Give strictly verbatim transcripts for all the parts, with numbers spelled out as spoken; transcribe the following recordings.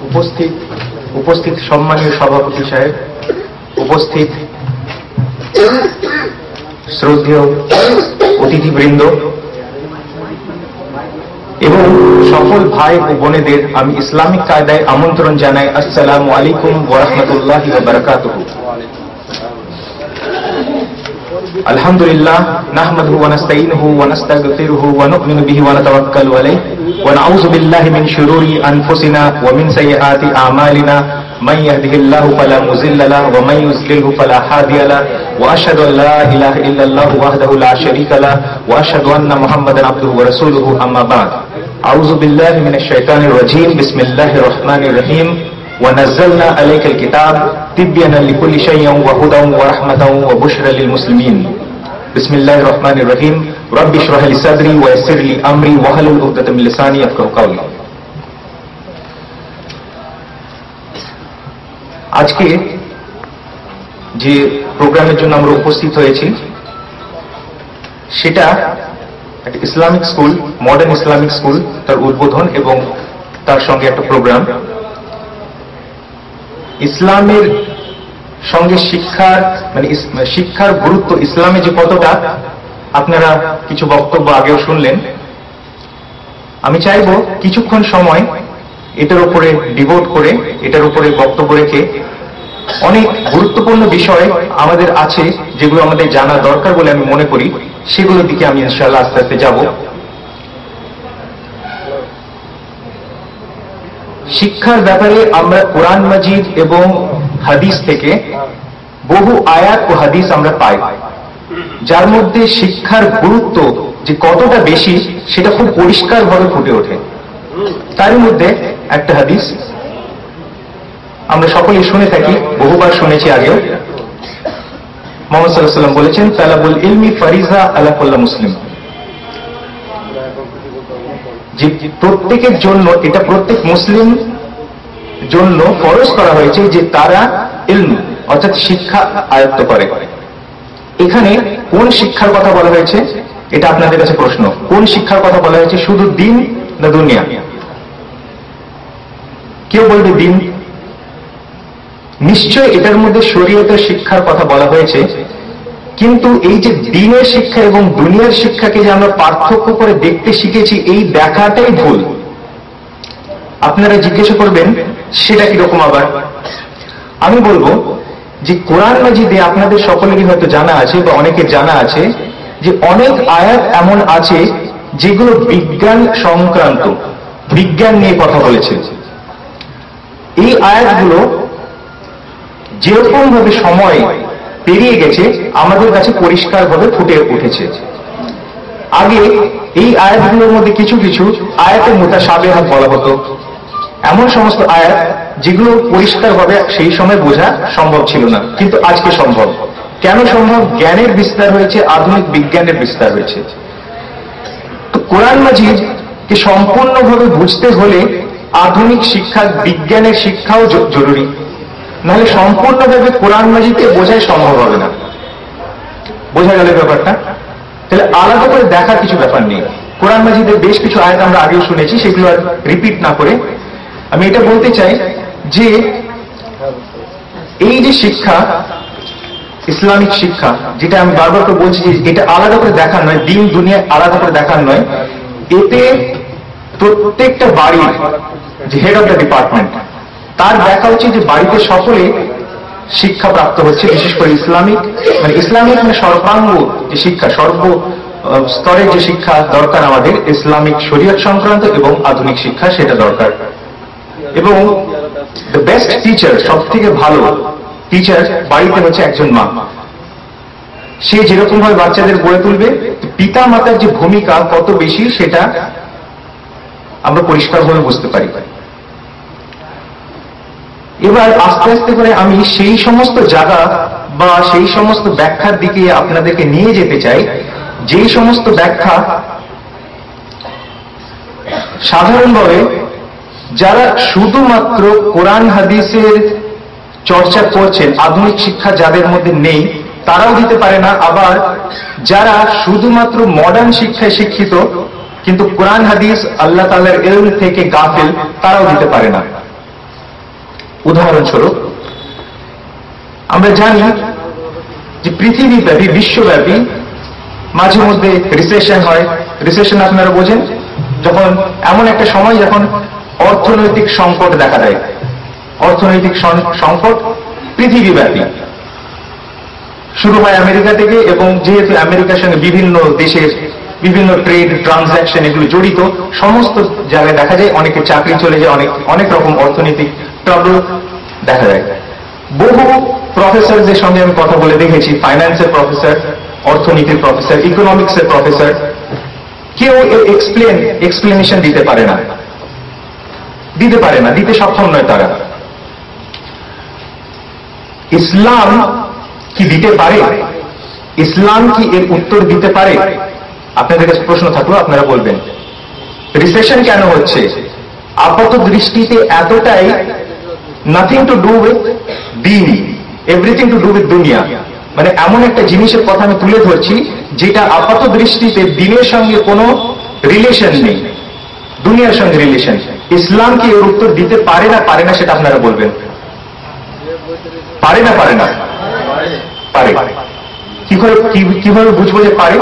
উপস্থিত উপস্থিত সম্মানীয় সভাপতি সাহেব, উপস্থিত শ্রদ্ধেয় অতিথিবৃন্দ এবং সকল ভাই ও বোনেদের আমি ইসলামিক কায়দায় আমন্ত্রণ জানাই। আসসালামু আলাইকুম ওয়া রাহমাতুল্লাহি ওয়া বারাকাতুহু। আলহামদুলিল্লাহ নাহমাদুহু ওয়া নাস্তাঈনুহু ওয়া নাস্তাগফিরুহু ওয়া নু'মিনু বিহি ওয়া নাতাওয়াক্কালু আলাইহি ওয়া নাউযু বিল্লাহি মিন শুরুরি আনফুসিনা ওয়া মিন সাইয়্যাতি আমালিনা মান ইয়াহদিহিল্লাহু ফালা মুযিল্লা লাহু ওয়া মান ইউযলিলহু ফালা হাদিয়া লাহু ওয়া আশহাদু আল লা ইলাহা ইল্লাল্লাহু ওয়াহদাহু লা শারীকা লাহু ওয়া আশহাদু আন্না মুহাম্মাদান আবদুহু ওয়া রাসূলুহু আম্মা বা'দ। আউযু বিল্লাহি মিনাশ শাইতানির রাজীম। বিসমিল্লাহির রহমানির রহিম। ونزلنا عليك الكتاب تبيانا لكل شيء وهدى ورحمة وبشرى للمسلمين. بسم الله الرحمن الرحيم. رب اشرح لي صدري ويسر لي امري واحلل عقدة من لساني يفقهوا قولي. আজকে যে প্রোগ্রামের জন্য আমরা উপস্থিত হয়েছি সেটা একটা Islamic school, modern Islamic school, তার উদ্বোধন এবং তার সঙ্গে একটা প্রোগ্রাম। ইসলামের সঙ্গে শিক্ষার মানে শিক্ষার গুরুত্ব ইসলামে যে কতটা আপনারা কিছু বক্তব্য আগেও শুনলেন। আমি চাইব কিছুক্ষণ সময় এটার উপরে ডিভোট করে, এটার উপরে বক্তব্য রেখে অনেক গুরুত্বপূর্ণ বিষয় আমাদের আছে যেগুলো আমাদের জানা দরকার বলে আমি মনে করি, সেগুলোর দিকে আমি ইনশাআল্লাহ আস্তে আস্তে যাব। শিক্ষার ব্যাপারে আমরা কোরআন মাজিদ এবং হাদিস থেকে বহু আয়াত ও হাদিস আমরা পাই, যার মধ্যে শিক্ষার গুরুত্ব যে কতটা বেশি সেটা খুব পরিষ্কারভাবে ফুটে ওঠে। তার মধ্যে একটা হাদিস আমরা সকলেই শুনে থাকি, বহুবার শুনেছি আগেও। মুহাম্মদ সাল্লাল্লাহু আলাইহি ওয়াসাল্লাম বলেছেন, তালাবুল ইলমি ফারিজা আলা কুল্লি মুসলিম। যে প্রত্যেকের জন্য, এটা প্রত্যেক মুসলিম জন্য ফরজ করা হয়েছে যে তারা ইলম অর্থাৎ শিক্ষা আয়ত্ত করে। এখানে কোন শিক্ষার কথা বলা হয়েছে এটা আপনাদের কাছে প্রশ্ন। কোন শিক্ষার কথা বলা হয়েছে? শুধু দিন না দুনিয়া? কেউ বলবে দিন। নিশ্চয় এটার মধ্যে শরীয়তের শিক্ষার কথা বলা হয়েছে, কিন্তু এই যে দিনের শিক্ষা এবং দুনিয়ার শিক্ষাকে যে আমরা পার্থক্য করে দেখতে শিখেছি, এই দেখাটাই ভুল। আপনারা জিজ্ঞাসা করবেন সেটা কিরকম আবার? আমি বলবো যে কোরআন মাজিদে আপনাদের সকলেরই হয়তো জানা আছে বা অনেকের জানা আছে যে অনেক আয়াত এমন আছে যেগুলো বিজ্ঞান সংক্রান্ত, বিজ্ঞান নিয়ে কথা বলেছে। এই আয়াতগুলো যেরকম ভাবে সময় পেরিয়ে গেছে আমাদের কাছে পরিষ্কারভাবে ফুটে উঠেছে। আগে এই আয়াতগুলোর মধ্যে কিছু কিছু আয়াতে মুতাশাবিহাত বলা হতো, এমন সমস্ত আয়াত যেগুলো পরিষ্কারভাবে সেই সময় বোঝা সম্ভব ছিল না, কিন্তু আজকে সম্ভব। কেন সম্ভব? জ্ঞানের বিস্তার হয়েছে, আধুনিক বিজ্ঞানের বিস্তার হয়েছে। তো কোরআন মাজিদকে সম্পূর্ণভাবে বুঝতে হলে আধুনিক শিক্ষা, বিজ্ঞানের শিক্ষাও জরুরি, নাহলে সম্পূর্ণভাবে কোরআন মাজিদকে বোঝাই সম্ভব হবে না। বোঝা গেল ব্যাপারটা? তাহলে আলাদা করে দেখার কিছু ব্যাপার নেই। কোরআন মাজিদের বেশ কিছু আয়াত আমরা আগেও শুনেছি, সেগুলো আর রিপিট না করে আমি এটা বলতে চাই যে এই যে শিক্ষা, ইসলামিক শিক্ষা, যেটা আমি বারবার করে বলছি যে এটা আলাদা করে দেখার নয়, দিন দুনিয়া আলাদা করে দেখার নয়। এতে প্রত্যেকটা বাড়ির যে হেড অফ দ্য ডিপার্টমেন্ট, তার দেখা উচিত যে বাড়িতে সকলে শিক্ষা প্রাপ্ত হচ্ছে, বিশেষ করে ইসলামিক মানে ইসলামিক মানে সর্বাঙ্গ যে শিক্ষা, সর্ব স্তরের যে শিক্ষা দরকার আমাদের, ইসলামিক শরীয়ত সংক্রান্ত এবং আধুনিক শিক্ষা, সেটা দরকার। এবং দ্য বেস্ট টিচার, সব থেকে ভালো টিচার বাড়িতে হচ্ছে একজন মা। সে যেরকম ভাবে বাচ্চাদের গড়ে তুলবে, পিতা মাতার যে ভূমিকা কত বেশি সেটা আমরা পরিষ্কারভাবে বুঝতে পারি। এবার আস্তে আস্তে করে আমি সেই সমস্ত জায়গা বা সেই সমস্ত ব্যাখ্যার দিকে আপনাদেরকে নিয়ে যেতে চাই, যেই সমস্ত ব্যাখ্যা সাধারণভাবে যারা শুধুমাত্র কোরআন হাদিসের চর্চা করছেন, আধুনিক শিক্ষা যাদের মধ্যে নেই তারাও দিতে পারে না, আবার যারা শুধুমাত্র মডার্ন শিক্ষায় শিক্ষিত কিন্তু কোরআন হাদিস আল্লাহ তাআলার ইলম থেকে গাফিল, তারাও দিতে পারে না। উদাহরণস্বরূপ আমরা জানি যে পৃথিবীব্যাপী বিশ্বব্যাপী মাঝে মধ্যে রিসেশন হয়। রিসেশন আপনারা বোঝেন, যখন এমন একটা সময় যখন অর্থনৈতিক সংকট দেখা দেয়। অর্থনৈতিক সংকট পৃথিবীব্যাপী শুরু হয় আমেরিকা থেকে, এবং যেহেতু আমেরিকার সঙ্গে বিভিন্ন দেশের বিভিন্ন ট্রেড ট্রানজাকশন এগুলো জড়িত, সমস্ত জায়গায় দেখা যায় অনেকে চাকরি চলে যায়, অনেক অনেক রকম অর্থনৈতিক ট্রাবল দেখা যায়। বহু প্রফেসরদের সঙ্গে আমি কথা বলে দেখেছি, ফাইন্যান্সের প্রফেসর, অর্থনীতির প্রফেসর, ইকোনমিক্সের প্রফেসর, কেউ এক্সপ্লেন এক্সপ্লেনেশন দিতে পারে না দিতে পারে না দিতে সক্ষম নয় তারা। ইসলাম কি দিতে পারে? ইসলাম কি এর উত্তর দিতে পারে? আপনাদের কাছে প্রশ্ন থাকলো, আপনারা বলবেন। রিসেশন কেন হচ্ছে? আপাত দৃষ্টিতে এতটাই নাথিং টু ডু উইথ দিন, এভরিথিং টু ডু উইথ দুনিয়া, মানে এমন একটা জিনিসের কথা আমি তুলে ধরছি যেটা আপাত দৃষ্টিতে দিনের সঙ্গে কোনো রিলেশন নেই, দুনিয়ার সঙ্গে রিলেশন। ইসলাম কি এর উত্তর দিতে পারে না পারে না সেটা আপনারা বলবেন। পারে না পারে না পারে। কিভাবে কিভাবে বুঝবো যে পারে?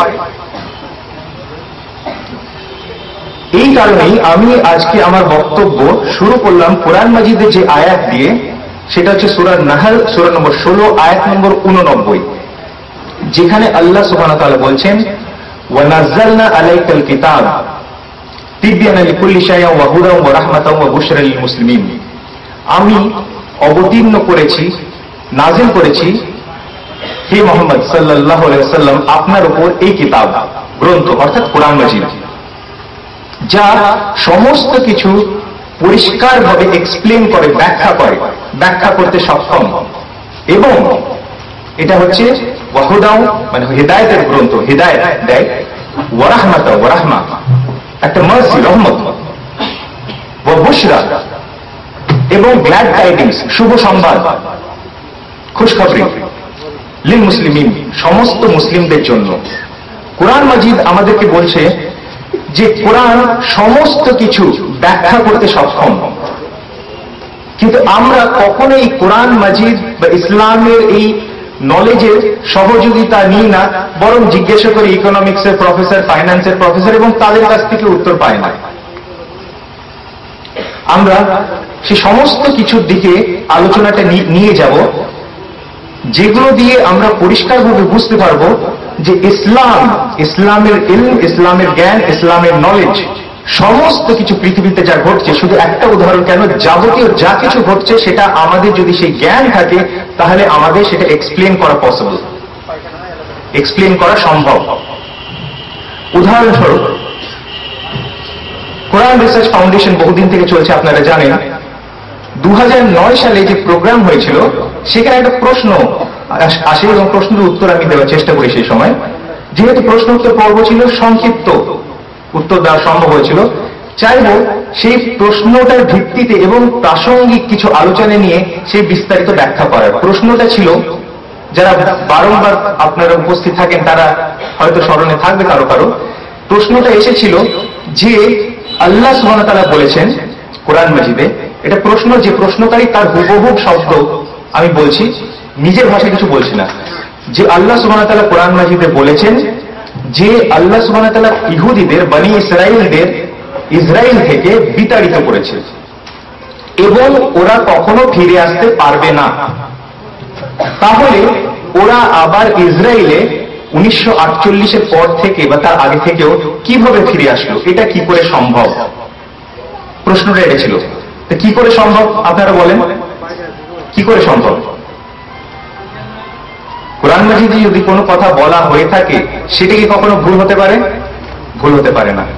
এই কারণেই আমি আজকে আমার বক্তব্য শুরু করলাম কোরআন মাজিদের যে আয়াত দিয়ে, সেটা হচ্ছে সূরা নাহল সূরা নম্বর ষোলো আয়াত নম্বর উননব্বই, যেখানে আল্লাহ সুবহানাহু ওয়া তাআলা বলছেন ওয়া নাযালনা আলাইকাল কিতাব তিবয়ানা লিকুল্লি শাইইন ওয়া হুদান ওয়া রাহমাতান ওয়া বুশরা লিল মুসলিমিন। আমি অবতীর্ণ করেছি, নাজিল করেছি হে মুহাম্মদ সাল্লাল্লাহু আলাইহি ওয়াসাল্লাম আপনার উপর এই কিতাব, গ্রন্থ অর্থাৎ কোরআন মাজিদ, যা সমস্ত কিছু পরিষ্কারভাবে এক্সপ্লেন করে, ব্যাখ্যা করে, ব্যাখ্যা করতে সক্ষম, এবং এটা হচ্ছে ওয়াহুদাও মানে হিদায়াতের গ্রন্থ, হিদায়াত দেয়, ওয়া রাহমাতাও ওয়া রাহমা একটা মার্সি, রহমত, ওয়া বুশরা এবং গ্ল্যাড টাইডিংস শুভ সংবাদ, খুশখবরি, লিল মুসলিমিন সমস্ত মুসলিমদের জন্য। কোরআন মাজিদ আমাদেরকে বলছে যে কোরআন সমস্ত কিছু ব্যাখ্যা করতে সক্ষম, কিন্তু আমরা কখনোই কোরআন মাজিদ বা ইসলামের এই নলেজের সহযোগিতা নিই না, বরং জিজ্ঞাসা করি ইকোনমিক্সের প্রফেসর, ফাইন্যান্সের প্রফেসর, এবং তাদের কাছ থেকে উত্তর পাই না। আমরা সে সমস্ত কিছুর দিকে আলোচনাটা নিয়ে যাব, যেগুলো দিয়ে আমরা পরিষ্কারভাবে বুঝতে পারবো যে ইসলাম, ইসলামের ইলম, ইসলামের জ্ঞান, ইসলামের নলেজ, সমস্ত কিছু পৃথিবীতে যা ঘটছে, শুধু একটা উদাহরণ কেন, যাবতীয় যা কিছু ঘটছে সেটা আমাদের যদি সেই জ্ঞান থাকে তাহলে আমাদের সেটা এক্সপ্লেন করা পসিবল, এক্সপ্লেন করা সম্ভব। উদাহরণস্বরূপ কোরআন রিসার্চ ফাউন্ডেশন বহুদিন থেকে চলছে, আপনারা জানেন। দু হাজার নয় সালে যে প্রোগ্রাম হয়েছিল সেখানে একটা প্রশ্ন আসে এবং প্রশ্নের উত্তর আমি দেওয়ার চেষ্টা করি। সেই সময় যেহেতু প্রশ্ন উত্তর পর্ব ছিল, সংক্ষিপ্ত উত্তর দেওয়া সম্ভব হয়েছিল, চাইব সেই প্রশ্নটার ভিত্তিতে এবং প্রাসঙ্গিক কিছু আলোচনা নিয়ে সেই বিস্তারিত ব্যাখ্যা করার। প্রশ্নটা ছিল, যারা বারংবার আপনারা উপস্থিত থাকেন তারা হয়তো স্মরণে থাকবে কারো কারো, প্রশ্নটা এসেছিল যে আল্লাহ সুবহানাহু ওয়া তাআলা বলেছেন কোরআন মাজিদে, এটা প্রশ্ন, যে প্রশ্নকারী তার হুবহু শব্দ আমি বলছি, নিজের ভাষায় কিছু বলছি না, যে আল্লাহ সুবহানাহু ওয়া তাআলা কোরআন মাজিদে বলেছেন যে আল্লাহ সুবহানাহু ওয়া তাআলা ইহুদিদের, বনি ইসরাইলদের ইসরায়েল থেকে বিতাড়িত করেছে এবং ওরা কখনো ফিরে আসতে পারবে না। তাহলে ওরা আবার ইসরায়েলে উনিশশো আটচল্লিশের পর থেকে বা তার আগে থেকেও কিভাবে ফিরে আসলো? এটা কি করে সম্ভব? প্রশ্নটা এটা ছিল। কি করে সম্ভব আপনারা বলেন? কি করে সম্ভব? কোরআন মাজিদে যদি কোনো কথা বলা হয়ে থাকে সেটা কি কখনো ভুল হতে পারে? ভুল হতে পারে না।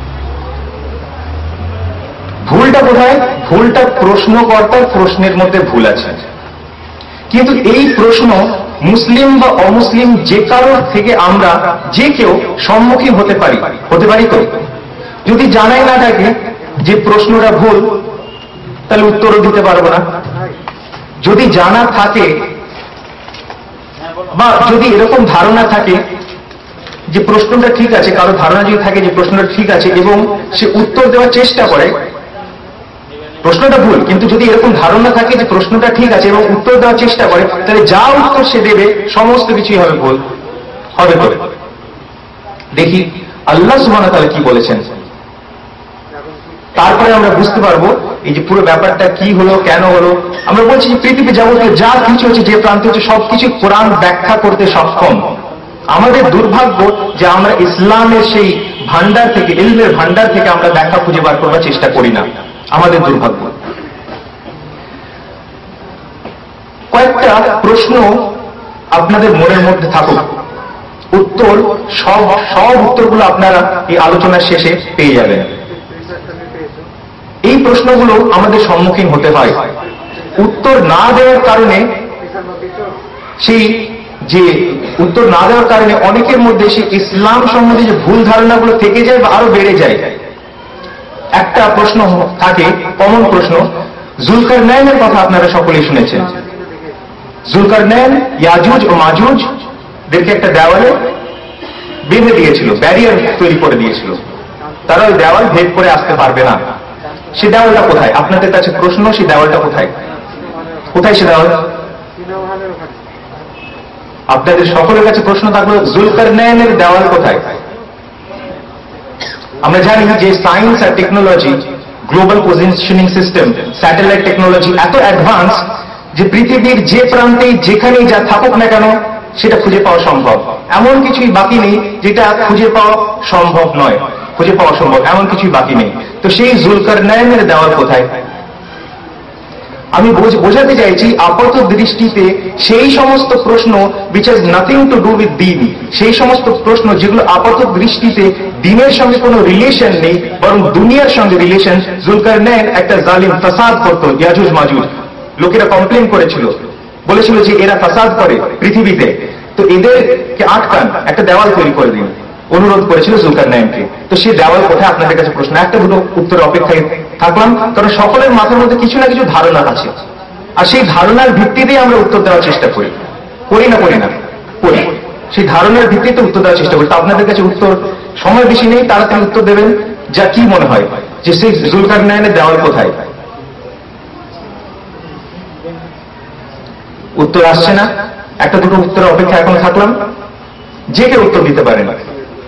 ভুলটা কোথায়? ভুলটা প্রশ্নকর্তার প্রশ্নের মধ্যে ভুল আছে। কিন্তু এই প্রশ্ন মুসলিম বা অমুসলিম যে কারোর থেকে আমরা যে কেউ সম্মুখীন হতে পারি, হতে পারি তো? যদি জানাই না থাকে যে প্রশ্নটা ভুল, তাহলে উত্তরও দিতে পারবো না। যদি জানা থাকে বা যদি এরকম ধারণা থাকে যে প্রশ্নটা ঠিক আছে, কারো ধারণা যদি থাকে যে প্রশ্নটা ঠিক আছে এবং সে উত্তর দেওয়ার চেষ্টা করে, প্রশ্নটা ভুল, কিন্তু যদি এরকম ধারণা থাকে যে প্রশ্নটা ঠিক আছে এবং উত্তর দেওয়ার চেষ্টা করে, তাহলে যা উত্তর সে দেবে সমস্ত কিছুই হবে ভুল হবে। তো দেখি আল্লাহ সুবহানাহু ওয়া তাআলা কি বলেছেন, তারপরে আমরা বুঝতে পারবো এই যে পুরো ব্যাপারটা কি হলো, কেন হলো। আমরা বলছি যে পৃথিবী যাবতীয় যা কিছু হচ্ছে, যে প্রান্তে হচ্ছে, সবকিছু কোরআন ব্যাখ্যা করতে সক্ষম। আমাদের দুর্ভাগ্য যে আমরা ইসলামের সেই ভান্ডার থেকে, ইলমের ভান্ডার থেকে আমরা ব্যাখ্যা খুঁজে বার করবার চেষ্টা করি না, আমাদের দুর্ভাগ্য। কয়েকটা প্রশ্ন আপনাদের মনের মধ্যে থাকুক, উত্তর সব সব উত্তরগুলো আপনারা এই আলোচনার শেষে পেয়ে যাবেন। এই প্রশ্নগুলো আমাদের সম্মুখীন হতে হয়। উত্তর না দেওয়ার কারণে সেই যে উত্তর না দেওয়ার কারণে অনেকের মধ্যে সেই ইসলাম সম্বন্ধে যে ভুল ধারণাগুলো থেকে যায় বা আরো বেড়ে যায়। একটা প্রশ্ন থাকে, কমন প্রশ্ন, জুলকারনাইনের কথা আপনারা সকলেই শুনেছেন। জুলকারনাইন ইয়াজুজ ও মাজুজ দেরকে একটা দেওয়ালে বেঁধে দিয়েছিল, ব্যারিয়ার তৈরি করে দিয়েছিল, তারা ওই দেওয়াল ভেদ করে আসতে পারবে না। সে দেওয়ালটা কোথায়? আপনাদের কাছে প্রশ্ন, সেই দেওয়ালটা কোথায়? কোথায় সে দেওয়াল? আপনাদের সকলের কাছে প্রশ্ন থাকলো, জুলকারনাইনের দেওয়াল কোথায়? আমরা জানি যে সায়েন্স আর technology, global positioning system, satellite technology এত অ্যাডভান্স যে পৃথিবীর যে প্রান্তেই যেখানেই যা থাকুক না কেন সেটা খুঁজে পাওয়া সম্ভব। এমন কিছুই বাকি নেই যেটা খুঁজে পাওয়া সম্ভব নয়, খুঁজে পাওয়া সম্ভব এমন কিছুই বাকি নেই। তো সেই জুলকারনাইনের দেওয়াল কোথায়? আমি বোঝাতে চাইছি, আপাত দৃষ্টিতে সেই সমস্ত প্রশ্ন which has nothing to do with দিন, সেই সমস্ত প্রশ্ন যেগুলো আপাত দৃষ্টিতে দিনের সঙ্গে কোনো রিলেশন নেই, বরং দুনিয়ার সঙ্গে রিলেশন। জুলকারনাইন একটা জালিম, ফাসাদ করতো, ইয়াজুজ মাজুজ। লোকেরা কমপ্লেন করেছিল, বলেছিল যে এরা ফাসাদ করে পৃথিবীতে, তো এদেরকে আটকান, একটা দেওয়াল তৈরি করে দিন, অনুরোধ করেছিল জুলকারনাইনকে। তো সেই দেওয়াল কোথায়? আপনাদের কাছে প্রশ্ন। একটা দুটো উত্তরের অপেক্ষায় থাকলাম, কারণ সকলের মাথার মধ্যে কিছু না কিছু ধারণা আছে, আর সেই ধারণার ভিত্তিতেই আমরা উত্তর দেওয়ার চেষ্টা করি, করি না করি না করি সেই ধারণার ভিত্তিতে উত্তর দেওয়ার চেষ্টা করি। তো আপনাদের কাছে উত্তর, সময় বেশি নেই, তাড়াতাড়ি উত্তর দেবেন। যা কি মনে হয় যে সেই জুলকারনাইনের দেওয়াল কোথায়? উত্তর আসছে না। একটা দুটো উত্তরের অপেক্ষা এখন থাকলাম, যে কেউ উত্তর দিতে পারে না।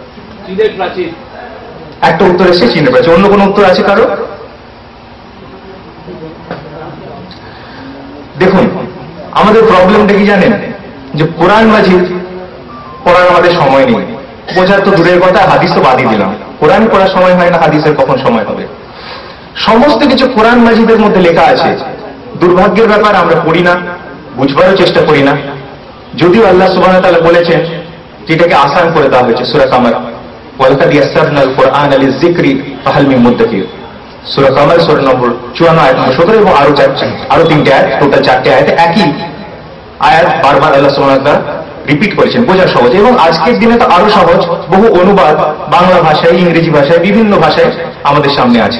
একটা উত্তর এসে চীনের প্রাচীর। অন্য কোন উত্তর আছে কারো? দেখুন, আমাদের প্রবলেমটা কি জানেন, যে কোরআন মাজিদ পড়ার আমাদের সময় নেই। বোঝার তো দূরের কথা, হাদিস তো বাদই দিলাম। কোরআন পড়ার সময় হয় না, হাদিসের কখন সময় হবে? সমস্ত কিছু কোরআন মাজিদের মধ্যে লেখা আছে। দুর্ভাগ্যের ব্যাপার, আমরা পড়ি না, বুঝবারও চেষ্টা করি না। যদিও আল্লাহ সুবহানাহু ওয়া তাআলা বলেছেন যেটাকে আসান করে দেওয়া হয়েছে, সূরা কামার, ওয়ালাকাদ ইয়াসসারনাল কুরআনা লিযিকরি ফাহাল মিন মুদ্দাকির। সূরা কামার সূরা নম্বর চুয়ান্ন আয়াত নম্বর সতেরো এবং আরো চারটি আরো তিনটে আয়াত, টোটাল চারটে আয়াতে একই আয়াত বারবার আল্লাহ সুবহানাহু ওয়া তাআলা রিপিট করেছেন, বোঝা সহজ। এবং আজকের দিনে তো আরো সহজ, বহু অনুবাদ বাংলা ভাষায়, ইংরেজি ভাষায়, বিভিন্ন ভাষায় আমাদের সামনে আছে।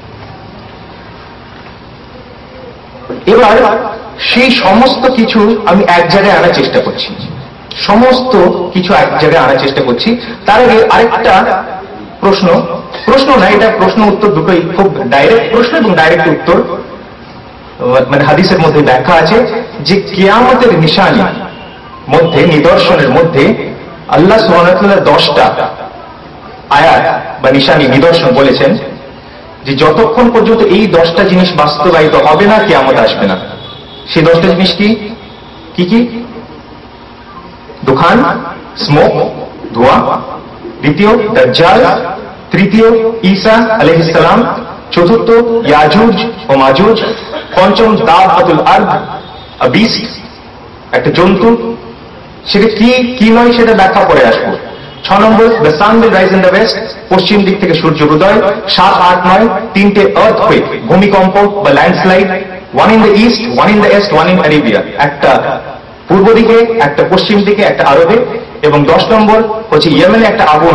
এবার সেই সমস্ত কিছু আমি এক জায়গায় আনার চেষ্টা করছি, সমস্ত কিছু এক জায়গায় আনার চেষ্টা করছি। তার আগে আরেকটা প্রশ্ন, প্রশ্ন না, এটা প্রশ্ন উত্তর দুটোই, খুব ডাইরেক্ট প্রশ্ন এবং ডাইরেক্ট উত্তর। মানে হাদিসের মধ্যে ব্যাখ্যা আছে যে কিয়ামতের নিশানি মধ্যে, নিদর্শনের মধ্যে আল্লাহ সুবহানাহু ওয়া তাআলা দশটা আয়াত বা নিশানি, নিদর্শন বলেছেন যে যতক্ষণ পর্যন্ত এই দশটা জিনিস বাস্তবায়িত হবে না, কিয়ামত আসবে না। সেই দশটা জিনিস কি কি কি? দুখান, স্মোক, ধোঁয়া। দ্বিতীয় দাজ্জাল। তৃতীয় ঈসা আলাইহিস সালাম। চতুর্থ ইয়াজুজ ও মাজুজ। পঞ্চম দাব্বাতুল আরদ, আ বিস্ট, একটা জন্তু। সেটা কি কি নয় সেটা ব্যাখ্যা করে আসবো। ছ নম্বর the sun will rise in the west, পশ্চিম দিক থেকে সূর্য উদয়। সাত আট নয় তিনটে আর্থকুয়েক, ভূমিকম্প বা landslide. One in the east, one in the west, one in Arabia, একটা পূর্ব দিকে, একটা পশ্চিম দিকে, একটা আরবে। এবং দশ নম্বর হচ্ছে ইয়েমেনে একটা আগুন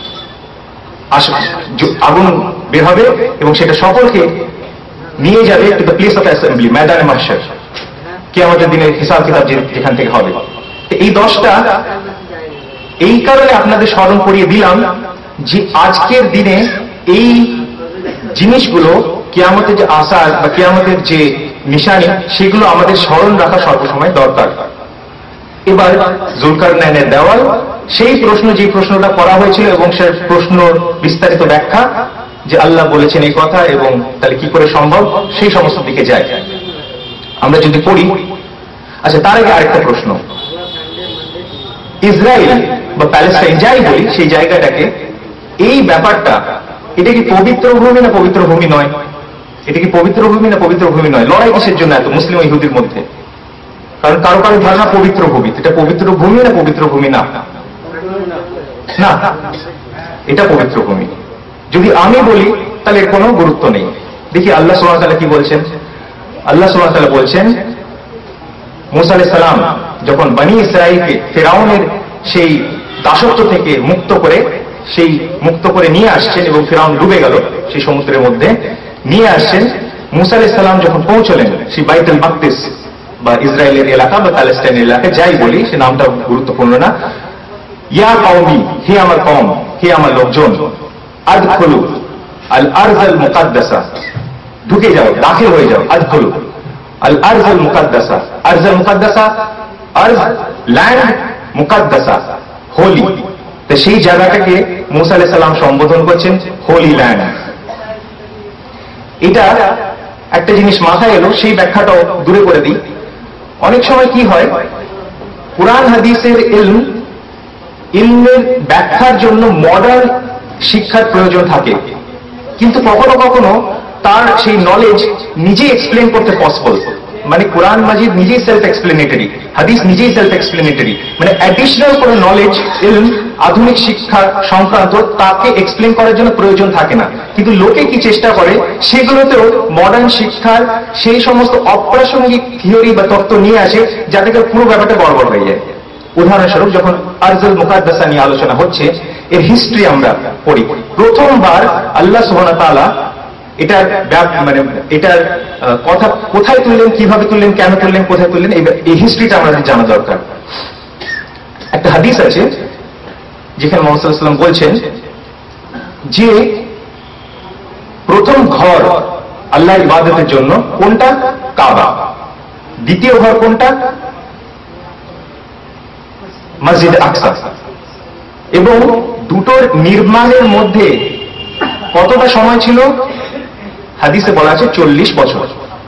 আগুন বের হবে এবং সেটা সকলকে নিয়ে যাবে to the place of assembly, ময়দানে মাহশর, কিয়ামতের দিনের হিসাব কিতাব যেখান থেকে হবে। এই দশটা এই কারণে আপনাদের স্মরণ করিয়ে দিলাম যে আজকের দিনে এই জিনিসগুলো কিয়ামতের যে আসার বা কিয়ামতের যে নিশানি সেগুলো আমাদের স্মরণ রাখা সর্বসময় দরকার। এবার জুলকারনাইনের দেওয়াল, সেই প্রশ্ন যে প্রশ্নটা করা হয়েছিল এবং সেই প্রশ্ন বিস্তারিত ব্যাখ্যা যে আল্লাহ বলেছেন এই কথা এবং তাহলে কি করে সম্ভব, সেই সমস্ত দিকে যায় আমরা যদি পড়ি। আচ্ছা, তার আগে আরেকটা প্রশ্ন, ইসরায়েল বা প্যালেস্টাইন যাই বলি সেই জায়গাটাকে, এই ব্যাপারটা এটা কি পবিত্র ভূমি না পবিত্র ভূমি নয়? এটা কি পবিত্র ভূমি না পবিত্র ভূমি নয়? লড়াই কিসের জন্য এত মুসলিম ও ইহুদির মধ্যে? কারণ কারো কারো ধারণা পবিত্র ভূমি, এটা পবিত্র ভূমি না পবিত্র ভূমি না, না এটা পবিত্র ভূমি। যদি আমি বলি তাহলে এর কোনো গুরুত্ব নেই। দেখি আল্লাহ সুবহানাহু ওয়া তাআলা কি বলছেন। আল্লাহ সুবহানাহু ওয়া তাআলা বলছেন, মুসা আলাইহিস সালাম যখন বনি ইসরাঈলকে ফিরাউনের সেই দাসত্ব থেকে মুক্ত করে সেই মুক্ত করে নিয়ে আসছেন এবং ফিরাউন ডুবে গেল সেই সমুদ্রের মধ্যে, নিয়ে আসছেন, মুসা আলাইহিস সালাম যখন পৌঁছলেন সেই বাইতুল মাকদিস বা ইসরায়েলের এলাকা বা প্যালেস্টাইনের এলাকা যাই বলি, সে নামটা গুরুত্বপূর্ণ না। ইয়া কওমি, হে আমার কওম, হে আমার লোকজন, আদখুলু আল আরজাল মুকাদ্দাসা, ঢুকে যাও, দাখিল হয়ে যাও, আদখুলু আল আরজাল মুকাদ্দাসা। আরজাল মুকাদ্দাসা, আরজ ল্যান্ড, মুকাদ্দাসা হোলি। তো সেই জায়গাটাকে মুসা আলাইহিস সালাম সম্বোধন করছেন হোলি ল্যান্ড। এটা একটা জিনিস মাথায় এলো, সেই ব্যাখ্যাটাও দূরে করে দিই। অনেক সময় কি হয়, কুরআন হাদিসের ইলম ইলমের ব্যাখ্যার জন্য মডার্ন শিক্ষার প্রয়োজন থাকে, কিন্তু কখনো কখনো তার সেই নলেজ নিজে এক্সপ্লেন করতে পসিবল। মানে কোরআন মাজিদ নিজেই সেলফ এক্সপ্লেনেটরি, হাদিস নিজেই সেলফ এক্সপ্লেনেটরি, মানে অ্যাডিশনাল কোনো নলেজ ইলম আধুনিক শিক্ষা সংক্রান্ত তাকে এক্সপ্লেন করার জন্য প্রয়োজন থাকে না। কিন্তু লোকে কি চেষ্টা করে, সেগুলোতেও মডার্ন শিক্ষার সেই সমস্ত অপ্রাসঙ্গিক থিওরি বা তত্ত্ব নিয়ে আসে যাতে করে পুরো ব্যাপারটা গড়বড় হয়ে যায়। উদাহরণস্বরূপ যখন আরজুল মুকাদ্দাসা নিয়ে আলোচনা হচ্ছে, এর হিস্ট্রি আমরা পড়ি। প্রথমবার আল্লাহ সুবহানাহু ওয়া তাআলা এটার মানে এটার কথা কোথায় তুললেন, কিভাবে তুললেন, কেন তুললেন, কোথায় তুললেন, এই হিস্ট্রিটা আমাদের জানা দরকার। একটা হাদিস আছে যেখানে মুহাম্মদ সাল্লাল্লাহু আলাইহি ওয়াসাল্লাম বলছেন যে প্রথম ঘর আল্লাহর ইবাদতের জন্য কোনটা? কাবা। দ্বিতীয় ঘর কোনটা? মসজিদ আকসা। এবং দুটোর নির্মাণের মধ্যে কতটা সময় ছিল? হাদিসে বলা আছে চল্লিশ বছর।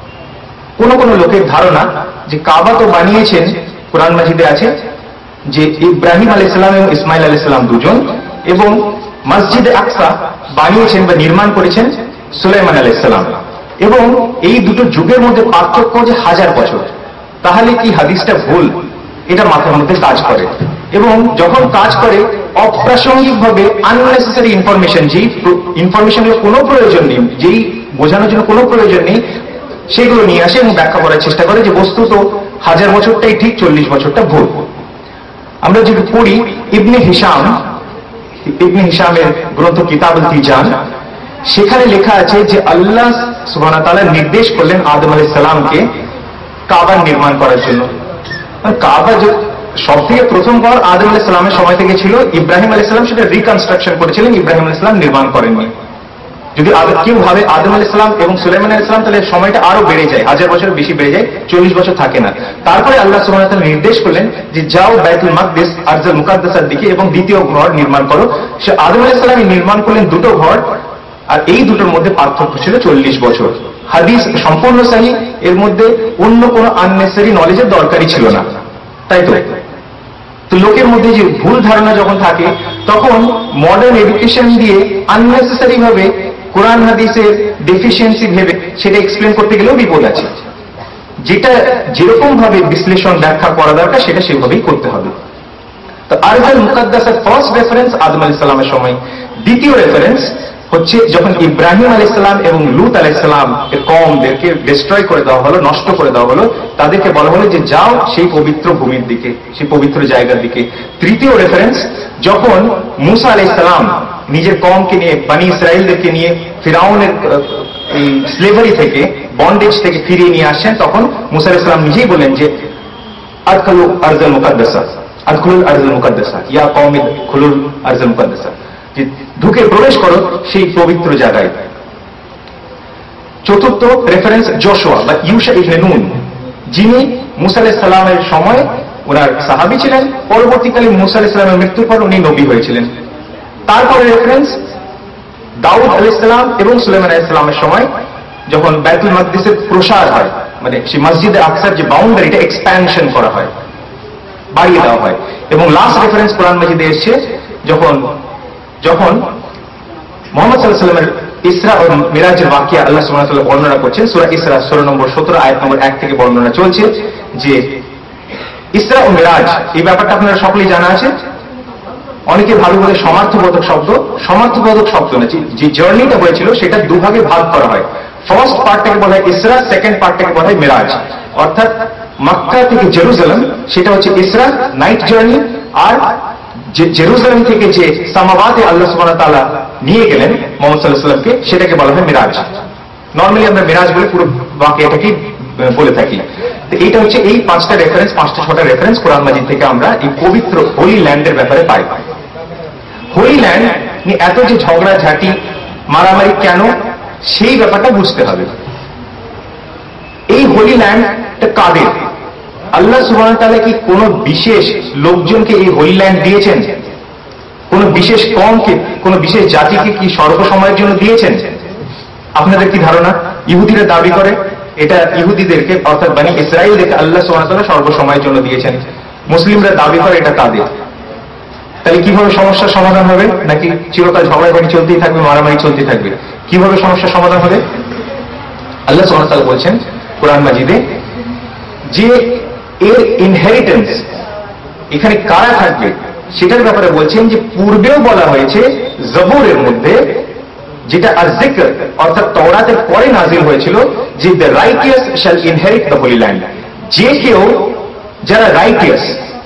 কোন কোন লোকের ধারণা যে কাবা তো বানিয়েছেন, কোরআন মাজিদে আছে যে ইব্রাহিম আলাইহিস সালাম এবং ইসমাইল আলাইহিস সালাম দুজন, এবং মসজিদে আকসা বানিয়েছেন বা নির্মাণ করেছেন সুলাইমান আলাইহিস সালাম, এবং এই দুটো যুগের মধ্যে পার্থক্য যে হাজার বছর। তাহলে কি হাদিসটা ভুল? এটা মাথার মধ্যে কাজ করে, এবং যখন কাজ করে অপ্রাসঙ্গিক ভাবে আননেসেসারি ইনফরমেশন, যেই ইনফরমেশনগুলো কোনো প্রয়োজন নেই, যেই বোঝানোর জন্য কোনো প্রয়োজন নেই, সেগুলো নিয়ে আসে এবং ব্যাখ্যা করার চেষ্টা করে যে বস্তুত হাজার বছরটাই ঠিক, চল্লিশ বছরটা ভুল। আমরা যদি পড়ি ইবনে হিশাম, ইবনে হিশামের গ্রন্থ কিতাবুল তিজান, সেখানে লেখা আছে যে আল্লাহ সুবহানাহু ওয়া তাআলা নির্দেশ করলেন আদম আলাইহিস সালামকে কাবা নির্মাণ করার জন্য। কাবা যে সব থেকে প্রথম ঘর আদম আলাইহিস সালামের সময় থেকে ছিল, ইব্রাহিম আলাইহিস সালাম সেটা রিকনস্ট্রাকশন করেছিলেন, ইব্রাহিম আলাইহিস সালাম নির্মাণ করেননি। যদি কেউ ভাবে আদম আলাইহিস সালাম এবং সুলাইমান আলাইহিস সালাম, তাহলে সময়টা আরো বেড়ে যায়, হাজার বছরের বেশি বেড়ে যায়, চল্লিশ বছর থাকে না। তারপরে আল্লাহ সুবহানাহু ওয়া তাআলা নির্দেশ করলেন যে যাও বাইতুল মাকদিস আরজুল মুকাদ্দাসার দিকে এবং দ্বিতীয় ঘর নির্মাণ করো। সে আদম আলাইহিস সালাম নির্মাণ করলেন দুটো ঘর, আর এই দুটোর মধ্যে পার্থক্য ছিল চল্লিশ বছর। হাদিস সম্পূর্ণ সহিহ, এর মধ্যে অন্য কোনো আননেসেসারি নলেজের দরকারই ছিল না, তাই তো? তো লোকের মধ্যে যে ভুল ধারণা যখন থাকে, তখন মডার্ন এডুকেশন দিয়ে আননেসেসারি ভাবে কোরআন হাদিসের ডেফিসিয়েন্সি ভেবে সেটা এক্সপ্লেন করতে গেলেও বিপদ আছে। যেটা যেরকম ভাবে বিশ্লেষণ ব্যাখ্যা করা দরকার সেটা সেভাবেই করতে হবে। তো আরজুল মুকাদ্দাসের ফার্স্ট রেফারেন্স আদম আলাইহিস সালামের সময়, দ্বিতীয় রেফারেন্স হচ্ছে যখন ইব্রাহিম আলাইহিস সালাম এবং লূত আলাইহিস সালাম এর কওমদেরকে ডিস্ট্রয় করে দেওয়া হলো, নষ্ট করে দেওয়া হলো, তাদেরকে বলা হলো যে যাও সেই পবিত্র ভূমির দিকে, সেই পবিত্র জায়গার দিকে। তৃতীয় রেফারেন্স যখন মুসা আলাইহিস সালাম নিজের কওমকে নিয়ে, বনি ইসরাইলদেরকে নিয়ে ফিরাউনের এই স্লেভারি থেকে, বন্ডেজ থেকে ফিরিয়ে নিয়ে আসছেন, তখন মুসা আলাইহিস সালাম নিজেই বলেন যে আদখুলু আরজাল মুকাদ্দাসা, আদখুলুল আরজাল মুকাদ্দাসা, ইয়া কওমি খুলুল আরজাল মুকাদ্দাসা, যে ঢুকে প্রবেশ করো সেই পবিত্র জায়গায়। চতুর্থ রেফারেন্স যশোয়া বা ইউশা ইবনে নুন, যিনি মুসা আলাইহিস সালামের সময় ওনার সাহাবী ছিলেন, পরবর্তীকালে মুসা আলাইহিস সালামের মৃত্যুর পর উনি নবী হয়েছিলেন। তারপরে রেফারেন্স দাউদ আলাইহিস সালাম এবং সুলাইমান আলাইহিস সালামের সময় যখন বাইতুল মাকদিসের প্রসার হয়, মানে সেই মসজিদে আকসার যে বাউন্ডারিটা এক্সপ্যানশন করা হয়, বাড়িয়ে দেওয়া হয়। এবং লাস্ট রেফারেন্স কোরআন মাজিদে এসছে যখন যখন মুহাম্মদ সাল্লাল্লাহু আলাইহি ওয়াসাল্লামের ইসরা ও মিরাজের বাকিয়া আল্লাহ সুবহানাহু ওয়া তাআলা বর্ণনা করছেন। সূরা ইসরা সূরা নম্বর সতেরো আয়াত নম্বর এক থেকে বর্ণনা চলছে যে ইসরা ও মিরাজ এই ব্যাপারটা আপনারা সকলেই জানা আছে। অনেকে ভালো বলে সমার্থবোধক শব্দ, সমার্থবোধক শব্দ না, যে জার্নিটা হয়েছিল সেটা দুভাগে ভাগ করা হয়। ফার্স্ট পার্টটাকে বলা হয় ইসরা, সেকেন্ড পার্টটাকে বলা হয় মিরাজ। অর্থাৎ মক্কা থেকে জেরুজালেম সেটা হচ্ছে ইসরা, নাইট জার্নি, আর জেরুজালেম থেকে যে সামাওয়াতে আল্লাহ সুবহানাহু ওয়া তাআলা নিয়ে গেলেন মুহাম্মদ সাল্লাল্লাহু আলাইহি ওয়াসাল্লামকে, সেটাকে বলা হয় মিরাজ। নর্মালি আমরা মিরাজ বলে পুরো বাকিটাকে বলে থাকি। তো এইটা হচ্ছে এই পাঁচটা রেফারেন্স, পাঁচটা ছটা রেফারেন্স কোরআন মাজিদ থেকে আমরা এই পবিত্র হোলি ল্যান্ডের ব্যাপারে পাই। হোলি ল্যান্ড নিয়ে এত যে ঝগড়া ঝাঁটি মারামারি কেন, সেই ব্যাপারটা বুঝতে হবে। এই হোলি ল্যান্ডটা কাদের? আল্লাহ সুবহানাহু ওয়া তাআলা কি কোন বিশেষ লোকজনকে এই হোলি ল্যান্ড দিয়েছেন? কোন বিশেষ কমকে, কোন বিশেষ জাতিকে কি সর্বসময়ের জন্য দিয়েছেন? আপনাদের কি ধারণা? ইহুদিরা দাবি করে এটা ইহুদিদেরকে অর্থাৎ বনি ইসরাইলদেরকে আল্লাহ সুবহানাহু ওয়া তাআলা সর্বসময়ের জন্য দিয়েছেন। মুসলিমরা দাবি করে এটা তাদের। তাহলে কিভাবে সমস্যার সমাধান হবে? নাকি চিরকাল ঝগড়াঝাটি চলতেই থাকবে, মারামারি চলতেই থাকবে? কিভাবে সমস্যার সমাধান হবে? আল্লাহ সুবহানাহু ওয়া তাআলা বলছেন কোরআন মাজিদে যে এর ইনহেরিটেন্স এখানে কারা থাকবে সেটার ব্যাপারে বলছেন যে পূর্বেও বলা হয়েছে জবুরের মধ্যে, যেটা আর-যিকর অর্থাৎ তাওরাতের পরে নাজিল হয়েছিল, যে the righteous shall inherit the holy land. যে কেউ যারা রাইটিয়াস,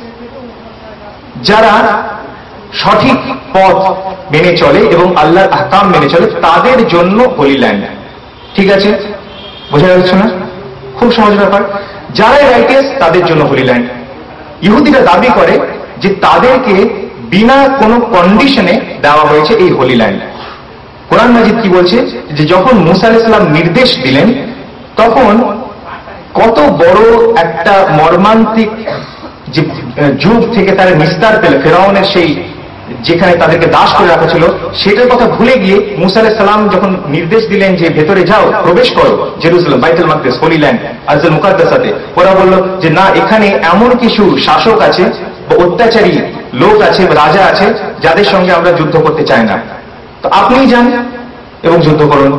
যারা সঠিক পথ মেনে চলে এবং আল্লাহর আহকাম মেনে চলে, তাদের জন্য হোলি ল্যান্ড। ঠিক আছে, বোঝা যাচ্ছে না? খুব সহজ ব্যাপার। যারাই রাইটিয়াস তাদের জন্য হোলি ল্যান্ড। ইহুদিরা দাবি করে যে তাদেরকে বিনা কোনো কন্ডিশনে দেওয়া হয়েছে এই হোলি ল্যান্ড। কোরআন মাজিদ কি বলছে যে যখন মুসা আলাইহিস সালাম নির্দেশ দিলেন, তখন কত বড় একটা মর্মান্তিক যে যুগ থেকে তারা নিস্তার পেল, ফেরাউনের সেই যেখানে তাদেরকে দাস করে রাখা ছিল, সেটার কথা ভুলে গিয়ে মুসা আলাইহিস সালাম যখন নির্দেশ দিলেন যে ভেতরে যাও, প্রবেশ করো জেরুজালেম, বাইতুল মাকদিস, হোলি ল্যান্ড, আরজুল মুকাদ্দাসাতে, ওরা বলল যে না, এখানে এমন কিছু শাসক আছে বা অত্যাচারী লোক আছে, রাজা আছে, যাদের সঙ্গে আমরা যুদ্ধ করতে চাই না, তো আপনিই যান এবং যুদ্ধ করুন।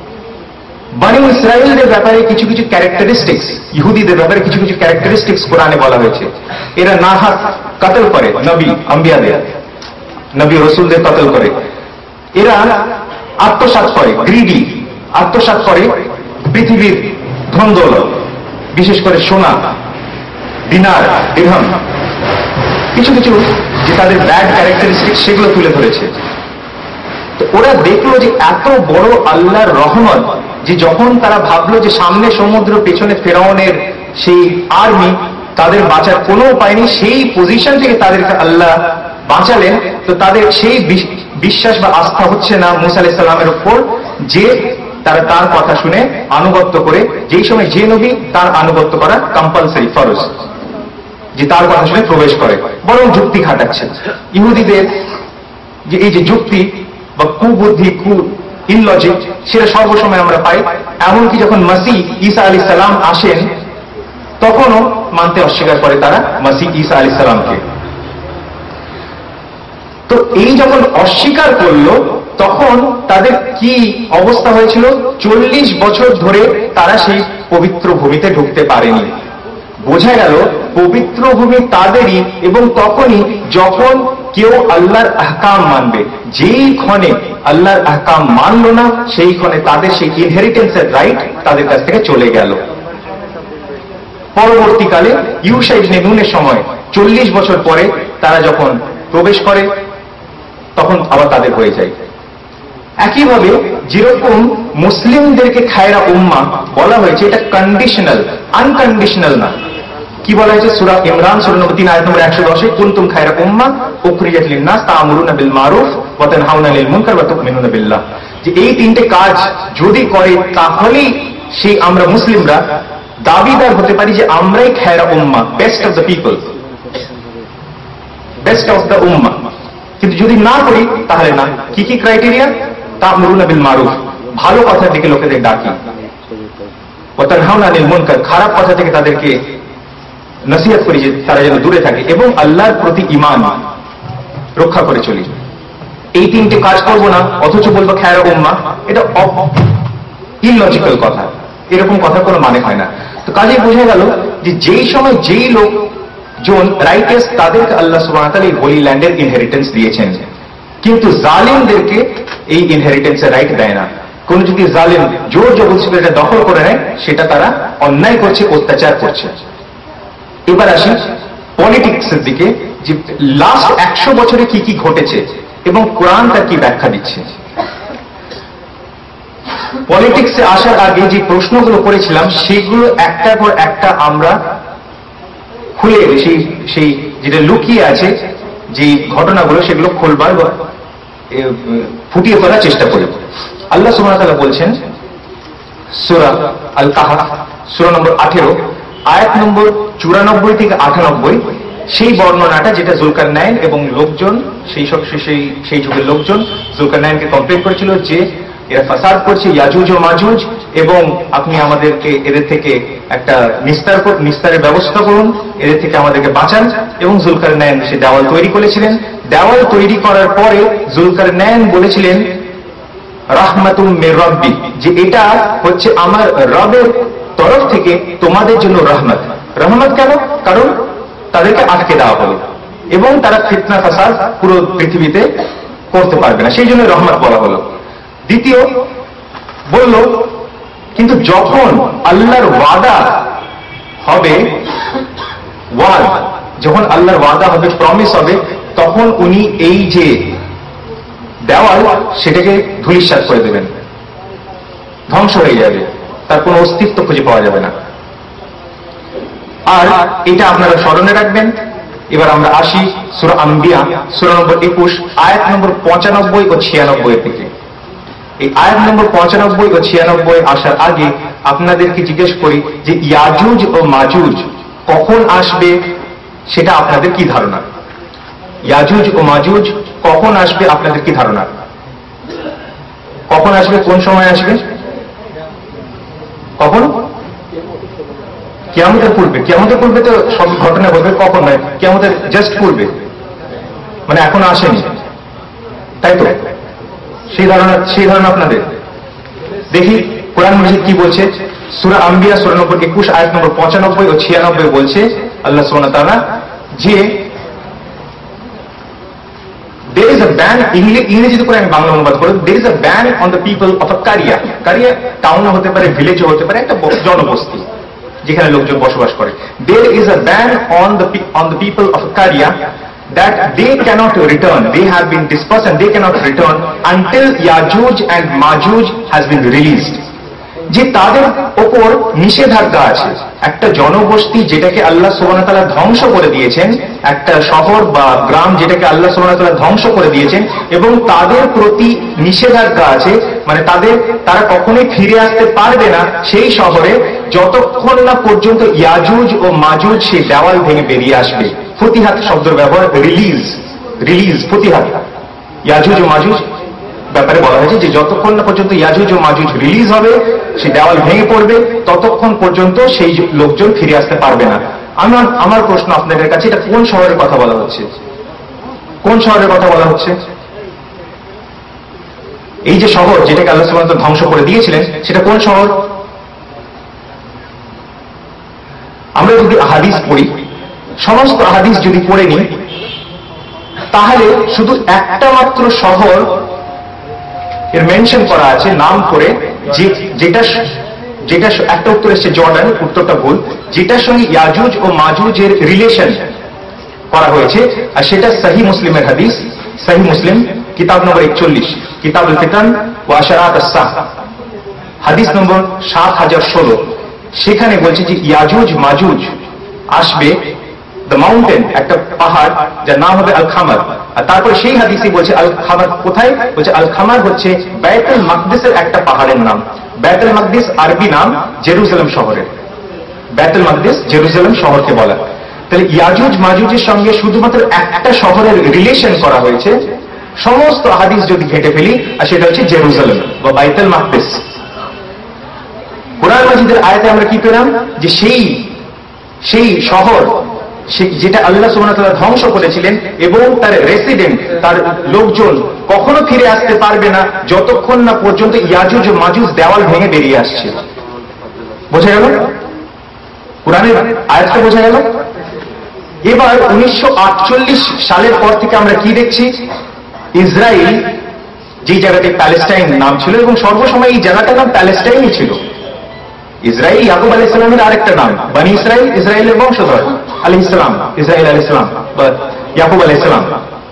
বনি ইসরাইলদের ব্যাপারে কিছু কিছু ক্যারেক্টারিস্টিক্স, ইহুদিদের ব্যাপারে কিছু কিছু ক্যারেক্টারিস্টিক্স কোরআনে বলা হয়েছে। এরা নাহাক কতল করে নবী আম্বিয়াদের, নবী রসুলদের কতল করে। এরা আত্মসাৎ করে, গ্রিডি, আত্মসাৎ করে পৃথিবীর ধন দৌলত, বিশেষ করে সোনা, দিনার, দিরহাম, কিছু কিছু যে তাদের ব্যাড ক্যারেক্টারিস্টিক্স সেগুলো তুলে ধরেছে। তো ওরা দেখলো যে এত বড় আল্লাহর রহমত, যে যখন তারা ভাবলো যে সামনে সমুদ্র, পেছনে ফেরাউনের সেই আর্মি, তাদের বাঁচার কোনো উপায় নেই, সেই পজিশন থেকে তাদেরকে আল্লাহ বাঁচালেন। তো তাদের সেই বিশ্বাস বা আস্থা হচ্ছে না মুসা আলাইহিস সালামের উপর, যে তারা তার কথা শুনে আনুগত্য করে, যেই সময় যে নবী তার আনুগত্য করা কম্পালসারি, ফরজ, যে তার কথা শুনে প্রবেশ করে, বরং যুক্তি খাটাচ্ছে। ইহুদিদের যে এই যে যুক্তি বা কুবুদ্ধি, কু ইললজিক, সেটা সর্বসময় আমরা পাই। এমনকি যখন মাসিহ ঈসা আলাইহিস সালাম আসেন, তখনও মানতে অস্বীকার করে তারা মাসিহ ঈসা আলাইহিস সালামকে। তো এই যখন অস্বীকার করলো, তখন তাদের কি অবস্থা হয়েছিল? চল্লিশ বছর ধরে তারা সেই পবিত্র ভূমিতে ঢুকতে পারেনি। বোঝা গেল পবিত্র ভূমি তাদেরই, এবং তখনই যখন কেউ আল্লাহর আহকাম মানবে। যেই ক্ষণে আল্লাহর আহকাম মানলো না, সেই ক্ষণে তাদের সেই ইনহেরিটেন্সের রাইট তাদের কাছ থেকে চলে গেল। পরবর্তীকালে ইউশা ইবনে নুনের সময় চল্লিশ বছর পরে তারা যখন প্রবেশ করে, তখন আবার তাদের হয়ে যায়। একইভাবে যেরকম মুসলিমদেরকে খায়রা উম্মাহ বলা হয়েছে, এটা কন্ডিশনাল, আনকন্ডিশনাল না। কি বলা হয়েছে? সূরা ইমরান সূরা নম্বর তিন আয়াত নম্বর একশো দশে কুনতুম খায়রা উম্মাহ উখরিজাত লিন-নাস তা'মুরুনা বিল মারুফ ওয়া তানহাউনা আনিল মুনকার ওয়া তু'মিনুনা বিল্লাহ। যে এই তিনটে কাজ যদি করে তাহলেই সেই আমরা মুসলিমরা দাবিদার হতে পারি যে আমরাই খায়রা উম্মাহ, best of the people, best of the উম্মাহ। কিন্তু যদি না করি তাহলে না। কি কি ক্রাইটেরিয়া? তা'মুরুনা বিল মারুফ, ভালো কথার দিকে লোকেদের ডাকি, ওয়া তানহাউনা আনিল মুনকার, খারাপ কথা থেকে তাদেরকে নসিহত করি যে তারা যেন দূরে থাকে, এবং আল্লাহর প্রতি ঈমান রক্ষা করে চলি। এই তিনটে কাজ করবো না অথচ বলবো খায়রা উম্মাহ, এটা ইললজিক্যাল কথা, এরকম কথা কোনো মানে হয় না। তো কাজে বোঝা গেল যে যেই সময় যেই লোক জন রাইটেস তাদেরকে আল্লাহ সুবহানাহু ওয়া তাআলা এই হোলি ল্যান্ডের ইনহেরিটেন্স দিয়েছেন, কিন্তু জালিমদেরকে এই ইনহেরিটেন্সের রাইট দেয় না। কোন যদি জালিম জোর জবরদস্তি এটা দখল করে নেয়, সেটা তারা অন্যায় করছে, অত্যাচার করছে। এবার আসি পলিটিক্সের দিকে, যে লাস্ট একশো বছরে কি কি ঘটেছে এবং কোরআন তার কি ব্যাখ্যা দিচ্ছে। পলিটিক্সে আসার আগে যে প্রশ্নগুলো করেছিলাম সেগুলো একটার পর একটা আমরা খুলে সেই সেই যেটা লুকিয়ে আছে যে ঘটনাগুলো, সেগুলো খুলবার ফুটিয়ে তোলার চেষ্টা করি। আল্লাহ সুবহানাহু ওয়া তাআলা বলছেন সূরা আল কাহফ সূরা নম্বর আঠেরো আয়াত নম্বর চুরানব্বই থেকে আটানব্বই, সেই বর্ণনাটা যেটা জুলকারনাইন এবং লোকজন, সেই সব সেই সেই যুগের লোকজন জুলকারনাইনকে কমপ্লেন করেছিল যে এরা ফাসাদ করছে, ইয়াজুজ ও মাজুজ, এবং আপনি আমাদেরকে এদের থেকে একটা নিস্তার নিস্তারের ব্যবস্থা করুন, এদের থেকে আমাদেরকে বাঁচান। এবং জুলকারনাইন সে দেওয়াল তৈরি করেছিলেন। দেওয়াল তৈরি করার পরে জুলকারনাইন বলেছিলেন রাহমাতুম মির রাব্বি, যে এটা হচ্ছে আমার রবের তরফ থেকে তোমাদের জন্য রহমত। রহমত কেন? কারণ তাদেরকে আটকে দেওয়া হলো এবং তারা ফিতনা ফাসাদ পুরো পৃথিবীতে করতে পারবে না, সেই জন্য রহমত বলা হলো। দ্বিতীয় বলল, কিন্তু যখন আল্লাহর ওয়াদা হবে, ওয়াদ যখন আল্লাহর ওয়াদা হবে, প্রমিস হবে, তখন উনি এই যে দেওয়াল সেটাকে ধূলিসাৎ করে দেবেন, ধ্বংস হয়ে যাবে, তার কোনো অস্তিত্ব খুঁজে পাওয়া যাবে না। আর এটা আপনারা স্মরণে রাখবেন। এবার আমরা আসি সূরা আম্বিয়া সূরা নম্বর একুশ আয়াত নম্বর পঁচানব্বই ও ছিয়ানব্বই থেকে। এই আয়াত নম্বর পঁচানব্বই ও ছিয়ানব্বই আসার আগে আপনাদেরকে জিজ্ঞেস করি যে ইয়াজুজ ও মাজুজ কখন আসবে, সেটা আপনাদের কি ধারণা? ইয়াজুজ ও মাজুজ কখন আসবে আপনাদের কি ধারণা? কখন আসবে? কোন সময় আসবে? কখন? কিয়ামতের পূর্বে। কিয়ামতের পূর্বে তো সব ঘটনা ঘটবে, কখন নয়, কিয়ামতের জাস্ট পূর্বে, মানে এখনো আসেনি, তাই তো? সেই ধারণা সেই ধারণা আপনাদের। দেখি কোরআন মাজিদ কি বলছে। সূরা আম্বিয়া সূরা নম্বর একুশ আয়াত নম্বর পঁচানব্বই ও ছিয়ানব্বই বলছে আল্লাহ সুবহানাহু ওয়া তাআলা যে there is a ban, ইংরেজিতে করে আমি বাংলা অনুবাদ করব, there is a ban on the people of a কারিয়া। কারিয়া টাউন হতে পারে, ভিলেজও হতে পারে, একটা জনবস্তি যেখানে লোকজন বসবাস করে। there is a ban on the on the people of a Kariya that they cannot return, they have been dispersed and they cannot return until Yajuj and Majuj has been released। যে তাদের ওপর নিষেধাজ্ঞা আছে, একটা জনবস্তি যেটাকে আল্লাহ সুবহানাহু ওয়া তাআলা ধ্বংস করে দিয়েছেন, একটা শহর বা গ্রাম যেটাকে আল্লাহ সুবহানাহু ওয়া তাআলা ধ্বংস করে দিয়েছেন, এবং তাদের প্রতি নিষেধাজ্ঞা আছে, মানে তাদের তারা কখনোই ফিরে আসতে পারবে না সেই শহরে যতক্ষণ না পর্যন্ত ইয়াজুজ ও মাজুজ সেই দেওয়াল ভেঙে বেরিয়ে আসবে। ফতিহাত শব্দের ব্যবহার, রিলিজ রিলিজ ফতিহাত। ইয়াজুজ ও মাজুজ ব্যাপারে বলা হয়েছে যে যতক্ষণ না পর্যন্ত ইয়াজুজ ও মাজুজ রিলিজ হবে, সেই দেওয়াল ভেঙে পড়বে, ততক্ষণ পর্যন্ত সেই লোকজন ফিরে আসতে পারবে না। আমার আমার প্রশ্ন আপনাদের কাছে, এটা কোন শহরের কথা বলা হচ্ছে? কোন শহরের কথা বলা হচ্ছে? এই যে শহর যেটাকে আল্লাহ সুবহানাহু ওয়া তাআলা ধ্বংস করে দিয়েছিলেন, সেটা কোন শহর? আমরা যদি হাদিস পড়ি, সমস্ত হাদিস যদি পড়ে নিই, তাহলে শুধু একটা মাত্র শহর এর মেনশন করা আছে নাম করে, যেটা যেটা একটা উত্তর এসছে জর্ডান, উত্তরটা ভুল, যেটার সঙ্গে ইয়াজুজ ও মাজুজের রিলেশন করা হয়েছে, আর সেটা সহি মুসলিমের হাদিস। সহি মুসলিম কিতাব নম্বর একচল্লিশ, কিতাব আল ফিতান ওয়া আশরাত আস-সাহ, হাদিস নম্বর সাত হাজার ষোলো। সেখানে বলছে যে ইয়াজুজ মাজুজ আসবে, দ্য মাউন্টেন, একটা পাহাড় যার নাম হবে আল খামার। আর তারপরে সেই হাদিসই বলছে আল খামার কোথায়, বলছে আল খামার হচ্ছে বাইতুল মাকদিসের একটা পাহাড়ের নাম। বাইতুল মাকদিস আরবি নাম জেরুজালেম শহরের, বাইতুল মাকদিস জেরুজালেম শহরকে বলা। তাহলে ইয়াজুজ মাজুজের সঙ্গে শুধুমাত্র একটা শহরের রিলেশন করা হয়েছে সমস্ত হাদিস যদি ঘেটে ফেলি, আর সেটা হচ্ছে জেরুজালেম বা বাইতুল মাকদিস। কোরআন মাজিদের আয়াতে আমরা কি পেলাম, যে সেই সেই শহর যেটা আল্লাহ সুবহানাহু ওয়া তাআলা ধ্বংস করেছিলেন এবং তার রেসিডেন্ট, তার লোকজন কখনো ফিরে আসতে পারবে না যতক্ষণ না পর্যন্ত ইয়াজুজ ও মাজুজ দেওয়াল ভেঙে বেরিয়ে আসছে। বোঝা গেল? কোরআনের আয়াতটা বোঝা গেল? এবার উনিশশো আটচল্লিশ সালের পর থেকে আমরা কি দেখছি, ইসরায়েল, যে জায়গাতে প্যালেস্টাইন নাম ছিল এবং সর্বসময় এই জায়গাটার নাম প্যালেস্টাইনই ছিল। ইসরায়েল ইয়াকুব আলাইহিস সালামের আরেকটা নাম, বনি ইসরায়েল, ইসরায়েলের বংশধর আলাইহিস সালাম, ইসরায়েল আলাইহিস সালাম বা ইয়াকুব আলাইহিস সালাম।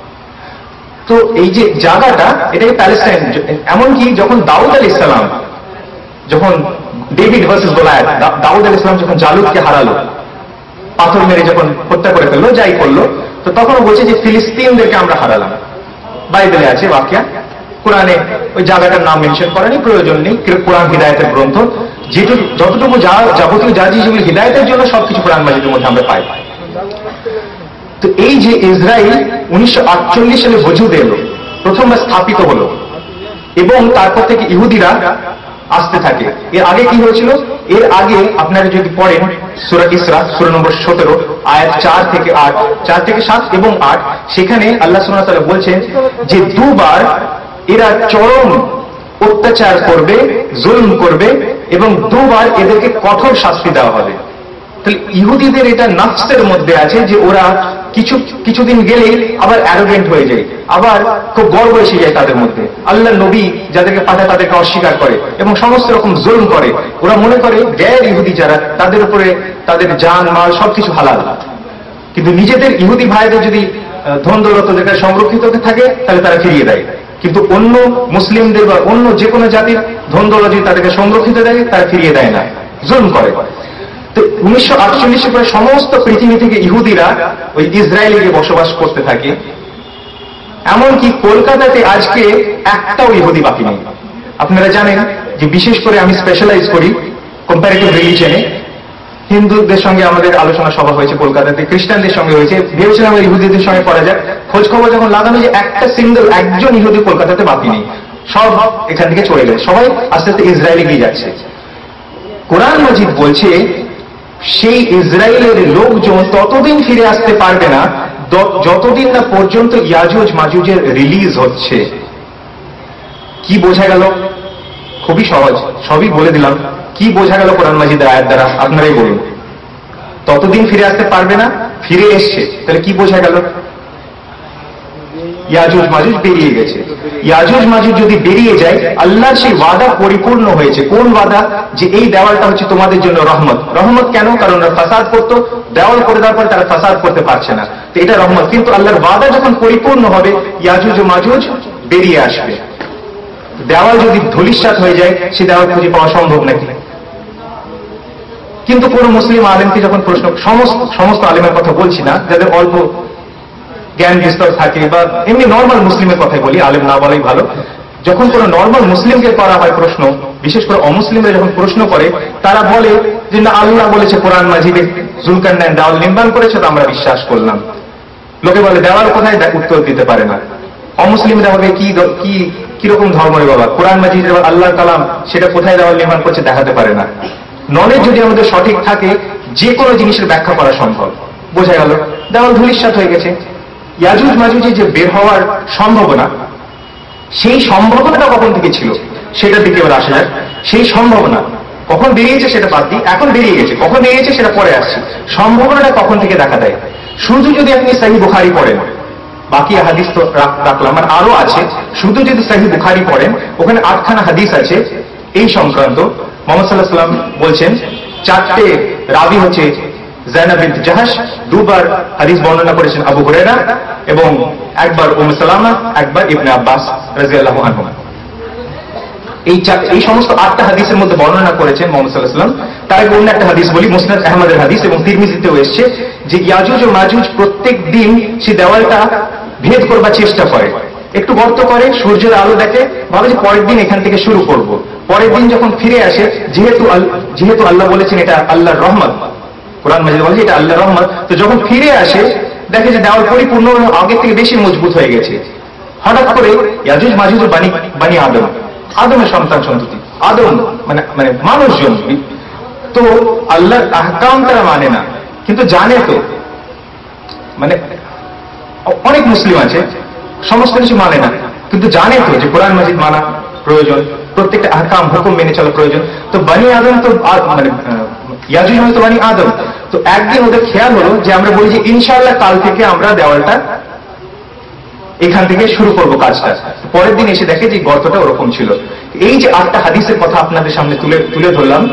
তো এই যে জায়গাটা, এটাকে প্যালেস্টাইন। এমনকি যখন দাউদ আলাইহিস সালাম, যখন ডেভিড ভার্সেস গোলায়াত, দাউদ আলাইহিস সালাম যখন জালুতকে হারালো, পাথর মেরে যখন হত্যা করে ফেললো, যাই করলো, তো তখন বলছে যে ফিলিস্তিনদেরকে আমরা হারালাম। বাইবেলে আছে বাক্যা, কোরআনে ওই জায়গাটার নাম মেনশন করেনি, প্রয়োজন নেই। কোরআন হিদায়াতের গ্রন্থ, যেটুকু যতটুকু যা যাবতীয় যা যেগুলো হিদায়াতের জন্য সবকিছু কোরআন মাজিদের মধ্যে আমরা পাই। তো এই যে ইসরায়েল উনিশশো আটচল্লিশ সালে বজুদে এলো, প্রথমবার স্থাপিত হলো এবং তারপর থেকে ইহুদিরা আসতে থাকে। এর আগে কি হয়েছিল? এর আগে আপনারা যদি পড়েন সূরা ইসরা সূরা নম্বর সতেরো আয়াত চার থেকে আট, চার থেকে সাত এবং আট, সেখানে আল্লাহ সুবহানাহু ওয়া তাআলা বলছেন যে দুবার এরা চরম অত্যাচার করবে, জুলম করবে এবং দুবার এদেরকে কঠোর শাস্তি দেওয়া হবে। তাহলে ইহুদিদের এটা নফসের মধ্যে আছে যে ওরা কিছু কিছুদিন গেলেই আবার অ্যারোগেন্ট হয়ে যায়, আবার খুব গর্ব এসে যায় তাদের মধ্যে। আল্লাহ নবী যাদেরকে পাঠায় তাদেরকে অস্বীকার করে এবং সমস্ত রকম জুলম করে। ওরা মনে করে গ্যার ইহুদি যারা, তাদের উপরে তাদের জান মাল সবকিছু হালাল। কিন্তু নিজেদের ইহুদি ভাইদের যদি ধন দৌলত যেটা সংরক্ষিত থাকে তাহলে তারা ফিরিয়ে দেয়, কিন্তু অন্য মুসলিমদের বা অন্য যে কোনো জাতির ধন দৌলত যদি তাদেরকে সংরক্ষিত দেয় তারা ফিরিয়ে দেয় না, জুলম করে। তো উনিশশো আটচল্লিশে পরে সমস্ত পৃথিবী থেকে ইহুদিরা ওই ইসরায়েলে গিয়ে বসবাস করতে থাকে। এমনকি কলকাতাতে আজকে একটাও ইহুদি বাকি নেই। আপনারা জানেন যে বিশেষ করে আমি স্পেশালাইজ করি কম্পারেটিভ রিলিজনে। হিন্দুদের সঙ্গে আমাদের আলোচনা সভা হয়েছে কলকাতাতে, খ্রিস্টানদের সঙ্গে হয়েছে, ভেবেছিলাম ইহুদিদের সঙ্গে করা যাক। খোঁজ খবর যখন লাগানো যে একটা সিঙ্গেল একজন ইহুদি কলকাতাতে বাকি নেই, সব এখান থেকে চলে গেছে, সবাই আস্তে আস্তে ইসরায়েলে গিয়ে যাচ্ছে। কোরআন মাজিদ বলছে সেই ইসরায়েলের লোকজন ততদিন ফিরে আসতে পারবে না যতদিন না পর্যন্ত ইয়াজুজ মাজুজের রিলিজ হচ্ছে। কি বোঝা গেল? খুবই সহজ, সবই বলে দিলাম। কি বোঝা গেল কোরআন মাজিদের আয়াত দ্বারা? আপনারাই বলুন। ততদিন ফিরে আসতে পারবে না, ফিরে এসছে, তাহলে কি বোঝা গেল? ইয়াজুজ মাজুজ বেরিয়ে গেছে। ইয়াজুজ মাজুজ যদি বেরিয়ে যায়, আল্লাহর সেই ওয়াদা পরিপূর্ণ হয়েছে। কোন ওয়াদা? যে এই দেওয়ালটা হচ্ছে তোমাদের জন্য রহমত। রহমত কেন? কারণ ওরা ফাসাদ করতো, দেওয়াল করে দেওয়ার পর তারা ফাসাদ করতে পারছে না, তো এটা রহমত। কিন্তু আল্লাহর ওয়াদা যখন পরিপূর্ণ হবে, ইয়াজুজ ও মাজুজ বেরিয়ে আসবে। দেওয়াল যদি ধূলিসাৎ হয়ে যায়, সে দেওয়াল খুঁজে পাওয়া সম্ভব নাকি? কিন্তু কোন মুসলিম আলেমকে যখন প্রশ্ন, সমস্ত সমস্ত আলেমের কথা বলছি না, যাদের অল্প জ্ঞান বিস্তর থাকে বা এমনি নর্মাল মুসলিমের কথাই বলি, আলেম না বলাই ভালো। যখন কোন নর্মাল মুসলিমকে করা হয় প্রশ্ন, বিশেষ করে অমুসলিমরা যখন প্রশ্ন করে, তারা বলে যে না, আল্লাহ বলেছে কোরআন মাজিদে জুলকারনাইন দেওয়াল নির্মাণ করেছে, তো আমরা বিশ্বাস করলাম। লোকে বলে দেওয়াল কোথায়, উত্তর দিতে পারে না। অমুসলিমরা হবে কি কি কিরকম ধর্ম রে বাবা, কোরআন মাজিদ আল্লাহ কালাম, সেটা কোথায় দেওয়াল নির্মাণ করছে দেখাতে পারে না। নলেজ যদি আমাদের সঠিক থাকে, যে কোনো জিনিসের ব্যাখ্যা করা সম্ভব। বোঝা গেল দেওয়াল ধূলিসাৎ হয়ে গেছে। ইয়াজুজ মাজুজে যে বের হওয়ার সম্ভাবনা, সেই সম্ভাবনাটা কখন থেকে ছিল সেটার দিকে এবার আসা যায়। সেই সম্ভাবনা কখন বেরিয়েছে সেটা বাদ দিই, এখন বেরিয়ে গেছে, কখন বেরিয়েছে সেটা পরে আসছে। সম্ভাবনাটা কখন থেকে দেখা দেয়? শুধু যদি আপনি সহিহ বুখারী পড়েন, বাকি হাদিস তো রাখলাম, আর আরো আছে, শুধু যদি সহিহ বুখারী পড়েন, ওখানে আটখানা হাদিস আছে এই সংক্রান্ত। মুহাম্মদ সাল্লাল্লাহু আলাইহি ওয়াসাল্লাম বলছেন, চারটে রাবি হচ্ছে যায়নাব বিনত জাহাশ, দুবার হাদিস বর্ণনা করেছেন আবু হুরায়রা এবং একবার উম্মে সালামা, একবার ইবনে আব্বাস রাদিয়াল্লাহু আনহুমা। এই এই সমস্ত আটটা হাদিসের মধ্যে বর্ণনা করেছেন মুহাম্মদ সাল্লাল্লাহু আলাইহি ওয়াসাল্লাম। তার আগে অন্য একটা হাদিস বলি, মুসনাদ আহমদের হাদিস এবং তিরমিজিতেও এসেছে যে ইয়াজুজ ও মাজুজ প্রত্যেক দিন সেই দেওয়ালটা ভেদ করবার চেষ্টা করে, একটু গর্ত করে, সূর্যের আলো দেখে, ভাবে যে পরের দিন এখান থেকে শুরু করব। পরের দিন যখন ফিরে আসে, যেহেতু যেহেতু আল্লাহ বলেছেন এটা আল্লাহর রহমত, কোরআন মাজিদে বলে এটা আল্লাহর রহমত, তো যখন ফিরে আসে দেখে যে দেওয়াল পরিপূর্ণ আগের থেকে বেশি মজবুত হয়ে গেছে। হঠাৎ করে ইয়াজুজ মাজুজ বানি বানি আদম, আদমের সন্তান সন্ততি, আদম মানে মানে মানুষজন, তো আল্লাহর আহকাম তারা মানে না, কিন্তু জানে তো, মানে অনেক মুসলিম আছে সমস্ত কিছু মানে না, কিন্তু জানে তো যে কোরআন মাজিদ মানা প্রয়োজন, প্রত্যেকটা আহকাম হুকুম মেনে চলা প্রয়োজন। তো বানি আদম তো মানে ইয়াজুজ মানে তো বানি আদম, তো একদিন ওদের খেয়াল হলো যে আমরা বলি যে ইনশাআল্লাহ কাল থেকে আমরা দেওয়ালটা এখান থেকে শুরু করব কাজটা। পরের দিন এসে দেখে যে গর্তটা ওরকম ছিল। এই যে আটটা হাদিসের কথা আপনাদের সামনে তুলে তুলে ধরলাম,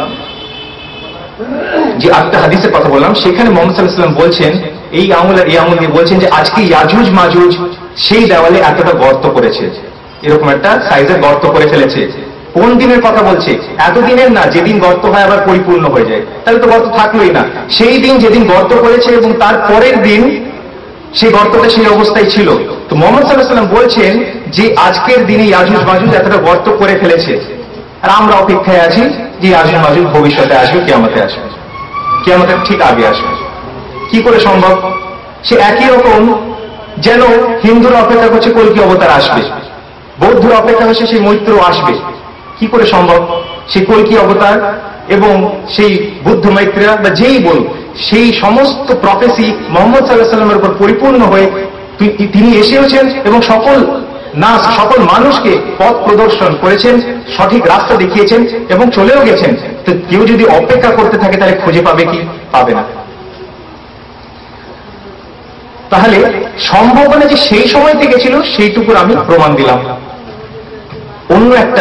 যে আটটা হাদিসের কথা বললাম, সেখানে মুহাম্মদ সাল্লাল্লাহু আলাইহি ওয়াসাল্লাম বলছেন এই আঙুল আর এই আঙুল দিয়ে বলছেন যে আজকে ইয়াজুজ মাজুজ সেই দেওয়ালে এতটা গর্ত করেছে, এরকম একটা সাইজের গর্ত করে ফেলেছে। কোন দিনের কথা বলছে? এতদিনের না, যেদিন গর্ত হয় আবার পরিপূর্ণ হয়ে যায়, তাহলে তো গর্ত থাকলোই না। সেই দিন যেদিন গর্ত করেছে এবং তার পরের দিন সেই গর্তটা সেই অবস্থায় ছিল। তো মুহাম্মদ সাল্লাল্লাহু আলাইহি ওয়াসাল্লাম বলছেন যে আজকের দিনে ইয়াজুজ মাজুজ এতটা গর্ত করে ফেলেছে, আর আমরা অপেক্ষায় আছি যে ইয়াজুজ মাজুজ ভবিষ্যতে আসবে, কিয়ামতে আসবে, কিয়ামতের ঠিক আগে আসবে। কি করে সম্ভব? সে একই রকম যেন হিন্দুরা অপেক্ষা করছে কল্কি অবতার আসবে, বৌদ্ধরা অপেক্ষা করছে সেই মৈত্র আসবে। কি করে সম্ভব? সেই কল্কি অবতার এবং সেই বুদ্ধ মৈত্রেয়া বা যেই বল, সেই সমস্ত প্রফেসি মুহাম্মদ সাল্লাল্লাহু আলাইহি ওয়াসাল্লামের উপর পরিপূর্ণ হয়ে তিনি এসেওছেন এবং সকল নাস সকল মানুষকে পথ প্রদর্শন করেছেন, সঠিক রাস্তা দেখিয়েছেন এবং চলেও গেছেন। তো কেউ যদি অপেক্ষা করতে থাকে তাহলে খুঁজে পাবে কি? পাবে না। তাহলে সম্ভাবনা যে সেই সময় থেকে ছিল সেইটুকুর আমি প্রমাণ দিলাম। অন্য একটা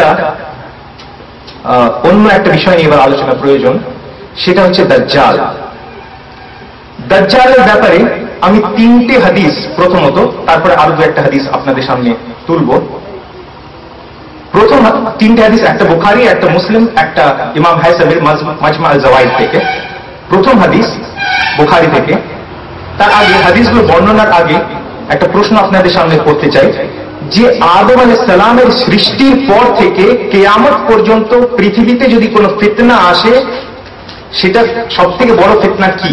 অন্য একটা বিষয় নিয়ে এবার আলোচনা প্রয়োজন, সেটা হচ্ছে দাজ্জাল। দাজ্জালের ব্যাপারে আমি তিনটে হাদিস, প্রথমত, তারপরে আরো দু একটা হাদিস আপনাদের সামনে তুলব। প্রথম তিনটে হাদিস, একটা বুখারী, একটা মুসলিম, একটা ইমাম হাইসামির মাজমা আল জাওয়াইদ থেকে। প্রথম হাদিস বুখারী থেকে। তার আগে হাদিসগুলো বর্ণনার আগে একটা প্রশ্ন আপনাদের সামনে করতে চাই, যে আদম আলাইহিস সালামের সৃষ্টির পর থেকে কিয়ামত পর্যন্ত পৃথিবীতে যদি কোনো ফিতনা আসে, সেটা সব থেকে বড় ফিতনা কি?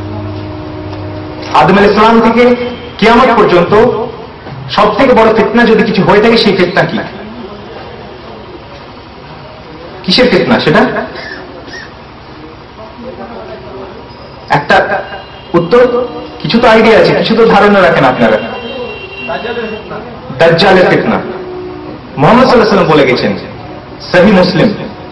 আদম আলাইহিস সালাম থেকে কিয়ামত পর্যন্ত সব থেকে বড় ফিতনা যদি কিছু হয়ে থাকে, সেই ফিতনা কি? কিসের ফিতনা সেটা? একটা উত্তর, কিছু তো আইডিয়া আছে, কিছু তো ধারণা রাখেন আপনারা। দাজ্জালের ফিতনা মুহাম্মদ সাল্লাল্লাহু আলাইহি ওয়াসাল্লাম বলে গেছেন, সহিহ মুসলিম,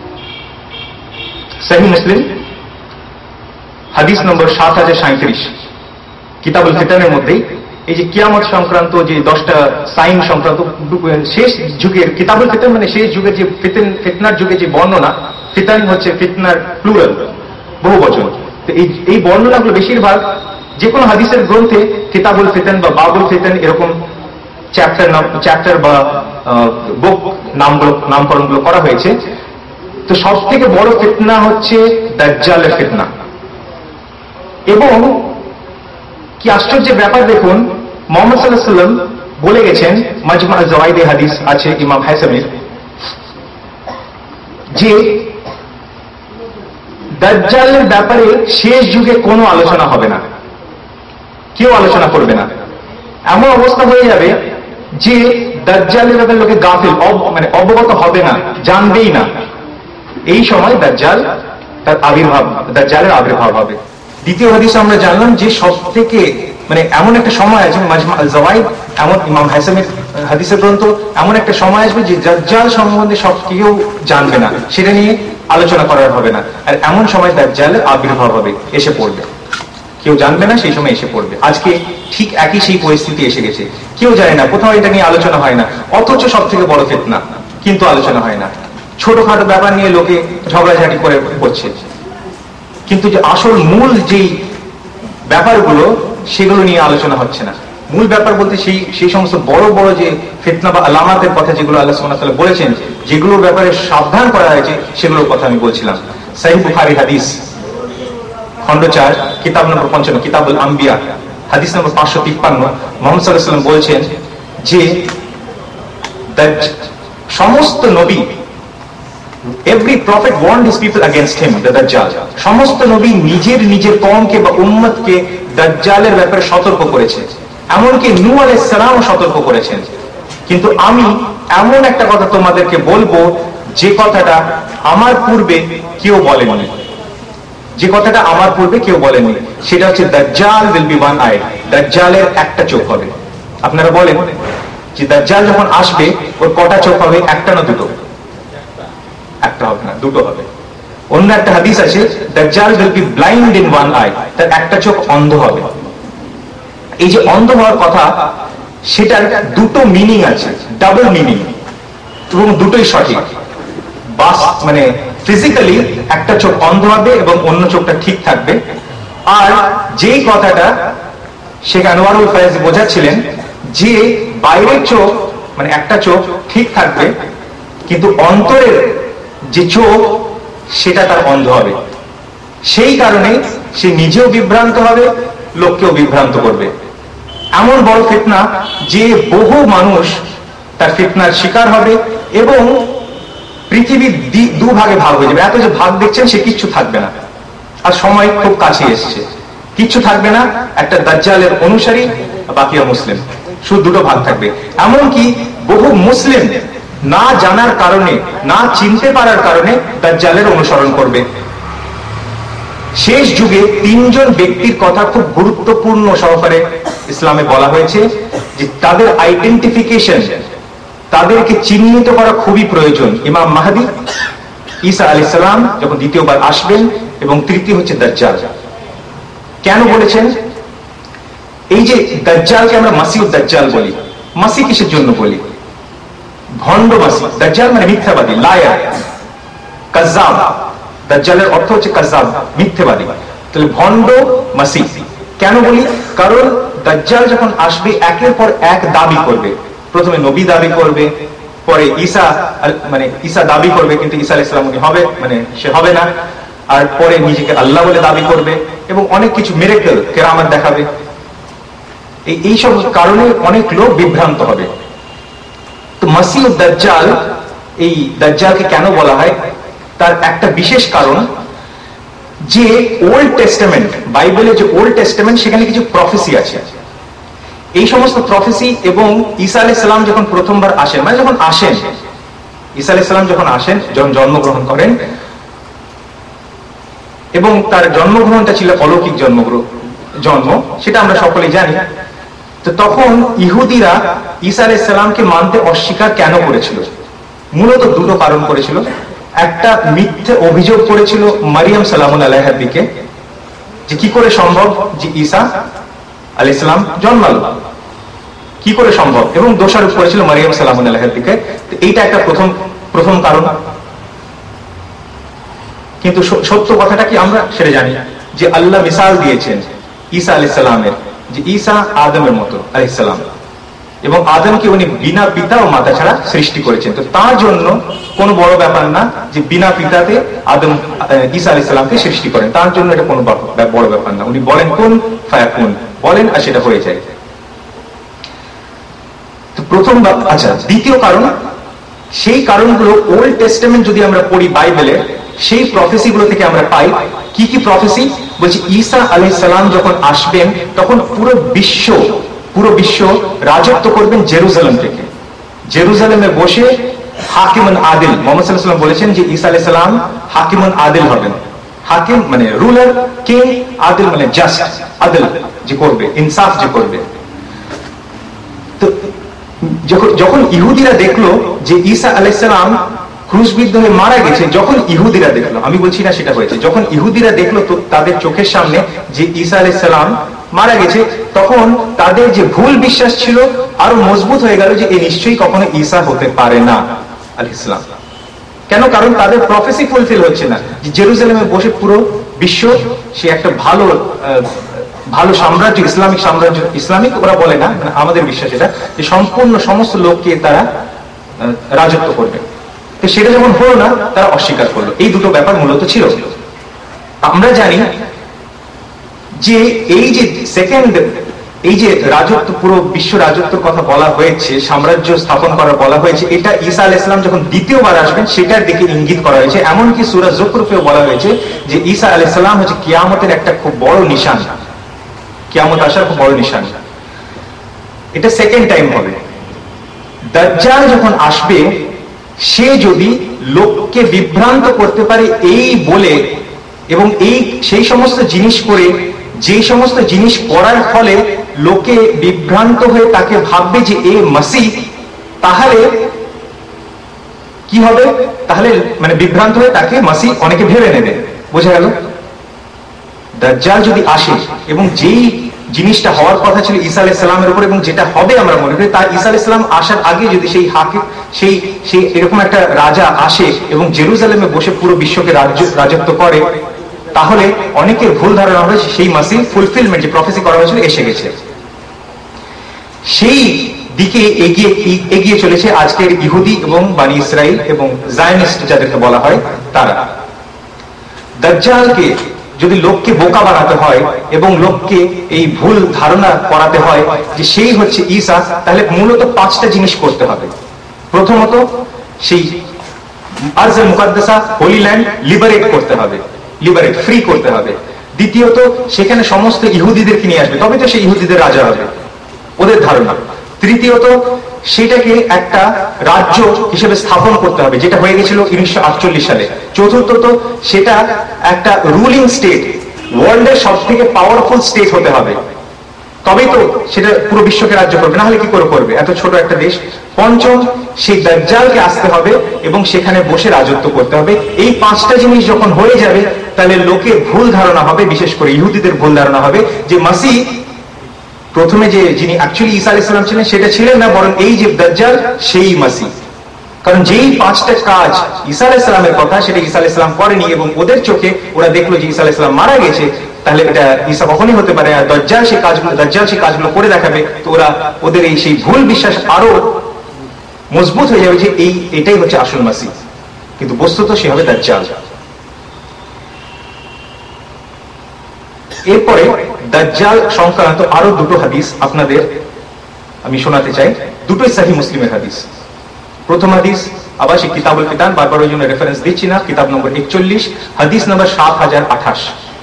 সহিহ মুসলিম হাদিস নম্বর সাত হাজার সাঁত্রিশ, কিতাবুল ফিতানের মধ্যেই এই যে কিয়ামত সংক্রান্ত যে দশটা সাইন সংক্রান্ত শেষ যুগের কিতাবুল ফিতান, মানে শেষ যুগের যে ফিতন ফিতনার যুগে যে বর্ণনা, ফিতান হচ্ছে ফিতনার প্লুরাল, বহু বচন। তো এই এই বর্ণনাগুলো বেশিরভাগ যে কোনো হাদিসের গ্রন্থে কিতাবুল ফিতান বা বাবুল ফিতান এরকম চ্যাপ্টার নাম চ্যাপ্টার বা বুক নামগুলো নামকরণগুলো করা হয়েছে। তো সব থেকে বড় ফিতনা হচ্ছে দাজ্জালের ফিতনা। এবং কি আশ্চর্যের ব্যাপার দেখুন, মুহাম্মদ সাল্লাল্লাহু আলাইহি ওয়াসাল্লাম বলে গেছেন, মাজমা আল জাওয়াইদে হাদিস আছে ইমাম হাইসামির, যে দাজ্জালের ব্যাপারে শেষ যুগে কোনো আলোচনা হবে না, কেউ আলোচনা করবে না। এমন অবস্থা হয়ে যাবে যে দাজ্জালের ব্যাপারে লোকে গাফিল, মানে অবগত হবে না, জানবেই না। এই সময় দাজ্জাল তার আবির্ভাব, দাজ্জালের আবির্ভাব হবে। দ্বিতীয় হাদিসে আমরা জানলাম যে সব থেকে মানে এমন একটা সময় আছে, মাজমা আল জাওয়াইদ, এমন ইমাম হাইসামের হাদিসের গ্রন্থ, এমন একটা সময় আসবে যে দাজ্জাল সম্বন্ধে সব কেউ জানবে না, সেটা নিয়ে আলোচনা করার হবে না। আর এমন সময় দাজ্জালের আবির্ভাব হবে, এসে পড়বে, কেউ জানবে না, সেই সময় এসে পড়বে। আজকে ঠিক একই সেই পরিস্থিতি এসে গেছে, কেউ জানে না, কোথাও এটা নিয়ে আলোচনা হয় না, অথচ সব থেকে বড় ফিতনা, কিন্তু আলোচনা হয় না। ছোটখাটো ব্যাপার নিয়ে লোকে ঝগড়াঝাটি করে করছে, কিন্তু যে আসল মূল যেই ব্যাপারগুলো সেগুলো নিয়ে আলোচনা হচ্ছে না। মূল ব্যাপার বলতে সেই সেই সমস্ত বড় বড় যে ফিতনা বা আলামাতের কথা যেগুলো আল্লাহ সুবহানাহু ওয়া তাআলা বলেছেন, যেগুলোর ব্যাপারে সাবধান করা হয়েছে, সেগুলোর কথা আমি বলছিলাম। সহিহ বুখারী হাদিস খণ্ড চার, কিতাব নম্বর পঞ্চান্ন, কিতাবুল আম্বিয়া, হাদিস নম্বর পাঁচশো তিপ্পান্ন, মুহাম্মদ সাল্লাল্লাহু আলাইহি ওয়াসাল্লাম বলছেন যে সমস্ত নবী, every prophet warned his people against him, the Dajjal. সমস্ত নবী নিজের নিজের কওমকে বা উম্মতকে দাজ্জালের ব্যাপারে সতর্ক করেছে, এমনকি নূহ আলাইহিস সালামও সতর্ক করেছেন। কিন্তু আমি এমন একটা কথা তোমাদেরকে বলবো যে কথাটা আমার পূর্বে কেউ বলেনি, যে কথাটা আমার পূর্বে কেউ বলেনি, সেটা হচ্ছে দাজ্জাল উইল বি ওয়ান আইড, দাজ্জালের একটা চোখ হবে। আপনারা বলেন যে দাজ্জাল যখন আসবে ওর কটা চোখ হবে? একটা না দুটো? একটা হবে না, দুটো হবে। অন্য একটা হাদিস আছে দাজ্জাল will be blind in one eye, তার একটা চোখ অন্ধ হবে। এই যে অন্ধ হওয়ার কথা, সেটার দুটো মিনিং আছে, ডাবল মিনিং, এবং দুটোই সঠিক। বাস মানে ফিজিক্যালি একটা চোখ অন্ধ হবে এবং অন্য চোখটা ঠিক থাকবে। আর যেই কথাটা শেখ আনোয়ারুল ফয়েজী বোঝাচ্ছিলেন যে বাইরের চোখ মানে একটা চোখ ঠিক থাকবে, কিন্তু অন্তরের যে চোখ সেটা তার অন্ধ হবে। সেই কারণে সে নিজেও বিভ্রান্ত হবে, লোককেও বিভ্রান্ত করবে। এমন বড় ফিতনা যে বহু মানুষ তার ফিতনার শিকার হবে এবং পৃথিবীর দুভাগে ভাগ হয়ে যাবে। এত যে ভাগ দেখছেন সে কিচ্ছু থাকবে না, আর সময় খুব কাছে এসছে, কিচ্ছু থাকবে না। একটা দাজ্জালের অনুসারী, বাকিরা মুসলিম, শুধু দুটো ভাগ থাকবে। এমনকি বহু মুসলিম না জানার কারণে, না চিনতে পারার কারণে দাজ্জালের অনুসরণ করবে। শেষ যুগে তিনজন ব্যক্তির কথা খুব গুরুত্বপূর্ণ সহকারে ইসলামে বলা হয়েছে যে তাদের আইডেন্টিফিকেশন, তাদেরকে চিহ্নিত করা খুবই প্রয়োজন। ইমাম মাহদী, ঈসা আলাইহিস সালাম যখন দ্বিতীয়বার আসবেন, এবং তৃতীয় হচ্ছে দাজ্জাল। কেন বলেছেন? এই যে দাজ্জালকে আমরা মাসিহুদ দাজ্জাল বলি, মাসি কিসের জন্য বলি? ভণ্ড মাসি। দাজ্জাল মানে মিথ্যাবাদী, লায়ার, কাজ্জাব। দাজ্জালের অর্থ হচ্ছে কাজ্জাব, মিথ্যাবাদী। তাহলে ভণ্ড মাসি কেন বলি? কারণ দাজ্জাল যখন আসবে একের পর এক দাবি করবে। প্রথমে নবী দাবি করবে, পরে ঈসা মানে ঈসা দাবি করবে, কিন্তু ঈসা আলাইহিস সালাম উনি হবে মানে সে হবে না, আর পরে নিজেকে আল্লাহ বলে দাবি করবে, এবং অনেক কিছু মিরাকেল, কেরামত দেখাবে। এই এইসব কারণে অনেক লোক বিভ্রান্ত হবে। তো মাসিহুদ দাজ্জাল, এই দাজ্জালকে কেন বলা হয়? তার একটা বিশেষ কারণ যে ওল্ড টেস্টামেন্ট, বাইবেলে যে ওল্ড টেস্টামেন্ট, সেখানে কিছু প্রফেসি আছে। এই সমস্ত প্রফেসি, এবং ঈসা আলাইহিস সালাম যখন প্রথমবার আসেন, মানে যখন আসেন, ঈসা আলাইহিস সালাম যখন আসেন, যখন জন্মগ্রহণ করেন, এবং তার জন্মগ্রহণটা ছিল অলৌকিক জন্মগ্রহণ জন্ম, সেটা আমরা সকলেই জানি। তো তখন ইহুদিরা ঈসা আলাইহিস সালামকে মানতে অস্বীকার কেন করেছিল? মূলত দুটো কারণ করেছিল। একটা, মিথ্যে অভিযোগ করেছিল মারিয়াম সালামুন আলাইহার দিকে, যে কি করে সম্ভব যে ঈসা আলাইহিস সালাম জন্মালো, কি করে সম্ভব, এবং দোষারোপ করেছিল মারিয়াম সালামুন আলাইহার দিকে। এইটা একটা প্রথম প্রথম কারণ। কিন্তু সত্য কথাটা কি আমরা সেটা জানি, যে আল্লাহ মিসাল দিয়েছেন ঈসা আলাইহিস সালামের, যে ঈসা আদমের মতো আলাইহিস সালাম, এবং আদমকে উনি বিনা পিতা ও মাতা ছাড়া সৃষ্টি করেছেন। তো তার জন্য কোনো বড় ব্যাপার না যে বিনা পিতাতে আদম ঈসা আলাইহিস সালামকে সৃষ্টি করেন, তার জন্য এটা কোনো বড় ব্যাপার না। উনি বলেন কুন ফায়াকুন, বলেন আর সেটা হয়ে যায়। তো প্রথম, আচ্ছা, দ্বিতীয় কারণ, সেই কারণগুলো ওল্ড টেস্টামেন্ট যদি আমরা পড়ি বাইবেলে, সেই প্রফেসি গুলো থেকে আমরা পাই। কি কি প্রফেসি? বলছি ঈসা আলাইহিস সালাম যখন আসবেন তখন পুরো বিশ্ব পুরো বিশ্ব রাজত্ব করবেন জেরুজালেম থেকে। জেরুজালেমে বসে হাকিমুন আদিল, মুহাম্মদ সাল্লাল্লাহু আলাইহি ওয়াসাল্লাম বলেছেন যে ঈসা আলাইহিস সালাম হাকিমুন আদিল হবেন। হাকিম মানে রুলার, কিং, আদিল মানে জাস্ট, আদিল যে করবে, ইনসাফ যে করবে। তো যখন যখন ইহুদিরা দেখলো যে ঈসা আলাইহিস সালাম ক্রুশবিদ্ধ হয়ে মারা গেছে, যখন ইহুদিরা দেখলো, আমি বলছি না সেটা হয়েছে, যখন ইহুদিরা দেখলো তো তাদের চোখের সামনে যে ঈসা আলাইহিস সালাম মারা গেছে, তখন তাদের যে ভুল বিশ্বাস ছিল আরো মজবুত হয়ে গেল যে এ নিশ্চয়ই কখনো ঈসা হতে পারে না আলাইহিস সালাম। কেন? কারণ তাদের প্রফেসি ফুলফিল হচ্ছে না, যে জেরুজালেমে বসে পুরো বিশ্ব সে একটা ভালো ভালো সাম্রাজ্য, ইসলামিক সাম্রাজ্য, ইসলামিক ওরা বলে না, আমাদের বিশ্বাস এটা যে সম্পূর্ণ সমস্ত লোককে তারা রাজত্ব করবে। তো সেটা যখন হলো না, তারা অস্বীকার করলো। এই দুটো ব্যাপার মূলত ছিল। আমরা জানি যে এই যে সেকেন্ড, এই যে রাজত্ব, পুরো বিশ্ব রাজত্বের কথা বলা হয়েছে, সাম্রাজ্য স্থাপন করা বলা হয়েছে, এটা ঈসা আলাইহিস সালাম যখন দ্বিতীয়বার আসবেন সেটার দিকে ইঙ্গিত করা হয়েছে। এমনকি সূরা যুখরুফেও বলা হয়েছে যে ঈসা আলাইহিস সালাম হচ্ছে কিয়ামতের একটা খুব বড় নিশান, কিয়ামত আসার খুব বড় নিশান। এটা সেকেন্ড টাইম হবে। দাজ্জাল যখন আসবে, সে যদি লোককে বিভ্রান্ত করতে পারে এই বলে, এবং এই সেই সমস্ত জিনিস করে, যে সমস্ত জিনিস করার ফলে লোকে বিভ্রান্ত হয়ে তাকে ভাববে যে এ মাসিহ, তাহলে কি হবে? তাহলে মানে বিভ্রান্ত হয়ে তাকে মাসিহ অনেকে ভেবে নেবে। বোঝা গেল? দাজ্জাল যদি আসে এবং যেই জিনিসটা হওয়ার কথা ছিল ঈসা আলাইহিস সালামের উপর, এবং যেটা হবে আমরা মনে করি, তার ঈসা আলাইহিস সালাম আসার আগে যদি সেই হাকিম, সেই সেই এরকম একটা রাজা আসে এবং জেরুজালেমে বসে পুরো বিশ্বকে রাজ্য রাজত্ব করে, তাহলে অনেকের ভুল ধারণা হবে সেই মাসিহ ফুলফিলমেন্ট, যে প্রফেসি করা হয়েছিল, এসে গেছে। সেই দিকে এগিয়ে এগিয়ে চলেছে আজকের ইহুদি এবং বানি ইসরাইল এবং জায়নিস্ট যাদেরকে বলা হয় তারা। দাজ্জালকে যদি লোককে বোকা বানাতে হয় এবং লোককে এই ভুল ধারণা করাতে হয় যে সেই হচ্ছে ঈসা, তাহলে মূলত পাঁচটা জিনিস করতে হবে। প্রথমত, সেই আরজে মুকাদ্দাসা, হোলি ল্যান্ড লিবারেট করতে হবে, লিবারেট ফ্রি করতে হবে। দ্বিতীয়ত, সেখানে সমস্ত ইহুদিদেরকে নিয়ে আসবে, তবে তো সেই ইহুদিদের রাজা হবে, ওদের ধারণা। তৃতীয়ত, সেটাকে একটা রাজ্য হিসেবে স্থাপন করতে হবে, যেটা হয়ে গেছিল উনিশশো আটচল্লিশ সালে। চতুর্থত, সেটা একটা রুলিং স্টেট, ওয়ার্ল্ডের সব থেকে পাওয়ারফুল স্টেট হতে হবে, তবেই তো সেটা পুরো বিশ্বকে রাজ্য করবে, না হলে কি করে করবে এত ছোট একটা দেশ। পঞ্চম, সেই দাজ্জালকে আসতে হবে এবং সেখানে বসে রাজত্ব করতে হবে। এই পাঁচটা জিনিস যখন হয়ে যাবে, তাহলে লোকের ভুল ধারণা হবে, বিশেষ করে ইহুদিদের ভুল ধারণা হবে যে মাসিহ প্রথমে যে যিনি অ্যাকচুয়ালি ঈসা আলাইহিস সালাম ছিলেন সেটা ছিলেন না, বরং এই যে দাজ্জাল সেই মাসিহ। কারণ যেই পাঁচটা কাজ ঈসা আলাইহিস সালামের কথা, সেটা ঈসা আলাইহিস সালাম করেনি, এবং ওদের চোখে ওরা দেখলো যে ঈসা আলাইহিস সালাম মারা গেছে, তাহলে এটা ঈসা কখনই হতে পারে না, দাজ্জাল সেই কাজগুলো দাজ্জাল সেই কাজগুলো করে দেখাবে। তো ওরা ওদের এই সেই ভুল বিশ্বাস আরো মজবুত হয়ে যাবে যে এই এটাই হচ্ছে আসল মাসিহ, কিন্তু বস্তুত সে হবে দাজ্জাল। এরপরে দাজ্জাল সংক্রান্ত আরো দুটো হাদিস আপনাদের আমি শোনাতে চাই, দুটোই সহিহ মুসলিমের হাদিস। প্রথম হাদিস আবার সেই কিতাবুল ফিতান, বারবার ওই জন্য রেফারেন্স দিচ্ছি না, কিতাব নম্বর একচল্লিশ, হাদিস নম্বর সাত হাজার আঠাশ।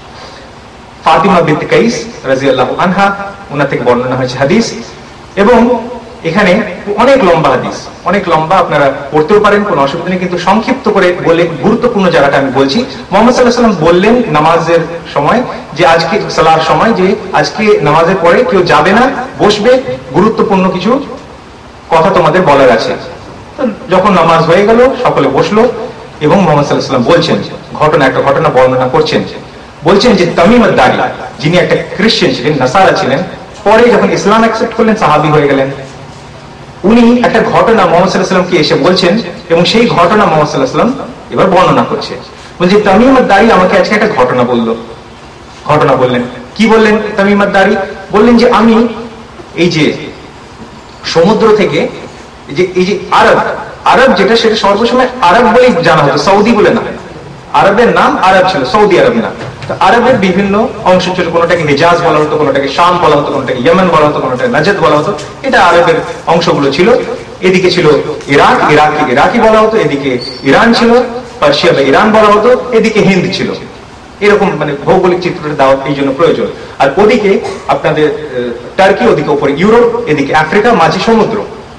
ফাতিমা বিনত কাইস রাদিয়াল্লাহু আনহা, ওনা থেকে বর্ণনা হয়েছে হাদিস। এবং এখানে অনেক লম্বা হাদিস, অনেক লম্বা, আপনারা পড়তেও পারেন, কোনো অসুবিধা নেই, কিন্তু সংক্ষিপ্ত করে বলে গুরুত্বপূর্ণ জায়গাটা আমি বলছি। মুহাম্মদ সাল্লাল্লাহু আলাইহি ওয়াসাল্লাম বললেন নামাজের সময় যে আজকে সালার সময় যে আজকে নামাজের পরে কেউ যাবে না, বসবে, গুরুত্বপূর্ণ কিছু কথা তোমাদের বলার আছে। যখন নামাজ হয়ে গেল, সকলে বসলো এবং মুহাম্মদ সাল্লাল্লাহু আলাইহি ওয়াসাল্লাম বলছেন, ঘটনা একটা ঘটনা বর্ণনা করছেন, বলছেন যে তামিম আদ-দারি, যিনি একটা খ্রিস্টান ছিলেন, নাসারা ছিলেন, পরে যখন ইসলাম অ্যাকসেপ্ট করলেন, সাহাবী হয়ে গেলেন, উনি একটা ঘটনা মুহাম্মদ সাল্লাল্লাহু আলাইহি ওয়াসাল্লামকে এসে বলছেন, এবং সেই ঘটনা মুহাম্মদ সাল্লাল্লাহু আলাইহি ওয়াসাল্লাম এবার বর্ণনা করছে। বলছে তামিম আদ-দারি আমাকে আজকে একটা ঘটনা বলল। ঘটনা বললেন, কি বললেন তামিম আদ-দারি? বললেন যে আমি এই যে সমুদ্র থেকে এই যে এই যে আরব, আরব যেটা সেটা সর্বসময় আরব বলেই জানা হতো, সৌদি বলে না। আরবের নাম আরব ছিল, সৌদি আরব না। আরবের বিভিন্ন অংশ ছিল, কোনোটাকে হিজাজ বলা হতো, কোনোটাকে শাম বলা হতো, কোনোটাকে ইয়েমেন বলা হতো, কোনোটাকে নাজদ বলা হতো। এটা আরবের অংশগুলো ছিল। এদিকে ছিল ইরাক, ইরাককে ইরাকি বলা হতো, এদিকে ইরান ছিল, পার্সিয়া বা ইরান বলা হতো, এদিকে হিন্দ ছিল। এরকম মানে ভৌগোলিক চিত্রটা দেওয়া এই জন্য প্রয়োজন। আর ওদিকে আপনাদের টার্কি, ওদিকে উপরে ইউরোপ, এদিকে আফ্রিকা, মাঝে সমুদ্র।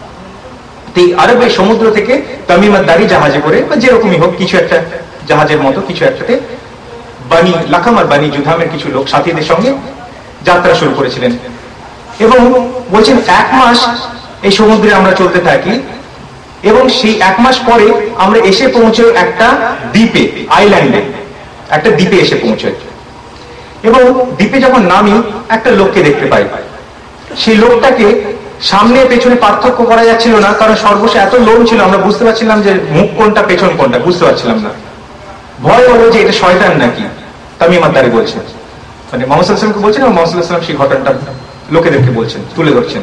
এই আরবের সমুদ্র থেকে তামিম আদ-দারি জাহাজে করে বা যেরকমই হোক কিছু একটা জাহাজের মতো কিছু একটাতে বানি লাকাম আর বানি জুধামের কিছু লোক সাথীদের সঙ্গে যাত্রা শুরু করেছিলেন। এবং বলছেন এক মাস এই সমুদ্রে আমরা চলতে থাকি, এবং সেই এক মাস পরে আমরা এসে পৌঁছে একটা দ্বীপে, আইল্যান্ডে, একটা দ্বীপে এসে পৌঁছে। এবং দ্বীপে যখন নামি একটা লোককে দেখতে পাই। সেই লোকটাকে সামনে পেছনে পার্থক্য করা যাচ্ছিল না, কারণ সর্বশেষ এত লোম ছিল আমরা বুঝতে পারছিলাম যে মুখ কোনটা পেছন কোনটা বুঝতে পারছিলাম না। ভয় হলো যে এটা শয়তান নাকি, তামিম আদ-দারি বলছেন। মানে মোহাম্মদ সাল্লাল্লাহু আলাইহি ওয়াসাল্লামকে বলছেন এবং মোহাম্মদ সাল্লাল্লাহু আলাইহি ওয়াসাল্লাম সেই ঘটনাটা লোকেদেরকে বলছেন, তুলে ধরছেন।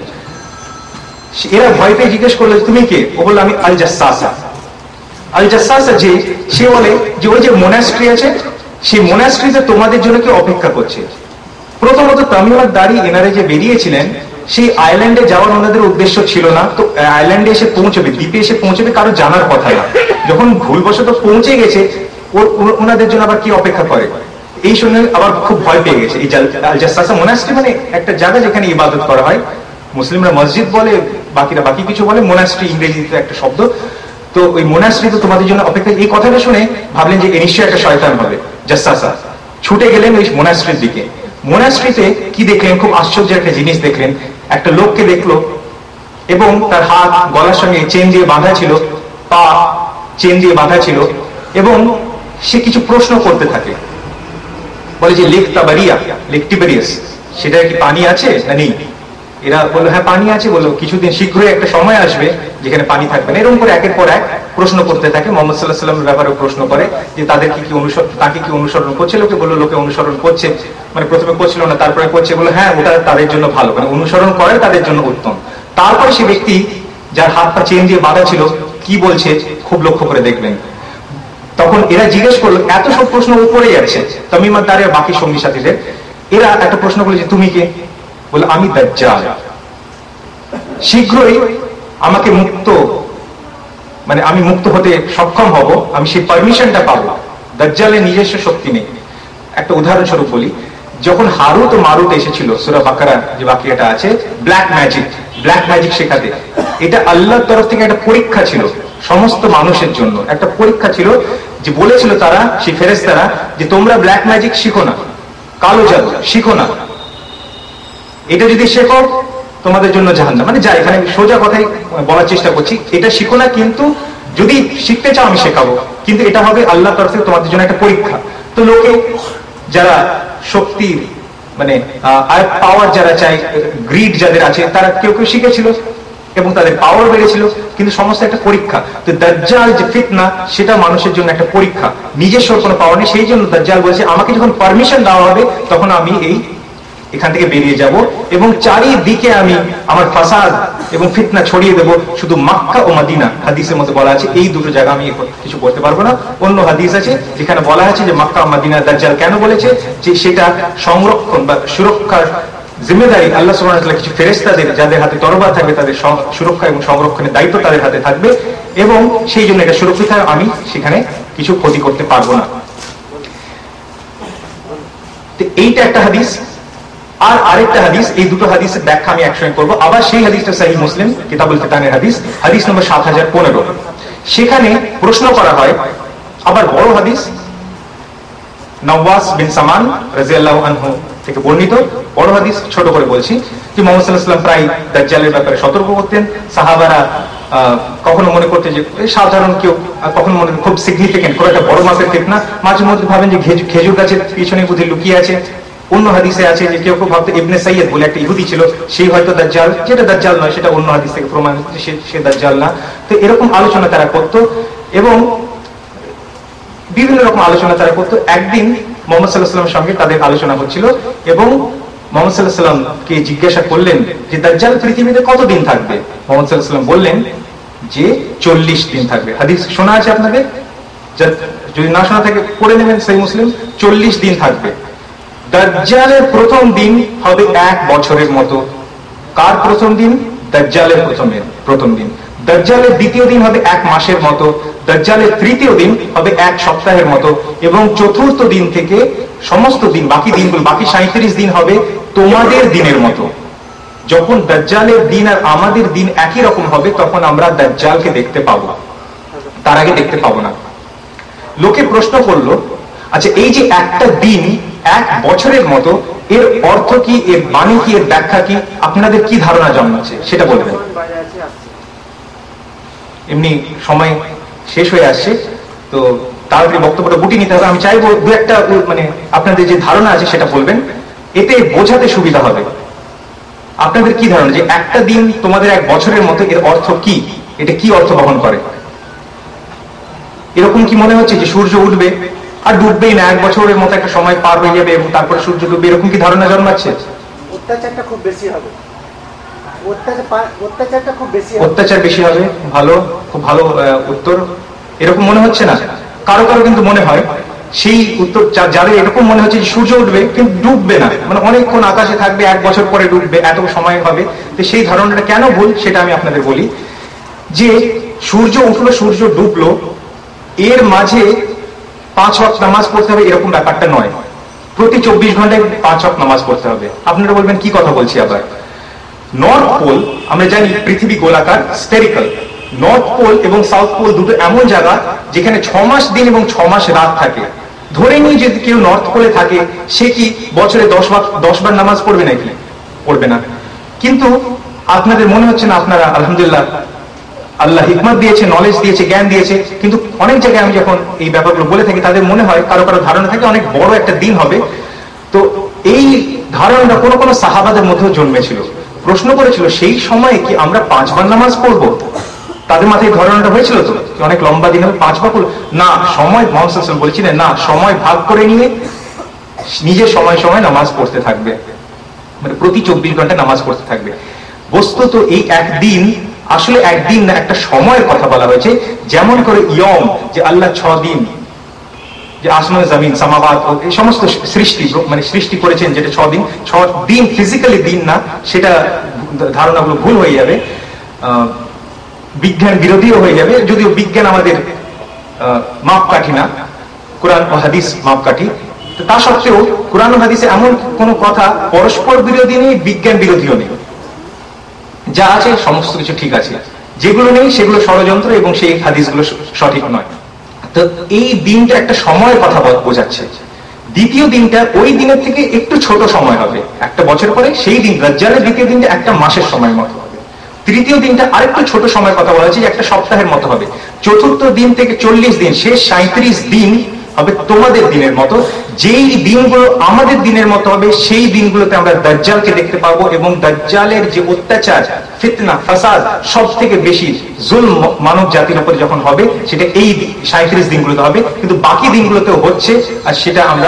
এরা ভয় পেয়ে জিজ্ঞেস করলো তুমি কে? ও বললো আমি আল জাসাসা। আল জাসাসা যে, সে বলে যে ওই যে মোনাস্ট্রি আছে, সেই মোনাস্ট্রিতে তোমাদের জন্য কেউ অপেক্ষা করছে। প্রথমত তামিমার দাড়ি এনারে যে বেরিয়েছিলেন, সেই আইল্যান্ডে যাওয়ার ওনাদের উদ্দেশ্য ছিল না। তো আইল্যান্ডে এসে পৌঁছবে, দ্বীপে এসে পৌঁছবে কারো জানার কথা না। যখন ভুলবশত পৌঁছে গেছে, ওনাদের জন্য আবার কি অপেক্ষা করে, এই শুনে আবার খুব ভয় পেয়ে গেছে। এই আল জাসাসা মোনাস্ট্রি মানে একটা জায়গা যেখানে ইবাদত করা হয়, মুসলিমরা মসজিদ বলে, বাকিরা বাকি কিছু বলে, মোনাস্ট্রি ইংরেজিতে একটা শব্দ। তো ওই মোনাস্ট্রি তো তোমাদের জন্য অপেক্ষা। এই কথাটা শুনে ভাবলেন যে নিশ্চয়ই একটা শয়তান হবে, জাসাসা। ছুটে গেলেন ওই মোনাস্ট্রির দিকে। মোনাস্ট্রিতে কি দেখলেন, খুব আশ্চর্য একটা জিনিস দেখলেন। একটা লোককে দেখলো এবং তার হাত গলার সঙ্গে চেন দিয়ে বাঁধা ছিল, পা চেন দিয়ে বাঁধা ছিল, এবং সে কিছু প্রশ্ন করতে থাকে। বলে যে লেক তাবারিয়া, লেক টিবেরিয়াস, সেটা কি পানি আছে না নেই? এরা বললো হ্যাঁ পানি আছে। বললো কিছুদিন শীঘ্রই একটা সময় আসবে যেখানে পানি থাকবে না। এরকম করে একের পর এক প্রশ্ন করতে থাকে। মোহাম্মদ সাল্লাল্লাহু আলাইহি ওয়াসাল্লামের ব্যাপারে প্রশ্ন করে যে তাদেরকে কি অনুসরণ, তাকে কি অনুসরণ করছে? লোকে বললো লোকে অনুসরণ করছে। মানে প্রথমে করছিল না, তারপরে করছে। বললো হ্যাঁ ওটা তাদের জন্য ভালো, মানে অনুসরণ করে তাদের জন্য উত্তম। তারপরে সে ব্যক্তি যার হাত পা চেন দিয়ে বাঁধা ছিল কি বলছে খুব লক্ষ্য করে দেখবেন। তখন এরা জিজ্ঞেস করলো, এত সব প্রশ্ন উপরে যাচ্ছে তামিমার দাঁড়িয়ে বাকি সঙ্গী সাথীদের। এরা একটা প্রশ্ন করলো যে তুমি কে? বলে আমি দাজ্জাল, শীঘ্রই আমাকে মুক্ত, মানে আমি মুক্ত হতে সক্ষম হব, আমি সেই পারমিশনটা পাবো। দাজ্জালের নিজস্ব শক্তি নেই। একটা উদাহরণস্বরূপ বলি, যখন হারুত ও মারুত এসেছিল সূরা বাকারা যে বাকিয়াটা আছে, ব্ল্যাক ম্যাজিক, ব্ল্যাক ম্যাজিক শেখাতে, এটা আল্লাহর তরফ থেকে একটা পরীক্ষা ছিল সমস্ত মানুষের জন্য। একটা পরীক্ষা ছিল যে বলেছিল তারা, সেই ফেরেশতারা, যে তোমরা ব্ল্যাক ম্যাজিক শিখো না, কালো জাদু শিখো না, এটা যদি শেখো তোমাদের জন্য জাহান্নাম। মানে যা এখানে সোজা কথাই বলার চেষ্টা করছি, এটা শিখো না, কিন্তু যদি শিখতে চাও আমি শেখাবো, কিন্তু এটা হবে আল্লাহর তরফ থেকে তোমাদের জন্য একটা পরীক্ষা। তো লোকে যারা শক্তির মানে পাওয়ার যারা চাই, গ্রিড যাদের আছে, তারা কেউ কেউ শিখেছিল এবং তাদের পাওয়ার বেড়েছিল, কিন্তু সমস্ত একটা পরীক্ষা। তো দাজ্জাল যে ফিতনা, সেটা মানুষের জন্য একটা পরীক্ষা। নিজস্ব কোনো পাওয়ার নেই, সেই জন্য দাজ্জাল বলছে আমাকে যখন পারমিশন দেওয়া হবে তখন আমি এই এখান থেকে বেরিয়ে যাব এবং চারিদিকে আমি আমার ফাসাদ এবং ফিতনা ছড়িয়ে দেব। শুধু মক্কা ও মদিনা, হাদিসের মধ্যে বলা আছে এই দুটো জায়গা আমি কিছু করতে পারবো না। অন্য হাদিস আছে যেখানে বলা আছে যে মক্কা ও মদিনা দাজ্জাল কেন বলেছে, যে সেটা সংরক্ষণ বা সুরক্ষার জিম্মেদারি আল্লাহ সুবহানাহু ওয়া তাআলা কিছু ফেরেশতাদের, যাদের হাতে তরবার থাকবে, তাদের সুরক্ষা এবং সংরক্ষণের দায়িত্ব তাদের হাতে থাকবে, এবং সেই জন্য এটা সুরক্ষিত, আমি সেখানে কিছু ক্ষতি করতে পারবো না। এইটা একটা হাদিস। আর আরেকটা হাদিস, এই দুটো হাদিসের ব্যাখ্যা আমি একসঙ্গে করবো। আবার সেই হাদিসটা সহিহ মুসলিম কিতাবুল ফিতানের হাদিস, হাদিস নম্বর সাত হাজার পনেরো। সেখানে প্রশ্ন করা হয়, আবার বড় হাদিস, নওয়াস বিন সামান রাদিয়াল্লাহু আনহু থেকে বর্ণিত বড় হাদিস, ছোট করে বলছি, যে মুহাম্মদ সাল্লাল্লাহু আলাইহি ওয়াসাল্লাম প্রায় দাজ্জালের ব্যাপারে সতর্ক করতেন। সাহাবারা কখনো মনে করতে যে সাধারণ কেউ, কখনো মনে খুব সিগনিফিকেন্ট কোনো একটা বড় মাপের ফিতনা, মাঝে মধ্যে ভাবেন যে খেজুর গাছের পিছনে বুঝি লুকিয়ে আছে। অন্য হাদিসে আছে যে কেউ কেউ ভাবতো ইবনে সাইয়্যিদ বলে একটা ইহুদি ছিল, সেই হয়তো দাজ্জাল, যেটা দাজ্জাল নয়, সেটা অন্য হাদিস থেকে প্রমাণ হচ্ছে সে দাজ্জাল না। তো এরকম আলোচনা তারা করতো এবং বিভিন্ন রকম আলোচনা তারা করতো। একদিন মুহাম্মদ সাল্লাল্লাহু আলাইহি ওয়াসাল্লামের সঙ্গে তাদের আলোচনা হচ্ছিল এবং মুহাম্মদ সাল্লাল্লাহু আলাইহি ওয়াসাল্লামকে জিজ্ঞাসা করলেন যে দাজ্জাল পৃথিবীতে কতদিন থাকবে? মুহাম্মদ সাল্লাল্লাহু আলাইহি ওয়াসাল্লাম বললেন যে চল্লিশ দিন থাকবে। হাদিস শোনা আছে আপনাদের? যদি না শোনা থাকে পড়ে নেবেন, সহিহ মুসলিম, চল্লিশ দিন থাকবে। দাজ্জালের প্রথম দিন হবে এক বছরের মতো। কার প্রথম দিন? দাজ্জালের প্রথমের প্রথম দিন। দাজ্জালের দ্বিতীয় দিন হবে এক মাসের মতো। দাজ্জালের তৃতীয় দিন হবে এক সপ্তাহের মতো, এবং চতুর্থ দিন থেকে সমস্ত দিন, বাকি দিনগুলো, বাকি সাঁইত্রিশ দিন হবে তোমাদের দিনের মতো। যখন দাজ্জালের দিন আর আমাদের দিন একই রকম হবে, তখন আমরা দাজ্জালকে দেখতে পাবো, তার আগে দেখতে পাবো না। লোকে প্রশ্ন করলো, আচ্ছা এই যে একটা দিন এক বছরের মতো, এর অর্থ কি, এর মানে কি, এর ব্যাখ্যা কি? আপনাদের কি ধারণা জন্মাচ্ছে সেটা বলবেন। এমনি সময় শেষ হয়ে আসছে, তো তাড়াতাড়ি বক্তব্যটা গুটিয়ে নিতে হবে। আমি চাইবো দু একটা মানে আপনাদের যে ধারণা আছে সেটা বলবেন, এতে বোঝাতে সুবিধা হবে। আপনাদের কি ধারণা যে একটা দিন তোমাদের এক বছরের মতো, এর অর্থ কি? এটা কি অর্থ বহন করে? এরকম কি মনে হচ্ছে যে সূর্য উঠবে আর ডুববেই না, এক বছরের মতো একটা সময় পার হয়ে যাবে এবং তারপরে সূর্য ডুববে, এরকম কি ধারণা জন্মাচ্ছে? অত্যাচারটা খুব বেশি হবে, অত্যাচারটা খুব বেশি অত্যাচার বেশি হবে। ভালো, খুব ভালো উত্তর। এরকম মনে হচ্ছে না? কারো কারো কিন্তু মনে হয় সেই উত্তর, যাদের এরকম মনে হচ্ছে যে সূর্য উঠবে কিন্তু ডুববে না, মানে অনেকক্ষণ আকাশে থাকবে, এক বছর পরে ডুববে, এত সময় হবে। তো সেই ধারণাটা কেন ভুল সেটা আমি আপনাদের বলি। যে সূর্য উঠলো, সূর্য ডুবলো, এর মাঝে পাঁচ ওয়াক্ত নামাজ পড়তে হবে এরকম ব্যাপারটা নয়। প্রতি চব্বিশ ঘন্টায় পাঁচ ওয়াক্ত নামাজ পড়তে হবে। আপনারা বলবেন কি কথা বলছি আবার। নর্থ পোল, আমরা জানি পৃথিবী গোলাকার, স্ফেরিক্যাল। নর্থ পোল এবং সাউথ পোল দুটো এমন জায়গা যেখানে ছ মাস দিন এবং ছ মাস রাত থাকে। ধরে নিয়ে যদি কেউ নর্থ পোলে থাকে, সে কি বছরে দশ বার দশ বার নামাজ পড়বে নাকি? পড়বে না। কিন্তু আপনাদের মনে হচ্ছে না, আপনারা আলহামদুলিল্লাহ আল্লাহ হিকমত দিয়েছে, নলেজ দিয়েছে, জ্ঞান দিয়েছে, কিন্তু অনেক জায়গায় আমি যখন এই ব্যাপারগুলো বলে থাকি তাদের মনে হয়, কারো কারো ধারণা থাকে অনেক বড় একটা দিন হবে। তো এই ধারণাটা কোনো কোনো সাহাবাদের মধ্যেও জন্মেছিল। প্রশ্ন করেছিল সেই সময়ে কি আমরা পাঁচবার নামাজ পড়বো? তাদের মাথায় ধারণাটা হয়েছিল তো অনেক লম্বা দিন হবে, পাঁচবার পড়বো না। সময় মোহাম্মদ বলেছিলেন না, সময় ভাগ করে নিয়ে নিজের সময় সময় নামাজ পড়তে থাকবে, মানে প্রতি চব্বিশ ঘন্টা নামাজ পড়তে থাকবে। বস্তুত এই একদিন আসলে একদিন না, একটা সময়ের কথা বলা হয়েছে। যেমন করে ইয়ম, যে আল্লাহ ছ দিন, যে আসমান জমিন সামাবাত এই সমস্ত সৃষ্টি মানে সৃষ্টি করেছেন, যেটা ছ দিন, ছ দিন ফিজিক্যালি দিন না, সেটা ধারণাগুলো ভুল হয়ে যাবে, বিজ্ঞান বিরোধীও হয়ে যাবে। যদিও বিজ্ঞান আমাদের মাপকাঠি না, কোরআন ও হাদিস মাপকাঠি। তা সত্ত্বেও কোরআন ও হাদিসে এমন কোন কথা পরস্পর বিরোধী নেই, বিজ্ঞান বিরোধীও নেই। যা আছে সমস্ত কিছু ঠিক আছে, যেগুলো নেই সেগুলো ষড়যন্ত্র এবং সেই হাদিসগুলো সঠিক নয়। তো এই দিনটা একটা সময়ের কথা বোঝাচ্ছে। দ্বিতীয় দিনটা ওই দিনের থেকে একটু ছোট সময় হবে, একটা বছর পরে সেই দিন দাজ্জালের দ্বিতীয় দিনটা একটা মাসের সময় মতো হবে। তৃতীয় দিনটা আরেকটু ছোট সময়ের কথা বলা হচ্ছে, যে একটা সপ্তাহের মতো হবে। চতুর্থ দিন থেকে চল্লিশ দিন, শেষ সাঁত্রিশ দিন হবে তোমাদের দিনের মতো। যেই দিনগুলো আমাদের দিনের মতো হবে, সেই দিনগুলোতে আমরা দাজ্জালকে দেখতে পাবো, এবং দাজ্জালের যে অত্যাচার, ফিতনা, ফাসাদ, সব থেকে বেশি জুলম মানব জাতির উপরে যখন হবে, সেটা এই সাঁত্রিশ দিনগুলোতে হবে। কিন্তু বাকি দিনগুলোতেও হচ্ছে, আর সেটা আমরা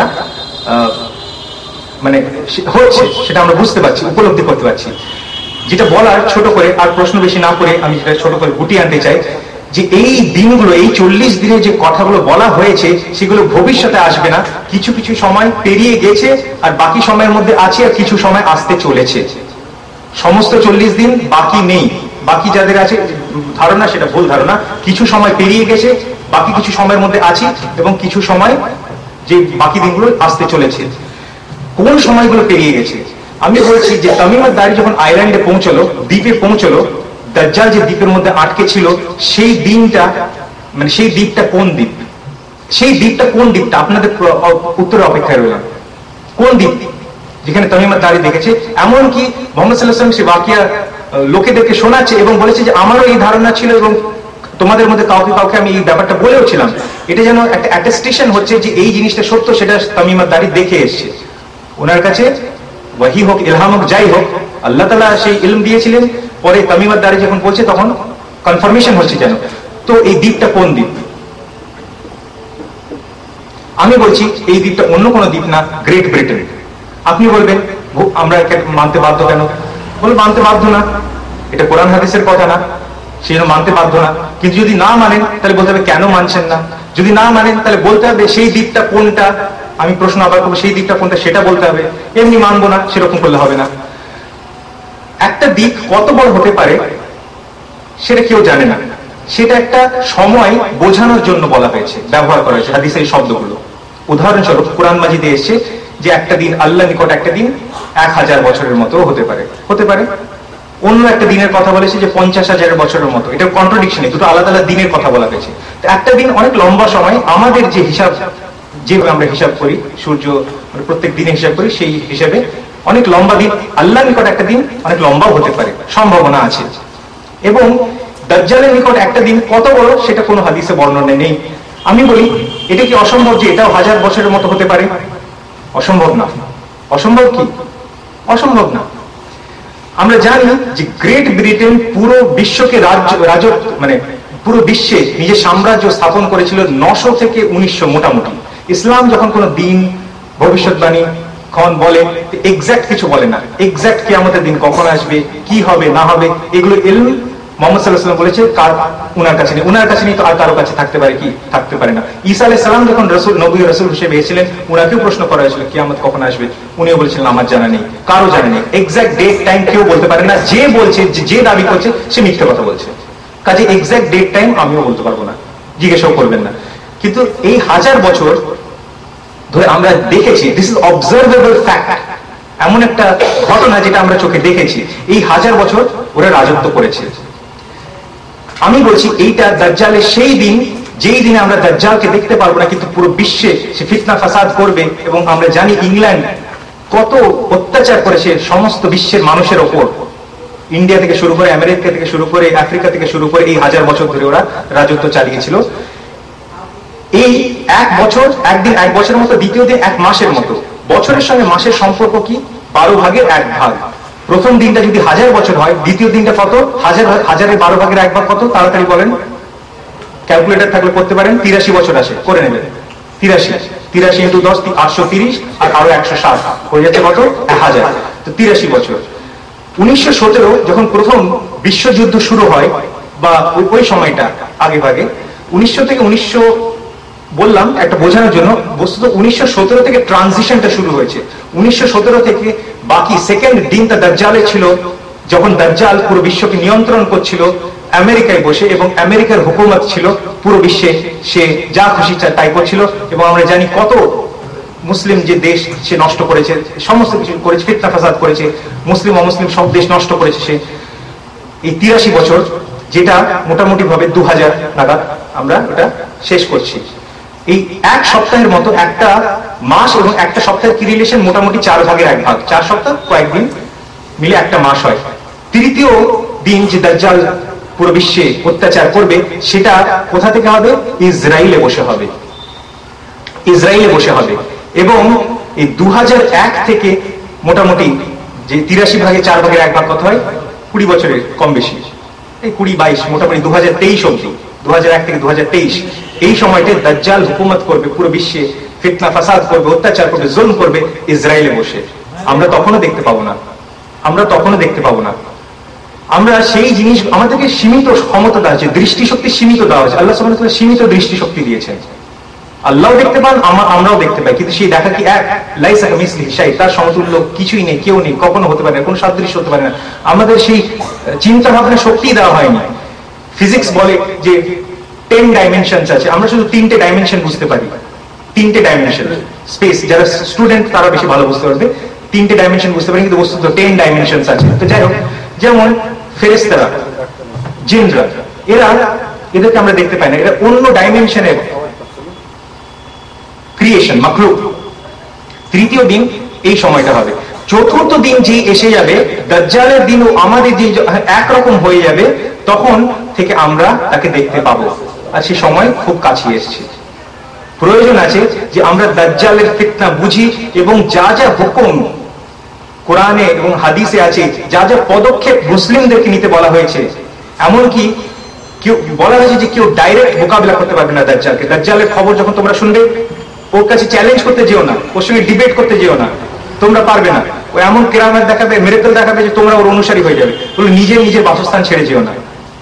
মানে হচ্ছে সেটা আমরা বুঝতে পারছি, উপলব্ধি করতে পারছি। যেটা বলার ছোট করে, আর প্রশ্ন বেশি না করে আমি যেটা ছোট করে গুটিয়ে আনতে চাই, যে এই দিনগুলো, এই চল্লিশ দিনে যে কথাগুলো বলা হয়েছে, সেগুলো ভবিষ্যতে আসবে না। কিছু কিছু সময় পেরিয়ে গেছে, আর বাকি সময়ের মধ্যে আছে, আর কিছু সময় আসতে চলেছে। সমস্ত চল্লিশ দিন বাকি নেই। বাকি যাদের আছে ধারণা, সেটা ভুল ধারণা। কিছু সময় পেরিয়ে গেছে, বাকি কিছু সময়ের মধ্যে আছি, এবং কিছু সময় যে বাকি দিনগুলো আসতে চলেছে। কোন সময়গুলো পেরিয়ে গেছে? আমি বলছি যে তামিমাত দারি যখন আইল্যান্ডে পৌঁছলো, দ্বীপে পৌঁছলো, দাজ্জাল যে দ্বীপের মধ্যে আটকে ছিল, সেই দিনটা মানে সেই দ্বীপটা কোন দ্বীপ? সেই দ্বীপটা কোন দ্বীপটা? আপনাদের উত্তরের অপেক্ষায় রইলাম। কোন দ্বীপ যেখানে তামিমাত দারি দেখেছে? এমনকি মোহাম্মদ সাল্লাল্লাহু আলাইহি ওয়াসাল্লাম সে ওয়াকিয়া লোকেদেরকে শোনাচ্ছে এবং বলেছে যে আমারও এই ধারণা ছিল, এবং তোমাদের মধ্যে কাউকে কাউকে আমি এই ব্যাপারটা বলেও ছিলাম। এটা যেন একটা অ্যাটেস্টেশন হচ্ছে যে এই জিনিসটা সত্য, সেটা তামিমাত দারি দেখে এসছে। ওনার কাছে ওয়াহি হোক, ইলহাম হোক, যাই হোক, আল্লাহ তাআলা সেই ইলম দিয়েছিলেন। পরে তামিমাত দারি যখন বলছে, তখন কনফার্মেশন হচ্ছে যেন। তো এই দ্বীপটা কোন দ্বীপ? আমি বলছি এই দ্বীপটা অন্য কোনো দ্বীপ না, গ্রেট ব্রিটেন। আপনি বলবেন আমরা একে মানতে বাধ্য কেন? বলে মানতে বাধ্য না, এটা কোরআন হাদিসের কথা না, সেই জন্য মানতে বাধ্য না। কিন্তু যদি না মানেন তাহলে বলতে হবে কেন মানছেন না। যদি না মানেন তাহলে বলতে হবে সেই দ্বীপটা কোনটা। আমি প্রশ্ন আবার করবো, সেই দ্বীপটা কোনটা সেটা বলতে হবে। এমনি মানবো না সেরকম করলে হবে না। একটা দ্বীপ কত বড় হতে পারে সেটা কেউ জানে না। সেটা একটা সময় বোঝানোর জন্য বলা হয়েছে, ব্যবহার করা হয়েছে হাদিসের এই শব্দগুলো। উদাহরণস্বরূপ কোরআন মাজিদে এসেছে যে একটা দিন আল্লাহ নিকট একটা দিন এক হাজার বছরের মতো হতে পারে হতে পারে অন্য একটা দিনের কথা বলেছে যে পঞ্চাশ হাজারের বছরের মতো। এটা কন্ট্রাডিকশন, দুটো আলাদা আলাদা দিনের কথা বলা হয়েছে। তো একটা দিন অনেক লম্বা সময়। আমাদের যে হিসাব, যেভাবে আমরা হিসাব করি, সূর্য প্রত্যেক দিনে হিসাব করি, সেই হিসাবে অনেক লম্বা দিন। আল্লাহ নিকট একটা দিন অনেক লম্বাও হতে পারে, সম্ভাবনা আছে। এবং দাজ্জালের নিকট একটা দিন কত বড় সেটা কোনো হাদিসে বর্ণনা নেই। আমি বলি এটা কি অসম্ভব যে এটাও হাজার বছরের মতো হতে পারে? অসম্ভব না। অসম্ভব কি? অসম্ভব না। আমরা জানি যে গ্রেট ব্রিটেন পুরো বিশ্বকে রাজ্য রাজত্ব মানে পুরো বিশ্বে নিজের সাম্রাজ্য স্থাপন করেছিল নশো থেকে উনিশশো মোটামুটি। ইসলাম যখন কোনো দিন ভবিষ্যৎবাণী খন বলে এক্সাক্ট কিছু বলে না, এক্সাক্ট কিয়ামতের দিন কখন আসবে, কি হবে না হবে, এগুলো ইলম মোহাম্মদ সাল্লাল্লাহু আলাইহি ওয়াসাল্লাম বলেছে কার উনার কাছে নেই, উনার কাছে নেই তো আর কারো কাছে থাকতে পারে কি, থাকতে পারে না। ঈসা আলাইহিস সালাম যখন রাসূল নবী রাসূল হিসেবে এসেছিলেন, উনাকেও প্রশ্ন করা হয়েছিল কিয়ামত কখন আসবে, উনিও বলেছিলেন আমার জানা নেই, কারো জানা নেই, এক্সাক্ট ডেট টাইম কেউ বলতে পারে না। যে বলছে যে দাবি করছে সে মিথ্যে কথা বলছে, কাজে এক্সাক্ট ডেট টাইম আমিও বলতে পারবো না, জিজ্ঞাসাও করবেন না। কিন্তু এই হাজার বছর ধরে আমরা দেখেছি, দিস ইজ অবজারভেবল ফ্যাক্ট, এমন একটা ঘটনা যেটা আমরা চোখে দেখেছি, এই হাজার বছর ওরা রাজত্ব করেছে। আমি বলছি এইটা দাজ্জালের সেই দিন যেই দিনে আমরা দাজ্জালকে দেখতে পারবো না, কিন্তু পুরো বিশ্বে সে ফিতনা ফাসাদ করবে। এবং আমরা জানি ইংল্যান্ড কত অত্যাচার করেছে সমস্ত বিশ্বের মানুষের ওপর, ইন্ডিয়া থেকে শুরু করে আমেরিকা থেকে শুরু করে আফ্রিকা থেকে শুরু করে এই হাজার বছর ধরে ওরা রাজত্ব চালিয়েছিল। এই এক বছর একদিন এক বছরের মতো, দ্বিতীয় দিন এক মাসের মতো। বছরের সঙ্গে মাসের সম্পর্ক কি? বারো ভাগের এক ভাগ। প্রথম দিনটা যদি হাজার বছর হয়, দ্বিতীয় দিনটা কত? হাজার হাজারের বারো ভাগের এক ভাগ কত? তাড়াতাড়ি বলেন, ক্যালকুলেটর থাকলে করতে পারেন। তিরাশি বছর আসে, করে নেবেন। তিরাশি তিরাশি ইন্টু দশ, আটশো তিরিশ, আর আরো একশো ষাট হয়ে যাচ্ছে কত? এক হাজার। তো তিরাশি বছর। উনিশশো সতেরো যখন প্রথম বিশ্বযুদ্ধ শুরু হয়, বা ওই সময়টা আগে ভাগে, উনিশশো থেকে উনিশশো বললাম একটা বোঝানোর জন্য, বস্তুত উনিশশো সতেরো থেকে ট্রানজিশনটা শুরু হয়েছে। উনিশশো সতেরো থেকে বাকি সেকেন্ড দিনটা দাজ্জালে ছিল, যখন দাজ্জাল পুরো বিশ্বকে নিয়ন্ত্রণ করছিল আমেরিকায় বসে, এবং আমেরিকার হুকুমত ছিল পুরো বিশ্বে, সে যা খুশি তাই করছিল। এবং আমরা জানি কত মুসলিম যে দেশ সে নষ্ট করেছে, সমস্ত কিছু করেছে, ফিতনা ফাসাদ করেছে, মুসলিম অমুসলিম সব দেশ নষ্ট করেছে সে। এই তিরাশি বছর, যেটা মোটামুটি ভাবে দু হাজার নাগাদ আমরা ওটা শেষ করছি। এই এক সপ্তাহের মতো, একটা মাস এবং একটা সপ্তাহের কি রিলেশন? মোটামুটি চার ভাগের এক ভাগ, চার সপ্তাহ কয়েকদিন মিলে একটা মাস হয়। তৃতীয় দিন যে দাজ্জাল পুরো বিশ্বে অত্যাচার করবে, সেটা কোথা থেকে হবে? ইসরায়েলে বসে হবে, ইসরায়েলে বসে হবে। এবং এই দু হাজার এক থেকে মোটামুটি যে তিরাশি ভাগে চার ভাগের এক ভাগ কত হয়? কুড়ি বছরের কম বেশি, এই কুড়ি বাইশ, মোটামুটি দু হাজার তেইশ অব্দি, দু হাজার এক থেকে দু হাজার তেইশ, এই সময়টা দাজ্জাল হুকুমত করবে পুরো বিশ্বে, ফিতনা ফাসাদ করবে, অত্যাচার করবে, জুলম করবে ইসরায়েলে বসে। আমরা তখনও দেখতে পাবো না, আমরা তখনও দেখতে পাবো না। আমরা সেই জিনিস, আমাদেরকে সীমিত ক্ষমতা দেওয়া হয়েছে, দৃষ্টিশক্তি সীমিত দেওয়া হয়েছে। আল্লাহ সুবহানাহু ওয়া তাআলা সীমিত দৃষ্টিশক্তি দিয়েছেন, আল্লাহও দেখতে পান, আমরাও দেখতে পাই, কিন্তু সেই দেখা কি এক? লাইসা কামিসলিহি শাই, তার সমতুল্য কিছুই নেই, কেউ নেই, কখনো হতে পারে না, কোনো সাদৃশ্য হতে পারে না। আমাদের সেই চিন্তা ভাবনা শক্তি দেওয়া হয়নি। ফিজিক্স বলে যে টেন ডাইমেনশনস আছে, আমরা শুধু তিনটে ডাইমেনশন বুঝতে পারি, তিনটে ডাইমেনশন স্পেস। যারা স্টুডেন্ট তারা বেশি ভালো বুঝতে পারবে, তিনটে ডাইমেনশন বুঝতে পারি, কিন্তু বস্তুত টেন ডাইমেনশনস আছে। তো যাই হোক, যেমন ফেরেশতারা, জিনরা, এরা এদেরকে আমরা দেখতে পাই না, এরা অন্য ডাইমেনশনের ক্রিয়েশন, মাখলুক। তৃতীয় দিন এই সময়টা হবে। চতুর্থ দিন যে এসে যাবে, দাজ্জালের দিনও আমাদের যে একরকম হয়ে যাবে, তখন থেকে আমরা তাকে দেখতে পাবো। আর সে সময় খুব কাছে এসছে। প্রয়োজন আছে যে আমরা দাজ্জালের ফিতনা বুঝি, এবং যা যা হুকুম কোরআনে এবং হাদিসে আছে, যা যা পদক্ষেপ মুসলিমদেরকে নিতে বলা হয়েছে, এমনকি কেউ বলা হয়েছে যে কেউ ডাইরেক্ট মোকাবিলা করতে পারবে না দাজ্জালকে। দাজ্জালের খবর যখন তোমরা শুনবে, ওর কাছে চ্যালেঞ্জ করতে যেও না, ওর সঙ্গে ডিবেট করতে যেও না, তোমরা পারবে না। ও এমন কেরামত দেখাবে, মিরাকল দেখাবে যে তোমরা ওর অনুসারী হয়ে যাবে। বলে নিজের নিজের বাসস্থান ছেড়ে যেও না।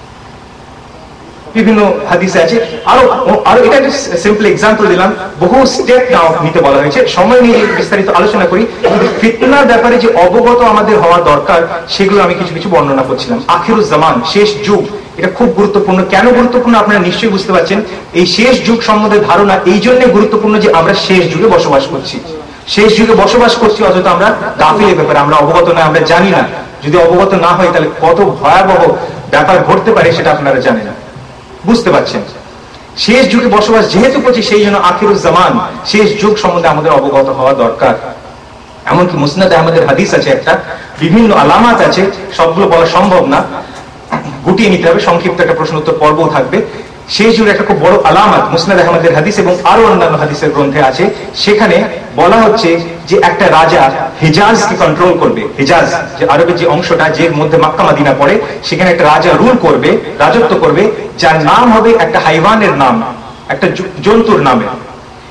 বিভিন্ন হাদিসে আছে। আরো আরো এটা একটা সিম্পল এক্সাম্পল দিলাম, বহু স্টেপ নাও নিতে বলা হয়েছে, সময় নিয়ে বিস্তারিত আলোচনা করি। কিন্তু ফিতনার ব্যাপারে যে অবগত আমাদের হওয়া দরকার, সেগুলো আমি কিছু কিছু বর্ণনা করছিলাম। আখিরুজ জামান, শেষ যুগ, এটা খুব গুরুত্বপূর্ণ। কেন গুরুত্বপূর্ণ আপনারা নিশ্চয়ই বুঝতে পারছেন। এই শেষ যুগ সম্বন্ধে ধারণা এই জন্য গুরুত্বপূর্ণ যে আমরা শেষ যুগে বসবাস করছি, শেষ যুগে বসবাস করছি, অথচ আমরা গাফিল এ ব্যাপারে, আমরা অবগত না, আমরা জানি না। যদি অবগত না হয়, তাহলে কত ভয়াবহ ব্যাপার ঘটতে পারে সেটা আপনারা জানেন না, বুঝতে পারছেন। শেষ যুগে বসবাস যেহেতু করছি, সেই জন্য আখিরুজ জামান, শেষ যুগ সম্বন্ধে আমাদের অবগত হওয়া দরকার। এমনকি মুসনাদ আহমদের হাদিস আছে একটা, বিভিন্ন আলামাত আছে, সবগুলো বলা সম্ভব না, গুটিয়ে নিতে হবে। সংক্ষিপ্ত একটা প্রশ্ন উত্তর পর্বও থাকবে। শেষ যুগে একটা খুব বড় আলামাত মুসনাদ আহমদের হাদিস এবং আরো অন্যান্য হাদিসের গ্রন্থে আছে। সেখানে বলা হচ্ছে যে একটা রাজা হিজাজকে কন্ট্রোল করবে। হিজাজ যে আরবের যে অংশটা, যে মধ্যে মক্কা মদিনা পড়ে, সেখানে একটা রাজা রুল করবে, রাজত্ব করবে, যার নাম হবে একটা হাইওয়ানের নাম, একটা জন্তুর নামে।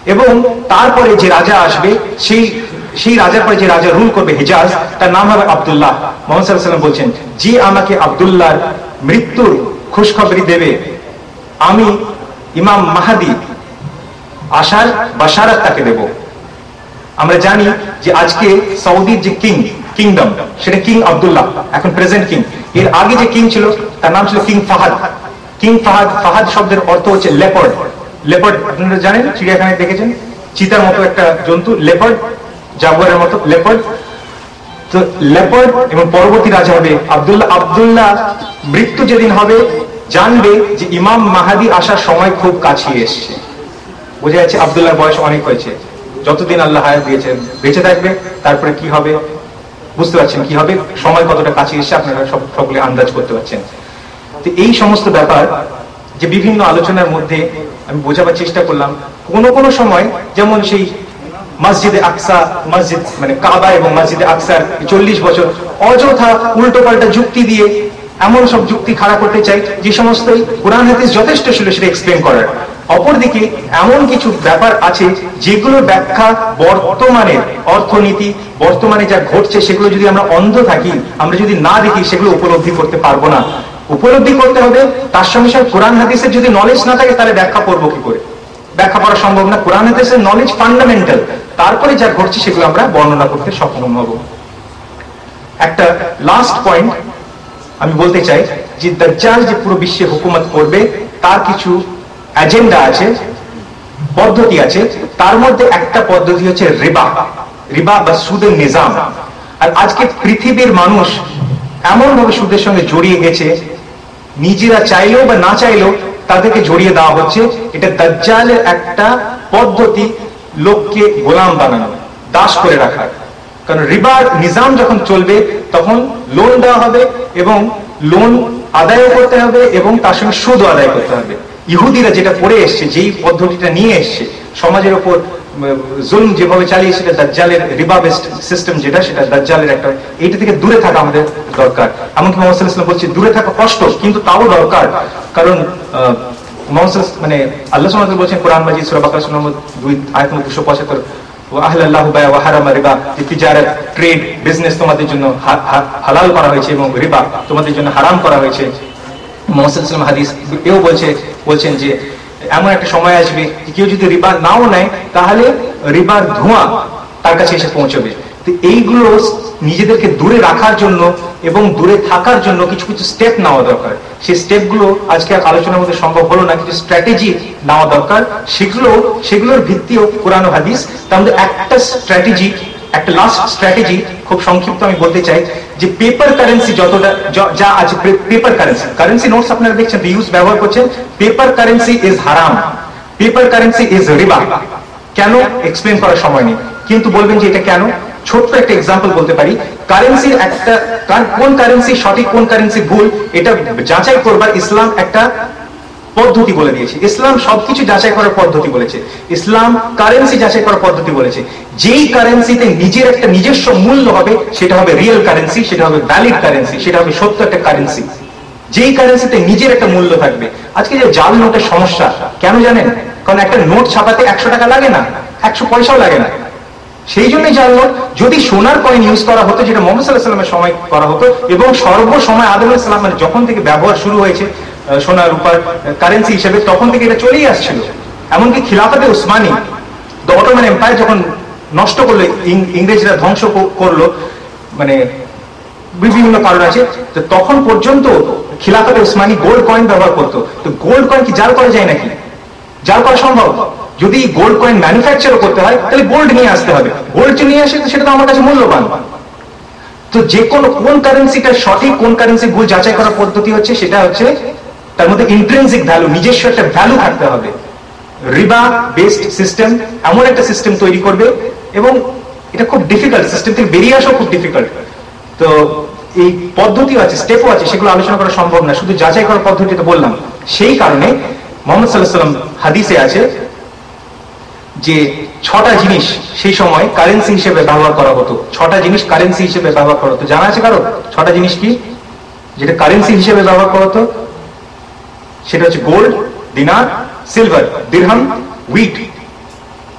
এবং তারপরে যে রাজা আসবে সেই সেই রাজার পরে যে রাজা রুল করবে হিজাজ, তার নাম হবে আব্দুল্লাহ। মুহাম্মদ সাল্লাল্লাহু আলাইহি ওয়াসাল্লাম বলছেন, যে আমাকে আব্দুল্লাহর মৃত্যুর খুশখবরি দেবে, আমি ইমাম মাহাদি আসার বাশারাত তাকে দেব। আমরা জানি যে আজকে সৌদির যে কিং কিংডম সেটা কিং আব্দুল্লাহ, এখন প্রেজেন্ট কিং। এর আগে যে কিং ছিল তার নাম ছিল কিং ফাহাদ। কিং ফাহাদ, ফাহাদ শব্দের অর্থ হচ্ছে লেপার্ড। লেপার্ড আপনারা জানেন, চিড়িয়াখানায় দেখেছেন, চিতার মতো একটা জন্তু, লেপার্ড, জাগুয়ারের মতো লেপার্ড। তো লেপার্ড এবং পরবর্তী রাজা হবে আব্দুল্লাহ। আব্দুল্লাহ মৃত্যু যেদিন হবে জানবে যে ইমাম মাহাদি আসার সময় খুব কাছে এসছে। বোঝা যাচ্ছে আব্দুল্লাহর বয়স অনেক হয়েছে, যতদিন আল্লাহ হায়াত দিয়েছেন বেঁচে থাকবে, তারপরে কি হবে বুঝতে পারছেন, কি হবে, সময় কতটা কাছে এসছে আপনারা সব সকলে আন্দাজ করতে পারছেন। তো এই সমস্ত ব্যাপার যে বিভিন্ন আলোচনার মধ্যে আমি বোঝাবার চেষ্টা করলাম, কোন কোন সময় যেমন সেই মসজিদে আকসা, মসজিদ মানে কাবা এবং মসজিদে আকসার চল্লিশ বছর অযথা উল্টো পাল্টা যুক্তি দিয়ে এমন সব যুক্তি খাড়া করতে চাই যে সমস্ত কোরআন হাদিস যথেষ্ট ছিল সেটা এক্সপ্লেন করার। অপরদিকে এমন কিছু ব্যাপার আছে যেগুলোর ব্যাখ্যা বর্তমানের অর্থনীতি, বর্তমানে যা ঘটছে সেগুলো যদি আমরা অন্ধ থাকি, আমরা যদি না দেখি, সেগুলো উপলব্ধি করতে পারবো না। উপলব্ধি করতে হবে, তার সঙ্গে সঙ্গে কোরআন হাদিসের যদি নলেজ না থাকে তাহলে ব্যাখ্যা করবো কি করে? ব্যাখ্যা করা সম্ভব না। কোরআন হাদিসের নলেজ ফান্ডামেন্টাল, তারপরে যা ঘটছে সেগুলো আমরা বর্ণনা করতে সক্ষম হব। একটা লাস্ট পয়েন্ট আমি বলতে চাই যে দাজ্জাল যে পুরো বিশ্বে হুকুমত করবে তার কিছু এজেন্ডা আছে, পদ্ধতি আছে। তার মধ্যে একটা পদ্ধতি হচ্ছে রিবা, রিবা বা সুদের নিজাম। আর আজকে পৃথিবীর মানুষ এমন ভাবে সুদের সঙ্গে জড়িয়ে গেছে, নিজেরা চাইলেও বা না চাইলেও তাদেরকে জড়িয়ে দেওয়া হচ্ছে। এটা দাজ্জালের একটা পদ্ধতি, লোককে গোলাম বানানো, দাস করে রাখার। কারণ রিবার নিজাম যখন চলবে তখন লোন দেওয়া হবে এবং লোন আদায় করতে হবে এবং তার সঙ্গে সুদ আদায় করতে হবে। ইহুদিরা যেটা করে এসছে, যেই পদ্ধতিটা নিয়ে এসছে সমাজের উপর জুলম যেভাবে চালিয়ে, সেটা দাজ্জালের রিবা বেসড সিস্টেম, যেটা সেটা দাজ্জালের একটা। এইটা থেকে দূরে থাকা আমাদের দরকার। এমনকি মুহাম্মদ সাল্লাল্লাহু আলাইহি ওয়াসাল্লাম বলছে দূরে থাকা কষ্ট, কিন্তু তাও দরকার। কারণ মানে আল্লাহ সুবহানাহু ওয়া তাআলা বলেছেন কোরআন মাজিদ সূরা বাকারা সূরা নম্বর দুই আয়াত নম্বর দুইশো পঁচাত্তর, ওয়া আহলাল্লাহু বায়আ ওয়া হারামা রিবা, যে তিজারত, ট্রেড, বিজনেস তোমাদের জন্য হালাল করা হয়েছে এবং রিবা তোমাদের জন্য হারাম করা হয়েছে। মুহাম্মদ সাল্লাল্লাহু আলাইহি ওয়াসাল্লাম হাদিস এও বলছে বলছেন যে এমন একটা সময় আসবে কেউ যদি রিবা নাও নেয় তাহলে রিবার ধোঁয়া তার কাছে এসে পৌঁছবে। তো এইগুলো নিজেদেরকে দূরে রাখার জন্য এবং দূরে থাকার জন্য কিছু কিছু স্টেপ নেওয়া দরকার। সেই স্টেপগুলো আজকে আলোচনার মধ্যে সম্ভব হলো না, কিছু স্ট্র্যাটেজি নেওয়া দরকার। সেগুলো সেগুলোর ভিত্তিও কোরআন ও হাদিস। তার মধ্যে একটা স্ট্র্যাটেজি, একটা লাস্ট স্ট্র্যাটেজি খুব সংক্ষিপ্ত আমি বলতে চাই যে পেপার কারেন্সি যতটা যা আছে, পেপার কারেন্সি কারেন্সি নোটস আপনারা দেখছেন ইউজ ব্যবহার করছেন, পেপার কারেন্সি ইজ হারাম, পেপার কারেন্সি ইজ রিবা। কেন এক্সপ্লেন করার সময় নেই, কিন্তু বলবেন যে এটা কেন। ছোট্ট একটা এক্সাম্পল বলতে পারি। কারেন্সির একটা, কোন কারেন্সি সঠিক কোন কারেন্সি ভুল এটা যাচাই করবার ইসলাম একটা পদ্ধতি বলে দিয়েছে। ইসলাম সবকিছু যাচাই করার পদ্ধতি বলেছে। ইসলাম কারেন্সি যাচাই করার পদ্ধতি বলেছে। যেই কারেন্সিতে নিজের একটা নিজস্ব মূল্য হবে সেটা হবে রিয়েল কারেন্সি, সেটা হবে ভ্যালিড কারেন্সি, সেটা হবে সত্য একটা কারেন্সি। যেই কারেন্সিতে নিজের একটা মূল্য থাকবে। আজকে যে জাল নোটের সমস্যা কেন জানেন? কারণ একটা নোট ছাপাতে একশো টাকা লাগে না, একশো পয়সাও লাগে না। সেই জন্যই জাল নোট। যদি সোনার কয়েন ইউজ করা হতো, যেটা মুহাম্মদ সাল্লাল্লাহু আলাইহি ওয়াসাল্লামের সময় করা হতো এবং সর্বসময় আদম আলাইহিস সালাম মানে যখন থেকে ব্যবহার শুরু হয়েছে সোনার রূপার কারেন্সি হিসেবে, তখন থেকে এটা চলেই আসছিল। এমনকি খিলাফতে উসমানী, দ্য অটোমান এম্পায়ার যখন নষ্ট করলো, ইংরেজরা ধ্বংস করলো, মানে বিভিন্ন কারণ আছে, তো তখন পর্যন্ত খিলাফতে উসমানী গোল্ড কয়েন ব্যবহার করতো। তো গোল্ড কয়েন কি জাল করা যায় নাকি? জাল করা সম্ভব। যদি গোল্ড কয়েন ম্যানুফ্যাকচার করতে হয় তাহলে গোল্ড নিয়ে আসতে হবে। গোল্ড নিয়ে আসে সেটা তো আমার কাছে মূল্যবান। তো যে কোনো কোন কারেন্সিটা সঠিক কোন কারেন্সি ভুল যাচাই করার পদ্ধতি হচ্ছে সেটা হচ্ছে তার মধ্যে ইন্ট্রিনসিক ভ্যালু, নিজস্ব একটা ভ্যালু থাকতে হবে। রিবা বেসড সিস্টেম এমন একটা সিস্টেম তৈরি করবে এবং এটা খুব ডিফিকাল্ট, সিস্টেম থেকে বেরিয়ে আসাও খুব ডিফিকাল্ট। তো এই পদ্ধতিও আছে, স্টেপও আছে, সেগুলো আলোচনা করা সম্ভব না, শুধু যাচাই করার পদ্ধতিটা বললাম। সেই কারণে মুহাম্মদ সাল্লাল্লাহু আলাইহি ওয়াসাল্লাম হাদিসে আছে যে ছটা জিনিস সেই সময় কারেন্সি হিসেবে ব্যবহার করা হতো। ছটা জিনিস কারেন্সি হিসেবে ব্যবহার করা হতো। জানা আছে কারো ছটা জিনিস কি যেটা কারেন্সি হিসেবে ব্যবহার করা হতো? সেটা হচ্ছে গোল্ড, দিনার, সিলভার, দিরহাম, উইট।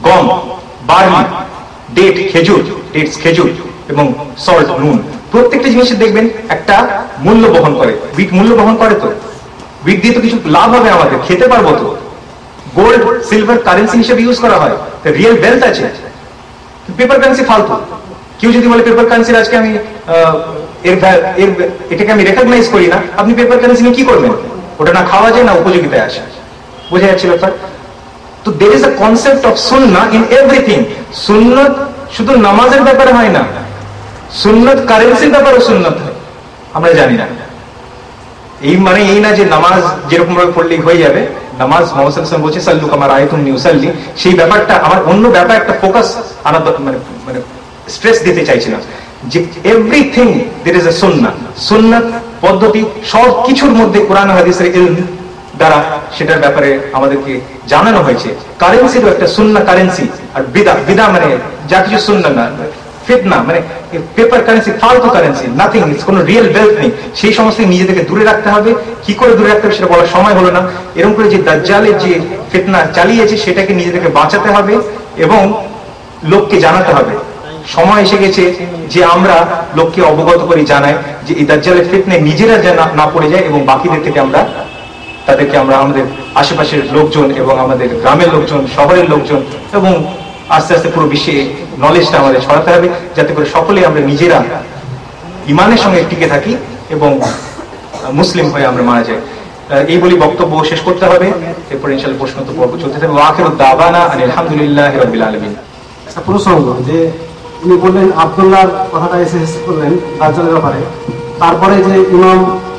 গম, বার্লি, ডেট, খেজুর, ডেটস খেজুর এবং সল্ট, নুন, প্রত্যেকটা জিনিসে দেখবেন একটা মূল্য বহন করে। উইট মূল্য বহন করে তো, উইট দিয়ে তো কিছু লাভ হবে, আমাদের খেতে পারবো তো। গোল্ড, সিলভার কারেন্সি হিসেবে ইউজ করা হয়, রিয়েল ওয়েলথ আছে। পেপার কারেন্সি ফালতু। কেউ যদি বলে পেপার কারেন্সির আজকে আমি এর এর এটাকে আমি রেকগনাইজ করি না, আপনি পেপার কারেন্সি নিয়ে কি করবেন? ওটা না খাওয়া যায় না উপযোগিতায় আসে। বোঝা যাচ্ছে ব্যাপার? তো there is a concept of সুন্নাহ ইন এভরিথিং। সুন্নাত শুধু নামাজের ব্যাপারে হয় না, সুন্নাত কারেন্সির ব্যাপারে সুন্নাত হয়, আমরা জানি না। এই মানে এই না যে নামাজ যেরকম ভাবে পড়লেই হয়ে যাবে। নামাজ মুহাম্মদ সাল্লাল্লাহু আলাইহি ওয়াসাল্লাম বলছে সাল্লু কামা রাআইতুমুনি উসাল্লি, সেই ব্যাপারটা আমার অন্য ব্যাপারে একটা ফোকাস আনা, মানে মানে স্ট্রেস দিতে চাইছিলাম যে এভরিথিং দের ইজ এ সুন্নাহ। সুন্নাত পদ্ধতি সব কিছুর মধ্যে কোরআন হাদিসের ইলম দ্বারা সেটার ব্যাপারে আমাদেরকে জানানো হয়েছে। কারেন্সিরও একটা সুন্নাহ কারেন্সি, আর বিদা, বিদা মানে যা কিছু সুন্নাহ না, ফিতনা মানে পেপার কারেন্সি, ফালতু কারেন্সি, নাথিং, কোনো রিয়েল ওয়েলথ নেই। সেই সমস্ত নিজেদেরকে দূরে রাখতে হবে। কি করে দূরে রাখতে হবে সেটা বলার সময় হলো না। এরকম করে যে দাজ্জালের যে ফিতনা চালিয়েছে সেটাকে নিজেদেরকে বাঁচাতে হবে এবং লোককে জানাতে হবে। সময় এসে গেছে যে আমরা লোককে অবগত করে জানাই যে এই দাজ্জালের ফিতনায় নিজেরা যেন না পড়ে যায় এবং বাকিদের থেকে আমরা তাদেরকে আমরা আমাদের আশেপাশের লোকজন এবং আমাদের গ্রামের লোকজন, শহরের লোকজন এবং আস্তে আস্তে পুরো বিশ্বে নলেজটা আমাদের ছড়াতে হবে, যাতে করে সকলে আমরা নিজেরা ইমানের সঙ্গে টিকে থাকি এবং মুসলিম হয়ে আমরা মারা যাই। এই বলি বক্তব্য শেষ করতে হবে। এরপর ইনশাআল্লাহ প্রশ্ন তো পর্ব চলতে থাকবে। আখিরু দাওয়ানা আলহামদুলিল্লাহি রাব্বিল আলামিন। একটা প্রসঙ্গ যে উনি বললেন আব্দুল্লাহর কথাটা এসে শেষ করলেন দাজ্জালের ব্যাপারে, তারপরে যে ইমাম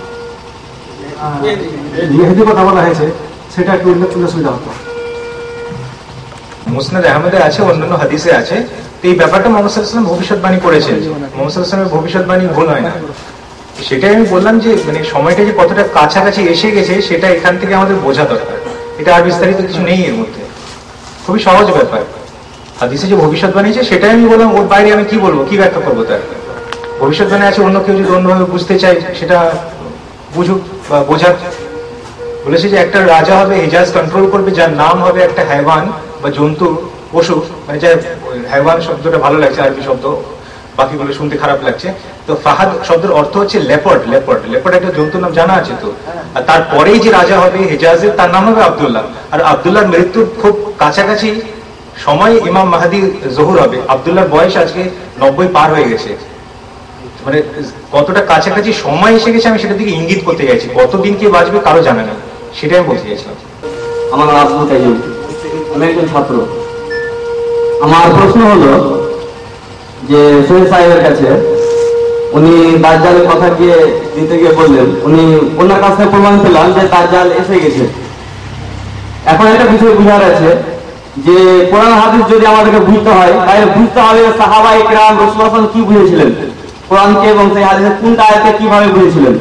মেহেদির কথা বলা হয়েছে সেটা একটু উল্লেখ করলে সুবিধা হতো। মুসনাদ আহমদে আছে, অন্যান্য হাদিসে আছে। তো এই ব্যাপারটা মুহাম্মদ সাল্লাল্লাহু আলাইহি ওয়াসাল্লাম ভবিষ্যৎবাণী করেছেন। মুহাম্মদ সাল্লাল্লাহু আলাইহি ওয়াসাল্লামের ভবিষ্যৎবাণী ভুল হয় না। সেটাই আমি বললাম যে মানে সময়টা যে কতটা কাছাকাছি এসে গেছে সেটা এখান থেকে আমাদের বোঝা দরকার। এটা আর বিস্তারিত কিছু নেই এর মধ্যে, খুবই সহজ ব্যাপার। হাদিসে যে ভবিষ্যৎবাণী আছে সেটাই আমি বললাম, ওর বাইরে আমি কি বলবো, কি ব্যাখ্যা করবো? তার ভবিষ্যৎবাণী আছে, অন্য কেউ যদি অন্যভাবে বুঝতে চায় সেটা বুঝুক বা বোঝাক। বলেছে যে একটা রাজা হবে, হিজাজ কন্ট্রোল করবে, যার নাম হবে একটা হাইওয়ান বা জন্তু, পশু, মানে যার হাইওয়ান শব্দটা ভালো লাগছে, আরবি শব্দ, বাকিগুলো শুনতে খারাপ লাগছে। তো ফাহাদ শব্দের অর্থ হচ্ছে লেপার্ড। লেপার্ড লেপার্ড একটা জন্তুর নাম জানা আছে তো। আর তারপরেই যে রাজা হবে হিজাজের, তার নাম হবে আব্দুল্লাহ। আর আব্দুল্লাহর মৃত্যুর খুব কাছাকাছি সময় ইমাম মাহদি জহুর হবে। আব্দুল্লাহর বয়স আজকে নব্বই পার হয়ে গেছে, মানে কতটা কাছাকাছি সময় এসে গেছে আমি সেটার দিকে ইঙ্গিত করতে গেছি। কতদিন কে বাঁচবে কারো জানা নেই, সেটাই আমি বলতে চাইছিলাম। আমার নাম আব্দুল কাইয়ুম, আমি একজন ছাত্র। আমার প্রশ্ন হলো যে শহীদ সাহেবের কাছে উনি দাজ্জালের কথা গিয়ে দিতে গিয়ে বললেন, উনি ওনার কাছে প্রমাণ পেলাম যে দাজ্জাল এসে গেছে। এখন একটা বিষয় বুঝার আছে যে কোরআন হাদিস যদি আমাদেরকে বুঝতে হয় তাহলে বুঝতে হবে সাহাবা ইকরাম রাসূলুল্লাহ সাল্লাল্লাহু আলাইহি ওয়াসাল্লাম কি বুঝেছিলেন, কোরআনকে এবং সেই হাদিসের কোনটা আয়াতকে কিভাবে বুঝেছিলেন।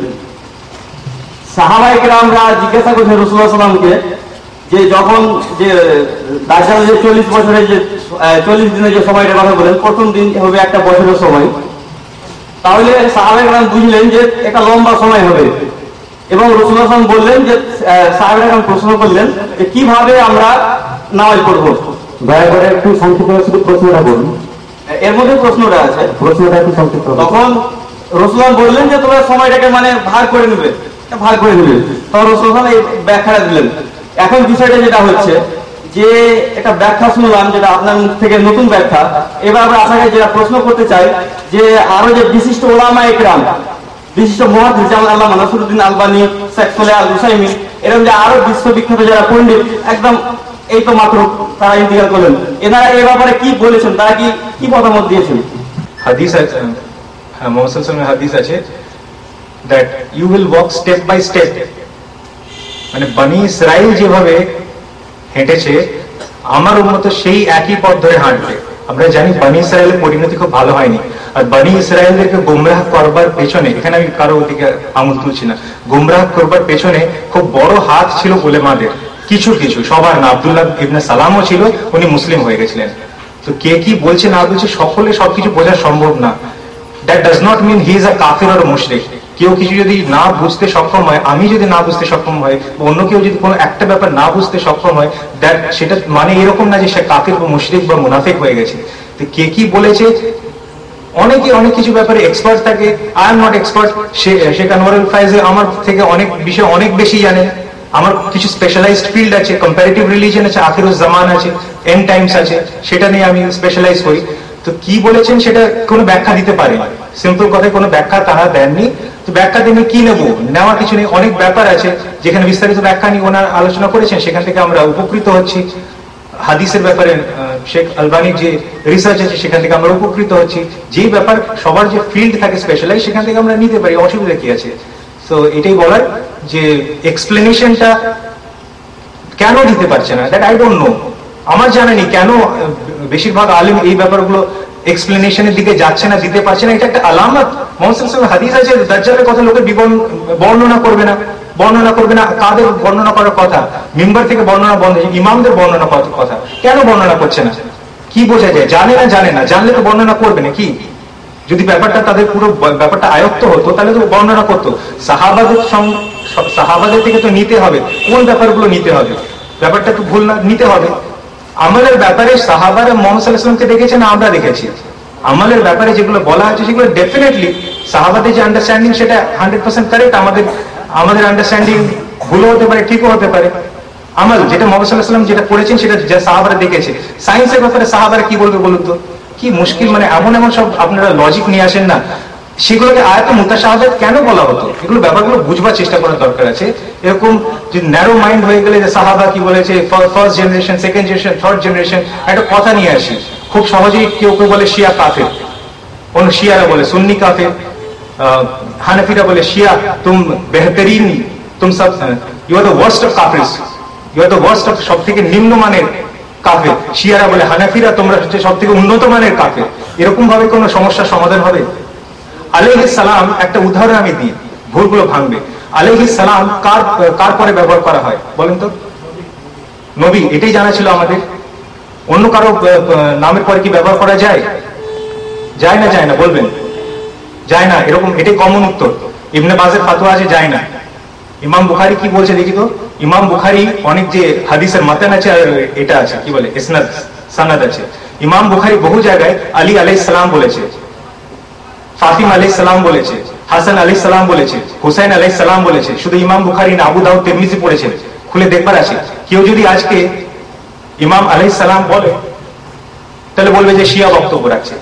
সাহাবা ইকরামরা জিজ্ঞাসা করছেন রাসূলুল্লাহ সাল্লাল্লাহু আলাইহি ওয়াসাল্লামকে যে যখন যে দাজ্জাল যে চল্লিশ বছরের যে চল্লিশ দিনের যে সময়টা কথা বলেন, প্রথম দিন হবে একটা বছরের সময়, তাহলে সাহাবা ইকরাম বুঝলেন যে একটা লম্বা সময় হবে। এবং রাসূলুল্লাহ সাল্লাল্লাহু আলাইহি ওয়াসাল্লাম বললেন যে সাহাবা ইকরাম প্রশ্ন করলেন যে কিভাবে আমরা নামাজ পড়বো। দয়া করে একটু সংক্ষিপ্ত শুধু প্রশ্নটা বলুন। এর মধ্যে প্রশ্নটা আছে, প্রশ্নটা একটু সংক্ষিপ্ত। তখন রাসূলুল্লাহ বললেন যে তোমরা সময়টাকে মানে ভাগ করে নেবে, ভাগ করে নেবে। তখন রাসূলুল্লাহ এই ব্যাখ্যাটা দিলেন। এখন বিষয়টা যেটা হচ্ছে যে একটা ব্যাখ্যা শুনলাম যেটা আপনার মুখ থেকে নতুন ব্যাখ্যা। এবার আমরা আশা করি যেটা প্রশ্ন করতে চাই যে আরো যে বিশিষ্ট ওলামা ইকরাম, বিশিষ্ট মুহাদ্দিস যেমন আল্লামা নাসিরউদ্দিন আলবানী, শেখ সালেহ আল উসাইমিন, এরকম যে আরো বিশ্ববিখ্যাত যারা পণ্ডিত একদম এই তো মাত্র তারা ইন্তিকাল করলেন, এনারা এই ব্যাপারে কি বলেছেন, তারা কি কি মতামত দিয়েছেন? হাদিস আছে, হ্যাঁ মুহাম্মদ সাল্লাল্লাহু আলাইহি ওয়াসাল্লামের হাদিস আছে that you will walk step by step. মানে বনি ইসরাইল যেভাবে হেঁটেছে আমার উম্মত সেই একই পথ ধরে হাঁটবে। আমরা জানি বনি ইসরায়েলের পরিণতি খুব ভালো হয়নি। আর বনি ইসরায়েলদেরকে গুমরাহ করবার পেছনে, এখানে আমি কারো দিকে আঙুল তুলছি না, গুমরাহ করবার পেছনে খুব বড় হাত ছিল উলেমাদের। কিছু কিছু, সবার না, আব্দুল্লাহ ইবনে সালামও ছিল, উনি মুসলিম হয়ে গেছিলেন। তো কে কি বলছে না বলছে সকলে সবকিছু বোঝা সম্ভব না। That does not mean he is a কাফির অর মুশরিক। কেউ কিছু যদি না বুঝতে সক্ষম হয়, আমি যদি না বুঝতে সক্ষম হয়, অন্য কেউ যদি কোনো একটা ব্যাপার না বুঝতে সক্ষম হয়, দ্যাট সেটা মানে এরকম না যে সে কাফির বা মুশরিক বা মুনাফিক হয়ে গেছে। তো কে কি বলেছে, অনেকে অনেক কিছু ব্যাপারে এক্সপার্ট থাকে। I am not expert. শেখ আনোয়ারুল ফায়েজ আমার থেকে অনেক বিষয় অনেক বেশি জানে। আমার কিছু স্পেশালাইজড ফিল্ড আছে, কম্পারেটিভ রিলিজিয়ন আছে, আখিরুজ জামান আছে, এন্ড টাইমস আছে, সেটা নিয়ে আমি স্পেশালাইজ করি। তো কি বলেছেন সেটা কোনো ব্যাখ্যা দিতে পারে, সিম্পল কথায় কোনো ব্যাখ্যা তারা দেননি। তো ব্যাখ্যা দিয়ে কি নেবো, নেওয়া কিছু নেই। অনেক ব্যাপার আছে যেখানে বিস্তারিত ব্যাখ্যা নিয়ে ওনার আলোচনা করেছেন, সেখান থেকে আমরা উপকৃত হচ্ছি। হাদিসের ব্যাপারে শেখ আলবানির যে রিসার্চ আছে সেখান থেকে আমরা উপকৃত হচ্ছি। যেই ব্যাপার সবার যে ফিল্ড থাকে স্পেশালাইজ, সেখান থেকে আমরা নিতে পারি, অসুবিধা কি আছে। তো এটাই বলার যে এক্সপ্লেনেশনটা কেন দিতে পারছে না, দ্যাট আই ডোন্ট নো। আমার জানা নেই কেন বেশিরভাগ আলেম এই ব্যাপারগুলো এক্সপ্লেনেশনের দিকে যাচ্ছে না, দিতে পারছে না। এটা একটা আলামত। মুহাম্মদ সাল্লাল্লাহু আলাইহি ওয়াসাল্লাম হাদিস আছে দাজ্জালের কথা লোকের বিবরণ বর্ণনা করবে না, বর্ণনা করবে না। কাদের বর্ণনা করার কথা? মিম্বার থেকে বর্ণনা বন্ধ, ইমামদের বর্ণনা করার কথা। কেন বর্ণনা করছে না? কি বোঝা যায়? জানে না, জানে না। জানলে তো বর্ণনা করবে না। কি যদি ব্যাপারটা তাদের পুরো ব্যাপারটা আয়ত্ত হতো তাহলে তো বর্ণনা করতো। সাহাবাদের সাহাবাদের থেকে তো নিতে হবে, কোন ব্যাপারগুলো নিতে হবে, ব্যাপারটা তো ভুল না, নিতে হবে। আমলের ব্যাপারে সাহাবারা মুহাম্মদ সাল্লাল্লাহু আলাইহি ওয়াসাল্লামকে দেখেছে না আমরা দেখেছি? আমলের ব্যাপারে যেগুলো বলা হয়েছে সেগুলো ডেফিনেটলি সাহাবাদের যে আন্ডারস্ট্যান্ডিং সেটা হান্ড্রেড পার্সেন্ট কারেক্ট। আমাদের আমাদের আন্ডারস্ট্যান্ডিং ভুলও হতে পারে, ঠিকও হতে পারে। আমল যেটা মুহাম্মদ সাল্লাল্লাহু আলাইহি ওয়াসাল্লাম যেটা করেছেন সেটা যা সাহাবারা দেখেছে। সায়েন্সের ব্যাপারে সাহাবারা কি বলবে বলুন তো? কি মুশকিল, মানে এমন এমন সব আপনারা লজিক নিয়ে আসেন না। সেগুলোকে আয়াত মুতাশাবিহ কেন বলা হতো, এগুলো ব্যাপারগুলো বুঝবার চেষ্টা করার দরকার আছে। এরকম যে ন্যারো মাইন্ড হয়ে গেলে যে সাহাবা কি বলেছে, first generation, second generation, third generation, একটা কথা নিয়ে আসি। খুব সহজেই কেউ কেউ বলে শিয়া কাফের, অন্য শিয়ারা বলে সুন্নি কাফের, হানাফিরা বলে শিয়া তুম বেহতরিন, তুম সব you are the worst of কাফিরস, you are the worst of, সব থেকে নিম্নমানের কাফের। শিয়ারা বলে হানাফিরা তোমরা হচ্ছে সব থেকে উন্নত মানের কাফের। এরকম ভাবে কোনো সমস্যার সমাধান হবে? আলাইহিস সালাম, একটা উদাহরণ আমি দিই, ভুলগুলো ভাঙবে। আলাইহিস সালাম কার কার পরে ব্যবহার করা হয় বলেন তো? নবী। এটাই জানা ছিল আমাদের। অন্য কারো নামের পরে কি ব্যবহার করা যায়? যায় না, যায় না, বলবেন যায় না, এরকম এটাই কমন উত্তর। ইবনে বাজের ফাতোয়া আছে যায় না। ইমাম বুখারী কি বলছে দেখি তো? ইমাম বুখারী অনেক যে হাদিসের মাতান আছে আর এটা আছে কি বলে ইসনাদ, সানাদ আছে। ইমাম বুখারী বহু জায়গায় আলী আলাইহিস সালাম বলেছে, ফাতিমা আলাইহিস সালাম বলেছে, হাসান আলাইহিস সালাম বলেছে, হুসাইন আলাইহিস সালাম বলেছে। শুধু ইমাম বুখারী না, আবু দাউদ, তিরমিজি পড়েছেন, খুলে দেখবার আছে। কেউ যদি আজকে ইমাম আলাইহিস সালাম বলে তাহলে বলবে যে শিয়া বক্তব্য রাখছে।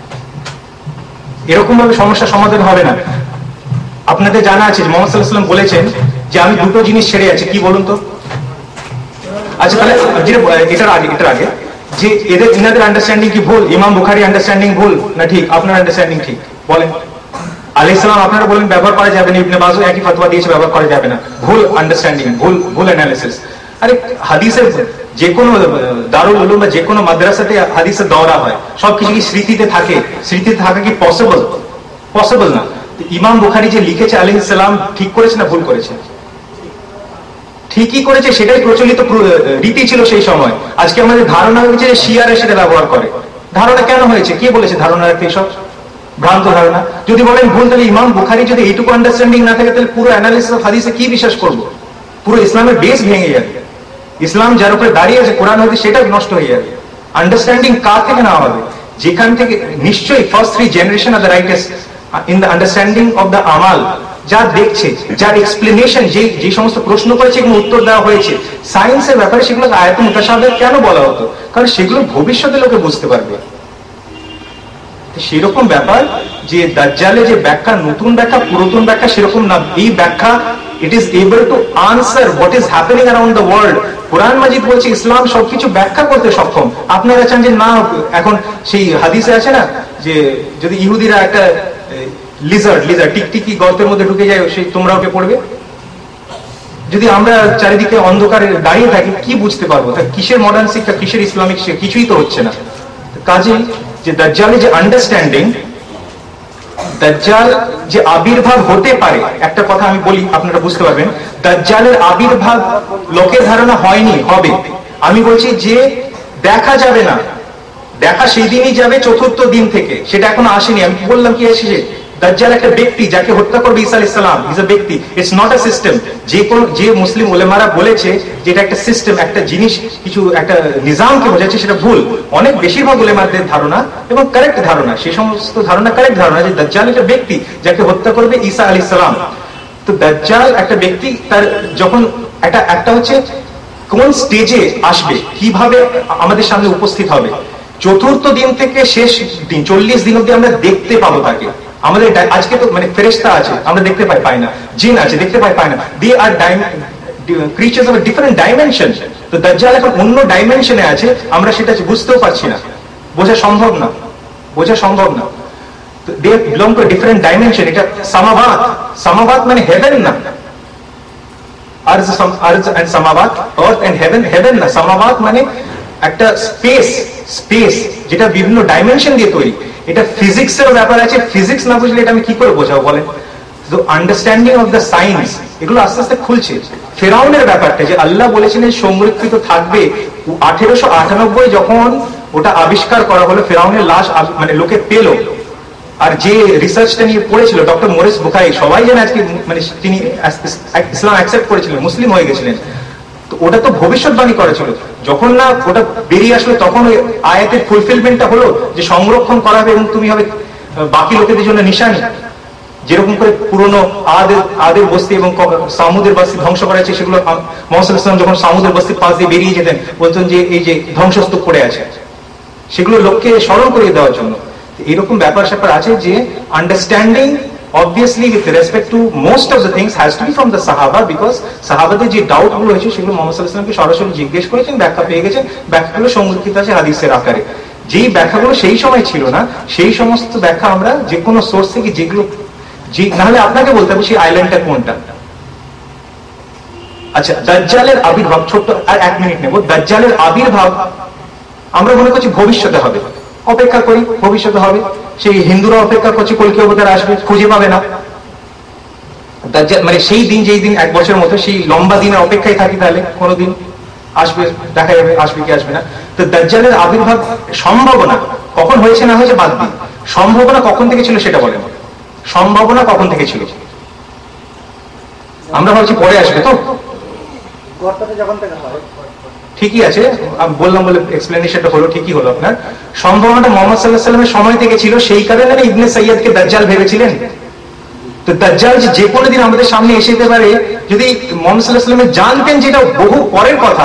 এরকম ভাবে সমস্যার সমাধান হবে না। আপনাদের জানা আছে মুহাম্মদ সাল্লাল্লাহু আলাইহি ওয়াসাল্লাম বলেছেন যে আমি দুটো জিনিস ছেড়ে আছি, কি বলুন তো? আচ্ছা তাহলে এটার আগে এটার আগে যে এদের ইনাদের আন্ডারস্ট্যান্ডিং কি ভুল, ইমাম বুখারী আন্ডারস্ট্যান্ডিং ভুল না ঠিক? আপনার আন্ডারস্ট্যান্ডিং ঠিক বলেন। আলাইহিস সালাম আপনারা বলেন ব্যবহার করা যাবে না, ইবনে বাজও একই ফতোয়া দিয়েছে ব্যবহার করা যাবে না। ভুল আন্ডারস্ট্যান্ডিং, ভুল ভুল অ্যানালিসিস। আরে হাদিসের যে কোনো দারুল উলুম বা যে কোনো মাদ্রাসাতে হাদিসের দওরা হয়, সবকিছু কি স্মৃতিতে থাকে? স্মৃতিতে থাকা কি পসিবল? পসিবল না। ইমাম বুখারী যে লিখেছে আলাইহিস সালাম ঠিক করেছে না ভুল করেছে? ঠিকই করেছে, সেটাই প্রচলিত রীতি ছিল সেই সময়। আজকে আমাদের ধারণা হয়েছে যে শিয়ারা সেটা ব্যবহার করে। ধারণা কেন হয়েছে? কে বলেছে ধারণা রাখতে? এসব ভ্রান্ত ধারণা। যদি বলেন ভুল, তাহলে ইমাম বুখারী যদি এইটুকু আন্ডারস্ট্যান্ডিং না থাকে তাহলে পুরো অ্যানালিসিস অফ হাদিসে কি বিশ্বাস করবো? পুরো ইসলামের বেস ভেঙে যাবে। ইসলাম যার উপরে দাঁড়িয়ে আছে কোরআন হাদিস, সেটা নষ্ট হয়ে যাবে। আন্ডারস্ট্যান্ডিং কার থেকে নেওয়া হবে? যেখান থেকে নিশ্চয়ই first three generation are the rightest in the understanding of the আমাল, যা দেখছে, যার এক্সপ্লেনেশন, যে যে সমস্ত প্রশ্ন করেছে এবং উত্তর দেওয়া হয়েছে সায়েন্সের ব্যাপারে, সেগুলো আয়াত মুতাশাবিহ কেন বলা হতো? কারণ সেগুলো ভবিষ্যতে লোকে বুঝতে পারবে। সেরকম ব্যাপার যে দাজ্জালে যে ব্যাখ্যা, নতুন ব্যাখ্যা, পুরাতন ব্যাখ্যা সেরকম না। এই ব্যাখ্যা it is able to answer what is happening around the world. কোরআন মাজিদ বলছে ইসলাম সবকিছু ব্যাখ্যা করতে সক্ষম। আপনারা চান যে না, এখন সেই হাদিসে আছে না যে যদি ইহুদিরা একটা লিজার্ড লিজার্ড টিকটিকি গর্তের মধ্যে ঢুকে যায়, সেই তোমরা ওকে পড়বে? যদি আমরা চারিদিকে অন্ধকারে দাঁড়িয়ে থাকি কি বুঝতে পারবো? তা কিসের মডার্ন শিক্ষা, কিসের ইসলামিক শিক্ষা? কিছুই তো হচ্ছে না। কাজেই যে দাজ্জালের যে আন্ডারস্ট্যান্ডিং, দাজ্জাল যে আবির্ভাব হতে পারে, একটা কথা আমি বলি আপনারা বুঝতে পারবেন। দাজ্জালের আবির্ভাব লোকের ধারণা হয়নি, হবে। আমি বলছি যে দেখা যাবে না, দেখা সেই দিনই যাবে চতুর্থ দিন থেকে, সেটা এখনো আসেনি। আমি বললাম কি এসেছে? দাজ্জাল একটা ব্যক্তি যাকে হত্যা করবে ঈসা আলাইহিস সালাম, ইজ আ ব্যক্তি, ইটস নট আ সিস্টেম। যে কোন যে মুসলিম উলেমারা বলেছে যে এটা একটা সিস্টেম, একটা জিনিস, কিছু একটা নিজামকে বোঝাচ্ছে, সেটা ভুল। অনেক বেশিরভাগ উলেমাদের ধারণা এবং কারেক্ট ধারণা, সেই সমস্ত ধারণা কারেক্ট ধারণা যে দাজ্জাল একটা ব্যক্তি যাকে হত্যা করবে ঈসা আলাইহিস সালাম। তো দাজ্জাল একটা ব্যক্তি, তার যখন একটা একটা হচ্ছে কোন স্টেজে আসবে, কিভাবে আমাদের সামনে উপস্থিত হবে, চতুর্থ দিন থেকে শেষ দিন চল্লিশ দিন অব্দি আমরা দেখতে পাবো তাকে। আমাদের আজকে তো মানে ফেরেশতা আছে, আমরা দেখতে পাই পাই না, জিন আছে দেখতে পাই পাই না, they are creatures of different dimension. তো দাজ্জাল এখন অন্য ডাইমেনশনে আছে, আমরা সেটা বুঝতেও পারছি না, বোঝা সম্ভব না, বোঝা সম্ভব না। They belong to different dimension. এটা সামাবাত, সামাবাত মানে হেভেন না, আরজ আরজ এন্ড সামাবাত, আর্থ এন্ড হেভেন, হেভেন না, সামাবাত মানে একটা স্পেস, স্পেস যেটা বিভিন্ন ডাইমেনশন দিয়ে তৈরি। এটা ফিজিক্সের ব্যাপার আছে, ফিজিক্স না বুঝলে এটা আমি কি করে বোঝাবো বলেন? তো আন্ডারস্ট্যান্ডিং অফ দ্য সায়েন্স, এগুলো আস্তে আস্তে খুলছে। ফেরাউনের ব্যাপারটা যে আল্লাহ বলেছিলেন সংরক্ষিত থাকবে, আঠেরোশো আটানব্বই যখন ওটা আবিষ্কার করা হলো, ফেরাউনের লাশ মানে লোকে পেল, আর যে রিসার্চটা নিয়ে পড়েছিল ডক্টর মোরেস বুখারী, সবাই জানে আজকে মানে তিনি ইসলাম অ্যাকসেপ্ট করেছিলেন, মুসলিম হয়ে গেছিলেন। তো ওটা তো ভবিষ্যৎবাণী করেছিল, যখন না ওটা বেরিয়ে আসলো তখন ওই আয়াতের ফুলফিলমেন্টটা হলো যে সংরক্ষণ করা হবে এবং তুমি হবে বাকি লোকেদের জন্য নিশানি। যেরকম করে পুরনো আদের আদের বস্তি এবং সামুদের বস্তি ধ্বংস করা হয়েছে, সেগুলো মুহাম্মদ সাল্লাল্লাহু আলাইহি ওয়াসাল্লাম যখন সামুদের বস্তির পাশ দিয়ে বেরিয়ে যেতেন বলতেন যে এই যে ধ্বংসস্তূপ পড়ে আছে, সেগুলো লোককে স্মরণ করিয়ে দেওয়ার জন্য। এরকম ব্যাপার স্যাপার আছে যে understanding obviously with respect to most of the things has to be from the Sahaba, because সাহাবাদের যে ডাউট গুলো হয়েছে সেগুলো মুহাম্মদ সাল্লাল্লাহু আলাইহি ওয়াসাল্লামকে সরাসরি জিজ্ঞেস করেছেন, ব্যাখ্যা পেয়ে গেছেন, ব্যাখ্যাগুলো সংরক্ষিত আছে হাদিসের আকারে। যেই ব্যাখ্যাগুলো সেই সময় ছিল না, সেই সমস্ত ব্যাখ্যা আমরা যে কোনো সোর্স থেকে যেগুলো, যে নাহলে আপনাকে বলতে হবে সেই আইল্যান্ডটা কোনটা। আচ্ছা, দাজ্জালের আবির্ভাব, ছোট্ট আর এক মিনিট নেব। দাজ্জালের আবির্ভাব আমরা মনে করছি ভবিষ্যতে হবে, অপেক্ষা করি ভবিষ্যতে হবে। সেই হিন্দুরা অপেক্ষা করছে কলকি অবতার আসবে, খুঁজে পাবে না। দাজ্জাল মানে সেই দিন, যেই দিন এক বছরের মতো, সেই লম্বা দিনের অপেক্ষায় থাকি, তাহলে কোনোদিন আসবে, দেখা যাবে আসবে কি আসবে না। তো দাজ্জালের আবির্ভাব সম্ভাবনা কখন হয়েছে না হয়েছে বাদ দিন, সম্ভাবনা কখন থেকে ছিল সেটা বলেন। সম্ভাবনা কখন থেকে ছিল? আমরা ভাবছি পরে আসবে, তো গর্তটা যখন থেকে হয় ঠিকই আছে, আমি বললাম বলে এক্সপ্লেনেশনটা হলো, ঠিকই হলো আপনার। সম্ভাবনাটা মুহাম্মদ সাল্লাল্লাহু আলাইহি ওয়াসাল্লামের সময় থেকে ছিল, সেই কারণে না ইবনে সাইয়্যিদকে দাজ্জাল ভেবেছিলেন। তো দাজ্জাল যে যে কোনো দিন আমাদের সামনে এসে যেতে পারে, যদি মুহাম্মদ সাল্লাল্লাহু আলাইহি ওয়াসাল্লাম জানতেন যেটা বহু পরের কথা,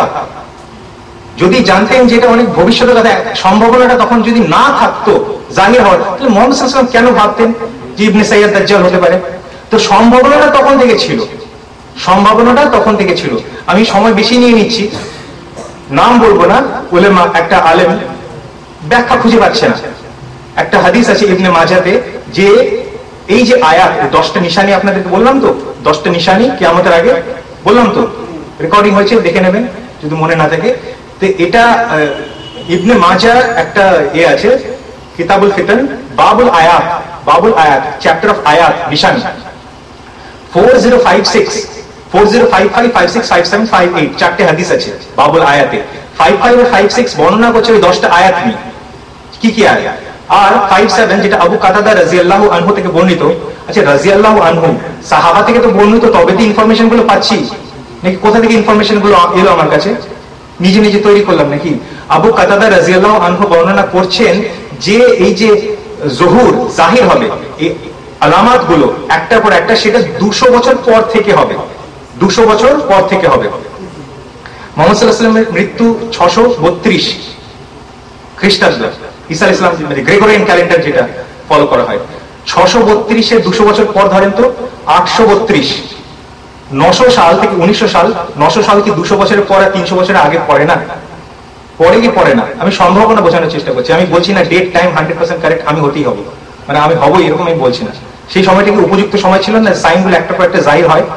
যদি জানতেন যেটা অনেক ভবিষ্যতের কথা, সম্ভাবনাটা তখন যদি না থাকতো জাহির হওয়ার, তাহলে মুহাম্মদ সাল্লাল্লাহু আলাইহি ওয়াসাল্লাম কেন ভাবতেন যে ইবনে সাইয়্যিদ দাজ্জাল হতে পারে? তো সম্ভাবনাটা তখন থেকে ছিল, সম্ভাবনাটা তখন থেকে ছিল। আমি সময় বেশি নিয়ে নিচ্ছি, নাম বলবো না, উলেমা একটা আলেম ব্যাখ্যা খুঁজে পাচ্ছে না। একটা হাদিস আছে ইবনে মাজাতে, যে এই যে আয়াত, দশটা নিশানি আপনাদেরকে বললাম তো, দশটা নিশানি কিয়ামতের আগে বললাম তো, রেকর্ডিং হয়েছে, দেখে নেবেন যদি মনে না থাকে। তো এটা ইবনে মাজা একটা এ আছে, কিতাবুল ফিতন, বাবুল আয়াত, বাবুল আয়াত, চ্যাপ্টার অফ আয়াত, নিশানি four zero five six, four zero five five, five six, five seven, five eight, চারটে হাদিস আছে বাবুল আয়াতে। ফাইভ ফাইভ আর ফাইভ সিক্স বর্ণনা করছে ওই দশটা আয়াত নিয়ে, কি কি আয়াত। আর ফাইভ সেভেন যেটা আবু কাতাদা রাদিয়াল্লাহু আনহু থেকে বর্ণিত। আচ্ছা, রাদিয়াল্লাহু আনহু সাহাবা থেকে তো বর্ণিত, তবে তো ইনফরমেশন গুলো পাচ্ছি নাকি? কোথা থেকে ইনফরমেশন গুলো এলো আমার কাছে? নিজে নিজে তৈরি করলাম নাকি? আবু কাতাদা রাদিয়াল্লাহু আনহু বর্ণনা করছেন যে এই যে জহুর জাহির হবে, এই আলামাত গুলো একটার পর একটা, সেটা দুশো বছর পর থেকে হবে, দুশো বছর পর থেকে হবে। মুহাম্মদ সাল্লাল্লাহু আলাইহি ওয়াসাল্লামের মৃত্যু ছশো বত্রিশ খ্রিস্টাব্দ, ঈসা আলাইহিস সালাম মানে গ্রেগরিয়ান ক্যালেন্ডার যেটা ফলো করা হয়, ছশো বত্রিশে দুশো বছর পর ধরেন তো আটশো বত্রিশ, নশো সাল থেকে উনিশশো সাল, নশো সাল কি দুশো বছরের পর আর তিনশো বছরের আগে পড়ে না? পরে কি পড়ে না? আমি সম্ভাবনা বোঝানোর চেষ্টা করছি, আমি বলছি না date time hundred percent correct আমি হতেই হবো, মানে আমি হবো এরকম আমি বলছি না। সেই সময়টা কি উপযুক্ত সময় ছিল না? সাইনগুলো একটা পর একটা জাহির হয়।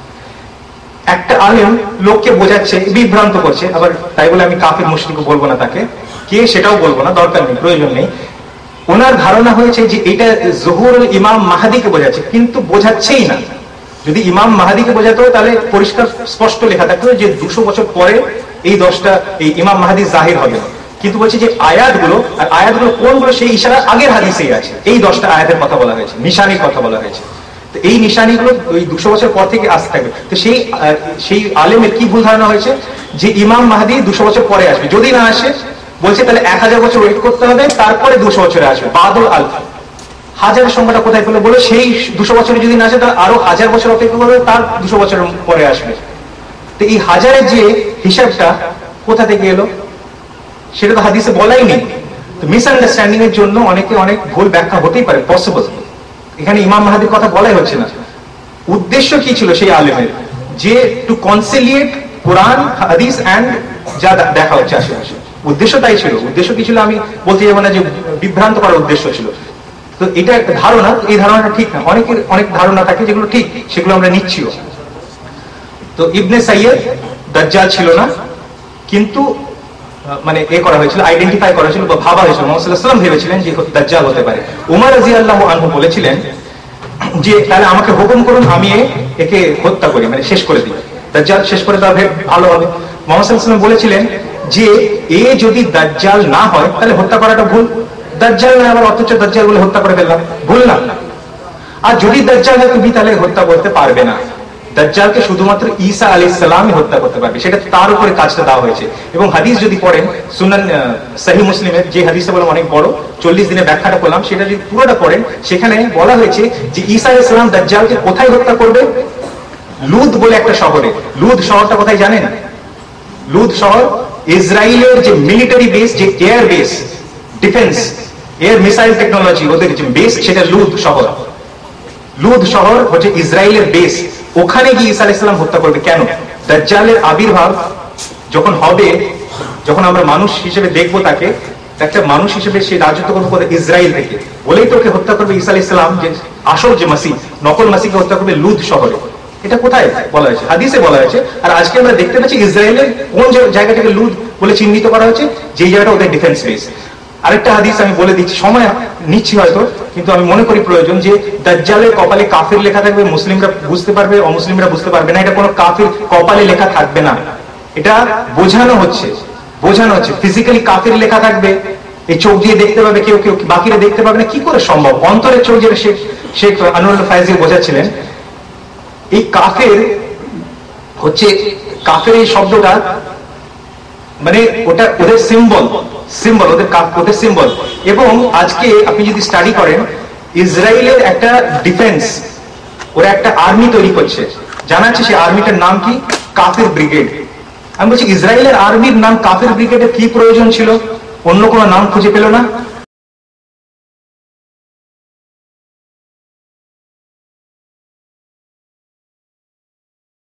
একটা আলেম লোককে বোঝাচ্ছে, বিভ্রান্ত করছে, আবার তাই বলে আমি কাফির মুশরিক বলবো না তাকে, কে সেটাও বলবো না, দরকার নেই, প্রয়োজন নেই। ওনার ধারণা হয়েছে যে এটা জহুরুল ইমাম মাহাদিকে বোঝাচ্ছে, কিন্তু বোঝাচ্ছেই না। যদি ইমাম মাহাদিকে বোঝাতো তাহলে পরিষ্কার স্পষ্ট লেখা থাকতো যে দুশো বছর পরে এই দশটা এই ইমাম মাহাদি জাহির হবে, কিন্তু বলছে যে আয়াতগুলো, আর আয়াতগুলো কোনগুলো সেই ইশারা আগের হাদিসেই আছে। এই দশটা আয়াতের কথা বলা হয়েছে, নিশানির কথা বলা হয়েছে। তো এই নিশানিগুলো ওই দুশো বছর পর থেকে আসতে থাকবে। তো সেই সেই আলেমের কি ভুল ধারণা হয়েছে যে ইমাম মাহদি দুশো বছর পরে আসবে, যদি না আসে বলছে তাহলে এক হাজার বছর ওয়েট করতে হবে, তারপরে দুশো বছরে আসবে। বাদল আল হাজারের সংখ্যাটা কোথায় পেলে বলে সেই দুশো বছরে যদি না আসে তাহলে আরো হাজার বছর অপেক্ষা করবে, তার দুশো বছর পরে আসবে। তো এই হাজারের যে হিসাবটা কোথা থেকে এলো সেটা তো হাদিসে বলাই নেই। তো মিসআন্ডারস্ট্যান্ডিং এর জন্য অনেকে অনেক ভুল ব্যাখ্যা হতেই পারে, পসিবল। এখানে ইমাম মাহদির কথা বলাই হচ্ছে না। উদ্দেশ্য কি ছিল সেই আলেমের, যে টু কনসিলিয়েট কোরআন হাদিস অ্যান্ড যা দেখা হচ্ছে আশেপাশে, উদ্দেশ্য তাই ছিল। উদ্দেশ্য কি ছিল আমি বলতে যাবো না যে বিভ্রান্ত করার উদ্দেশ্য ছিল। তো এটা একটা ধারণা, এই ধারণাটা ঠিক না। অনেকের অনেক ধারণা থাকে যেগুলো ঠিক, সেগুলো আমরা নিচ্ছিও। তো ইবনে সাইয়্যিদ দাজ্জাল ছিল না, কিন্তু মানে এ করা হয়েছিল, আইডেন্টিফাই করা হয়েছিল বা ভাবা হয়েছিল, মুহাম্মদ সাল্লাল্লাহু আলাইহি ওয়াসাল্লাম ভেবেছিলেন যে দাজ্জাল হতে পারে। উমর রাদিয়াল্লাহু আনহু বলেছিলেন যে তাহলে আমাকে হুকুম করুন, আমি একে হত্যা করি, মানে শেষ করে দিই, দাজ্জাল শেষ করে দেওয়া ভালো হবে। মুহাম্মদ সাল্লাল্লাহু আলাইহি ওয়াসাল্লাম বলেছিলেন যে এ যদি দাজ্জাল না হয় তাহলে হত্যা করাটা ভুল, দাজ্জাল না আবার অথচ দাজ্জাল বলে হত্যা করে ফেললাম, ভুল না? আর যদি দাজ্জাল হয় তুমি তাহলে হত্যা করতে পারবে না, দাজ্জালকে শুধুমাত্র ঈসা আলাইহিস সালামই হত্যা করতে পারবে, সেটা তার উপরে কাজটা দেওয়া হয়েছে। এবং হাদিস যদি পড়েন সুনান সহিহ মুসলিমের যে হাদিসটা বললাম অনেক বড়, চল্লিশ দিনের ব্যাখ্যাটা করলাম, সেটা যদি পুরোটা পড়েন সেখানে বলা হয়েছে যে ঈসা আলাইহিস সালাম দাজ্জালকে কোথায় হত্যা করবে? লুদ বলে একটা শহরে। লুদ শহরটা কোথায় জানেন? লুদ শহর ইসরায়েলের যে মিলিটারি বেস, যে air base, defence air missile technology ওদের যে বেস, সেটা লুদ শহর। লুদ শহর হচ্ছে ইসরায়েলের বেস, ওখানে গিয়ে ঈসা আলাইহিস সালাম হত্যা করবে। কেন? দাজ্জালের আবির্ভাব যখন হবে, যখন আমরা মানুষ হিসেবে দেখবো তাকে, একটা মানুষ হিসেবে সে রাজত্ব করবে কোথায়? ইসরায়েল থেকে, বলেই তো ওকে হত্যা করবে ঈসা আলাইহিস সালাম, যে আসল যে মাসিহ, নকল মাসিহকে হত্যা করবে লুদ শহরে। এটা কোথায় বলা হয়েছে? হাদিসে বলা হয়েছে। আর আজকে আমরা দেখতে পাচ্ছি ইসরায়েলের কোন জায়গাটাকে লুদ বলে চিহ্নিত করা হয়েছে, যে জায়গাটা ওদের ডিফেন্স বেস। আরেকটা হাদিস আমি বলে দিচ্ছি, সময় নিচ্ছি হয়তো, কিন্তু আমি মনে করি প্রয়োজন, যে দাজ্জালের কপালে কাফির লেখা থাকবে, মুসলিমরা বুঝতে পারবে, অমুসলিমরা বুঝতে পারবে না। এটা কোনো কাফির কপালে লেখা থাকবে না, এটা বোঝানো হচ্ছে, বোঝানো হচ্ছে ফিজিক্যালি কাফির লেখা থাকবে, এই চোখ দিয়ে দেখতে পাবে কেউ, কেউ বাকিরা দেখতে পাবে না। কি করে সম্ভব? অন্তরের চোখ, যেটা শেখ শেখ আনোয়ারুল ফায়েজি বোঝাচ্ছিলেন। এই কাফের হচ্ছে, কাফের এই শব্দটা মানে ওটা ওদের সিম্বল, সিম্বল ওদের ওদের সিম্বল। এবং আজকে আপনি যদি স্টাডি করেন, ইসরায়েলের একটা ডিফেন্স, ওরা একটা আর্মি তৈরি করছে, জানাচ্ছে সেই আর্মিটার নাম কি? কাফির ব্রিগেড। আমি বলছি ইসরায়েলের আর্মির নাম কাফির ব্রিগেডের কি প্রয়োজন ছিল? অন্য কোনো নাম খুঁজে পেল না।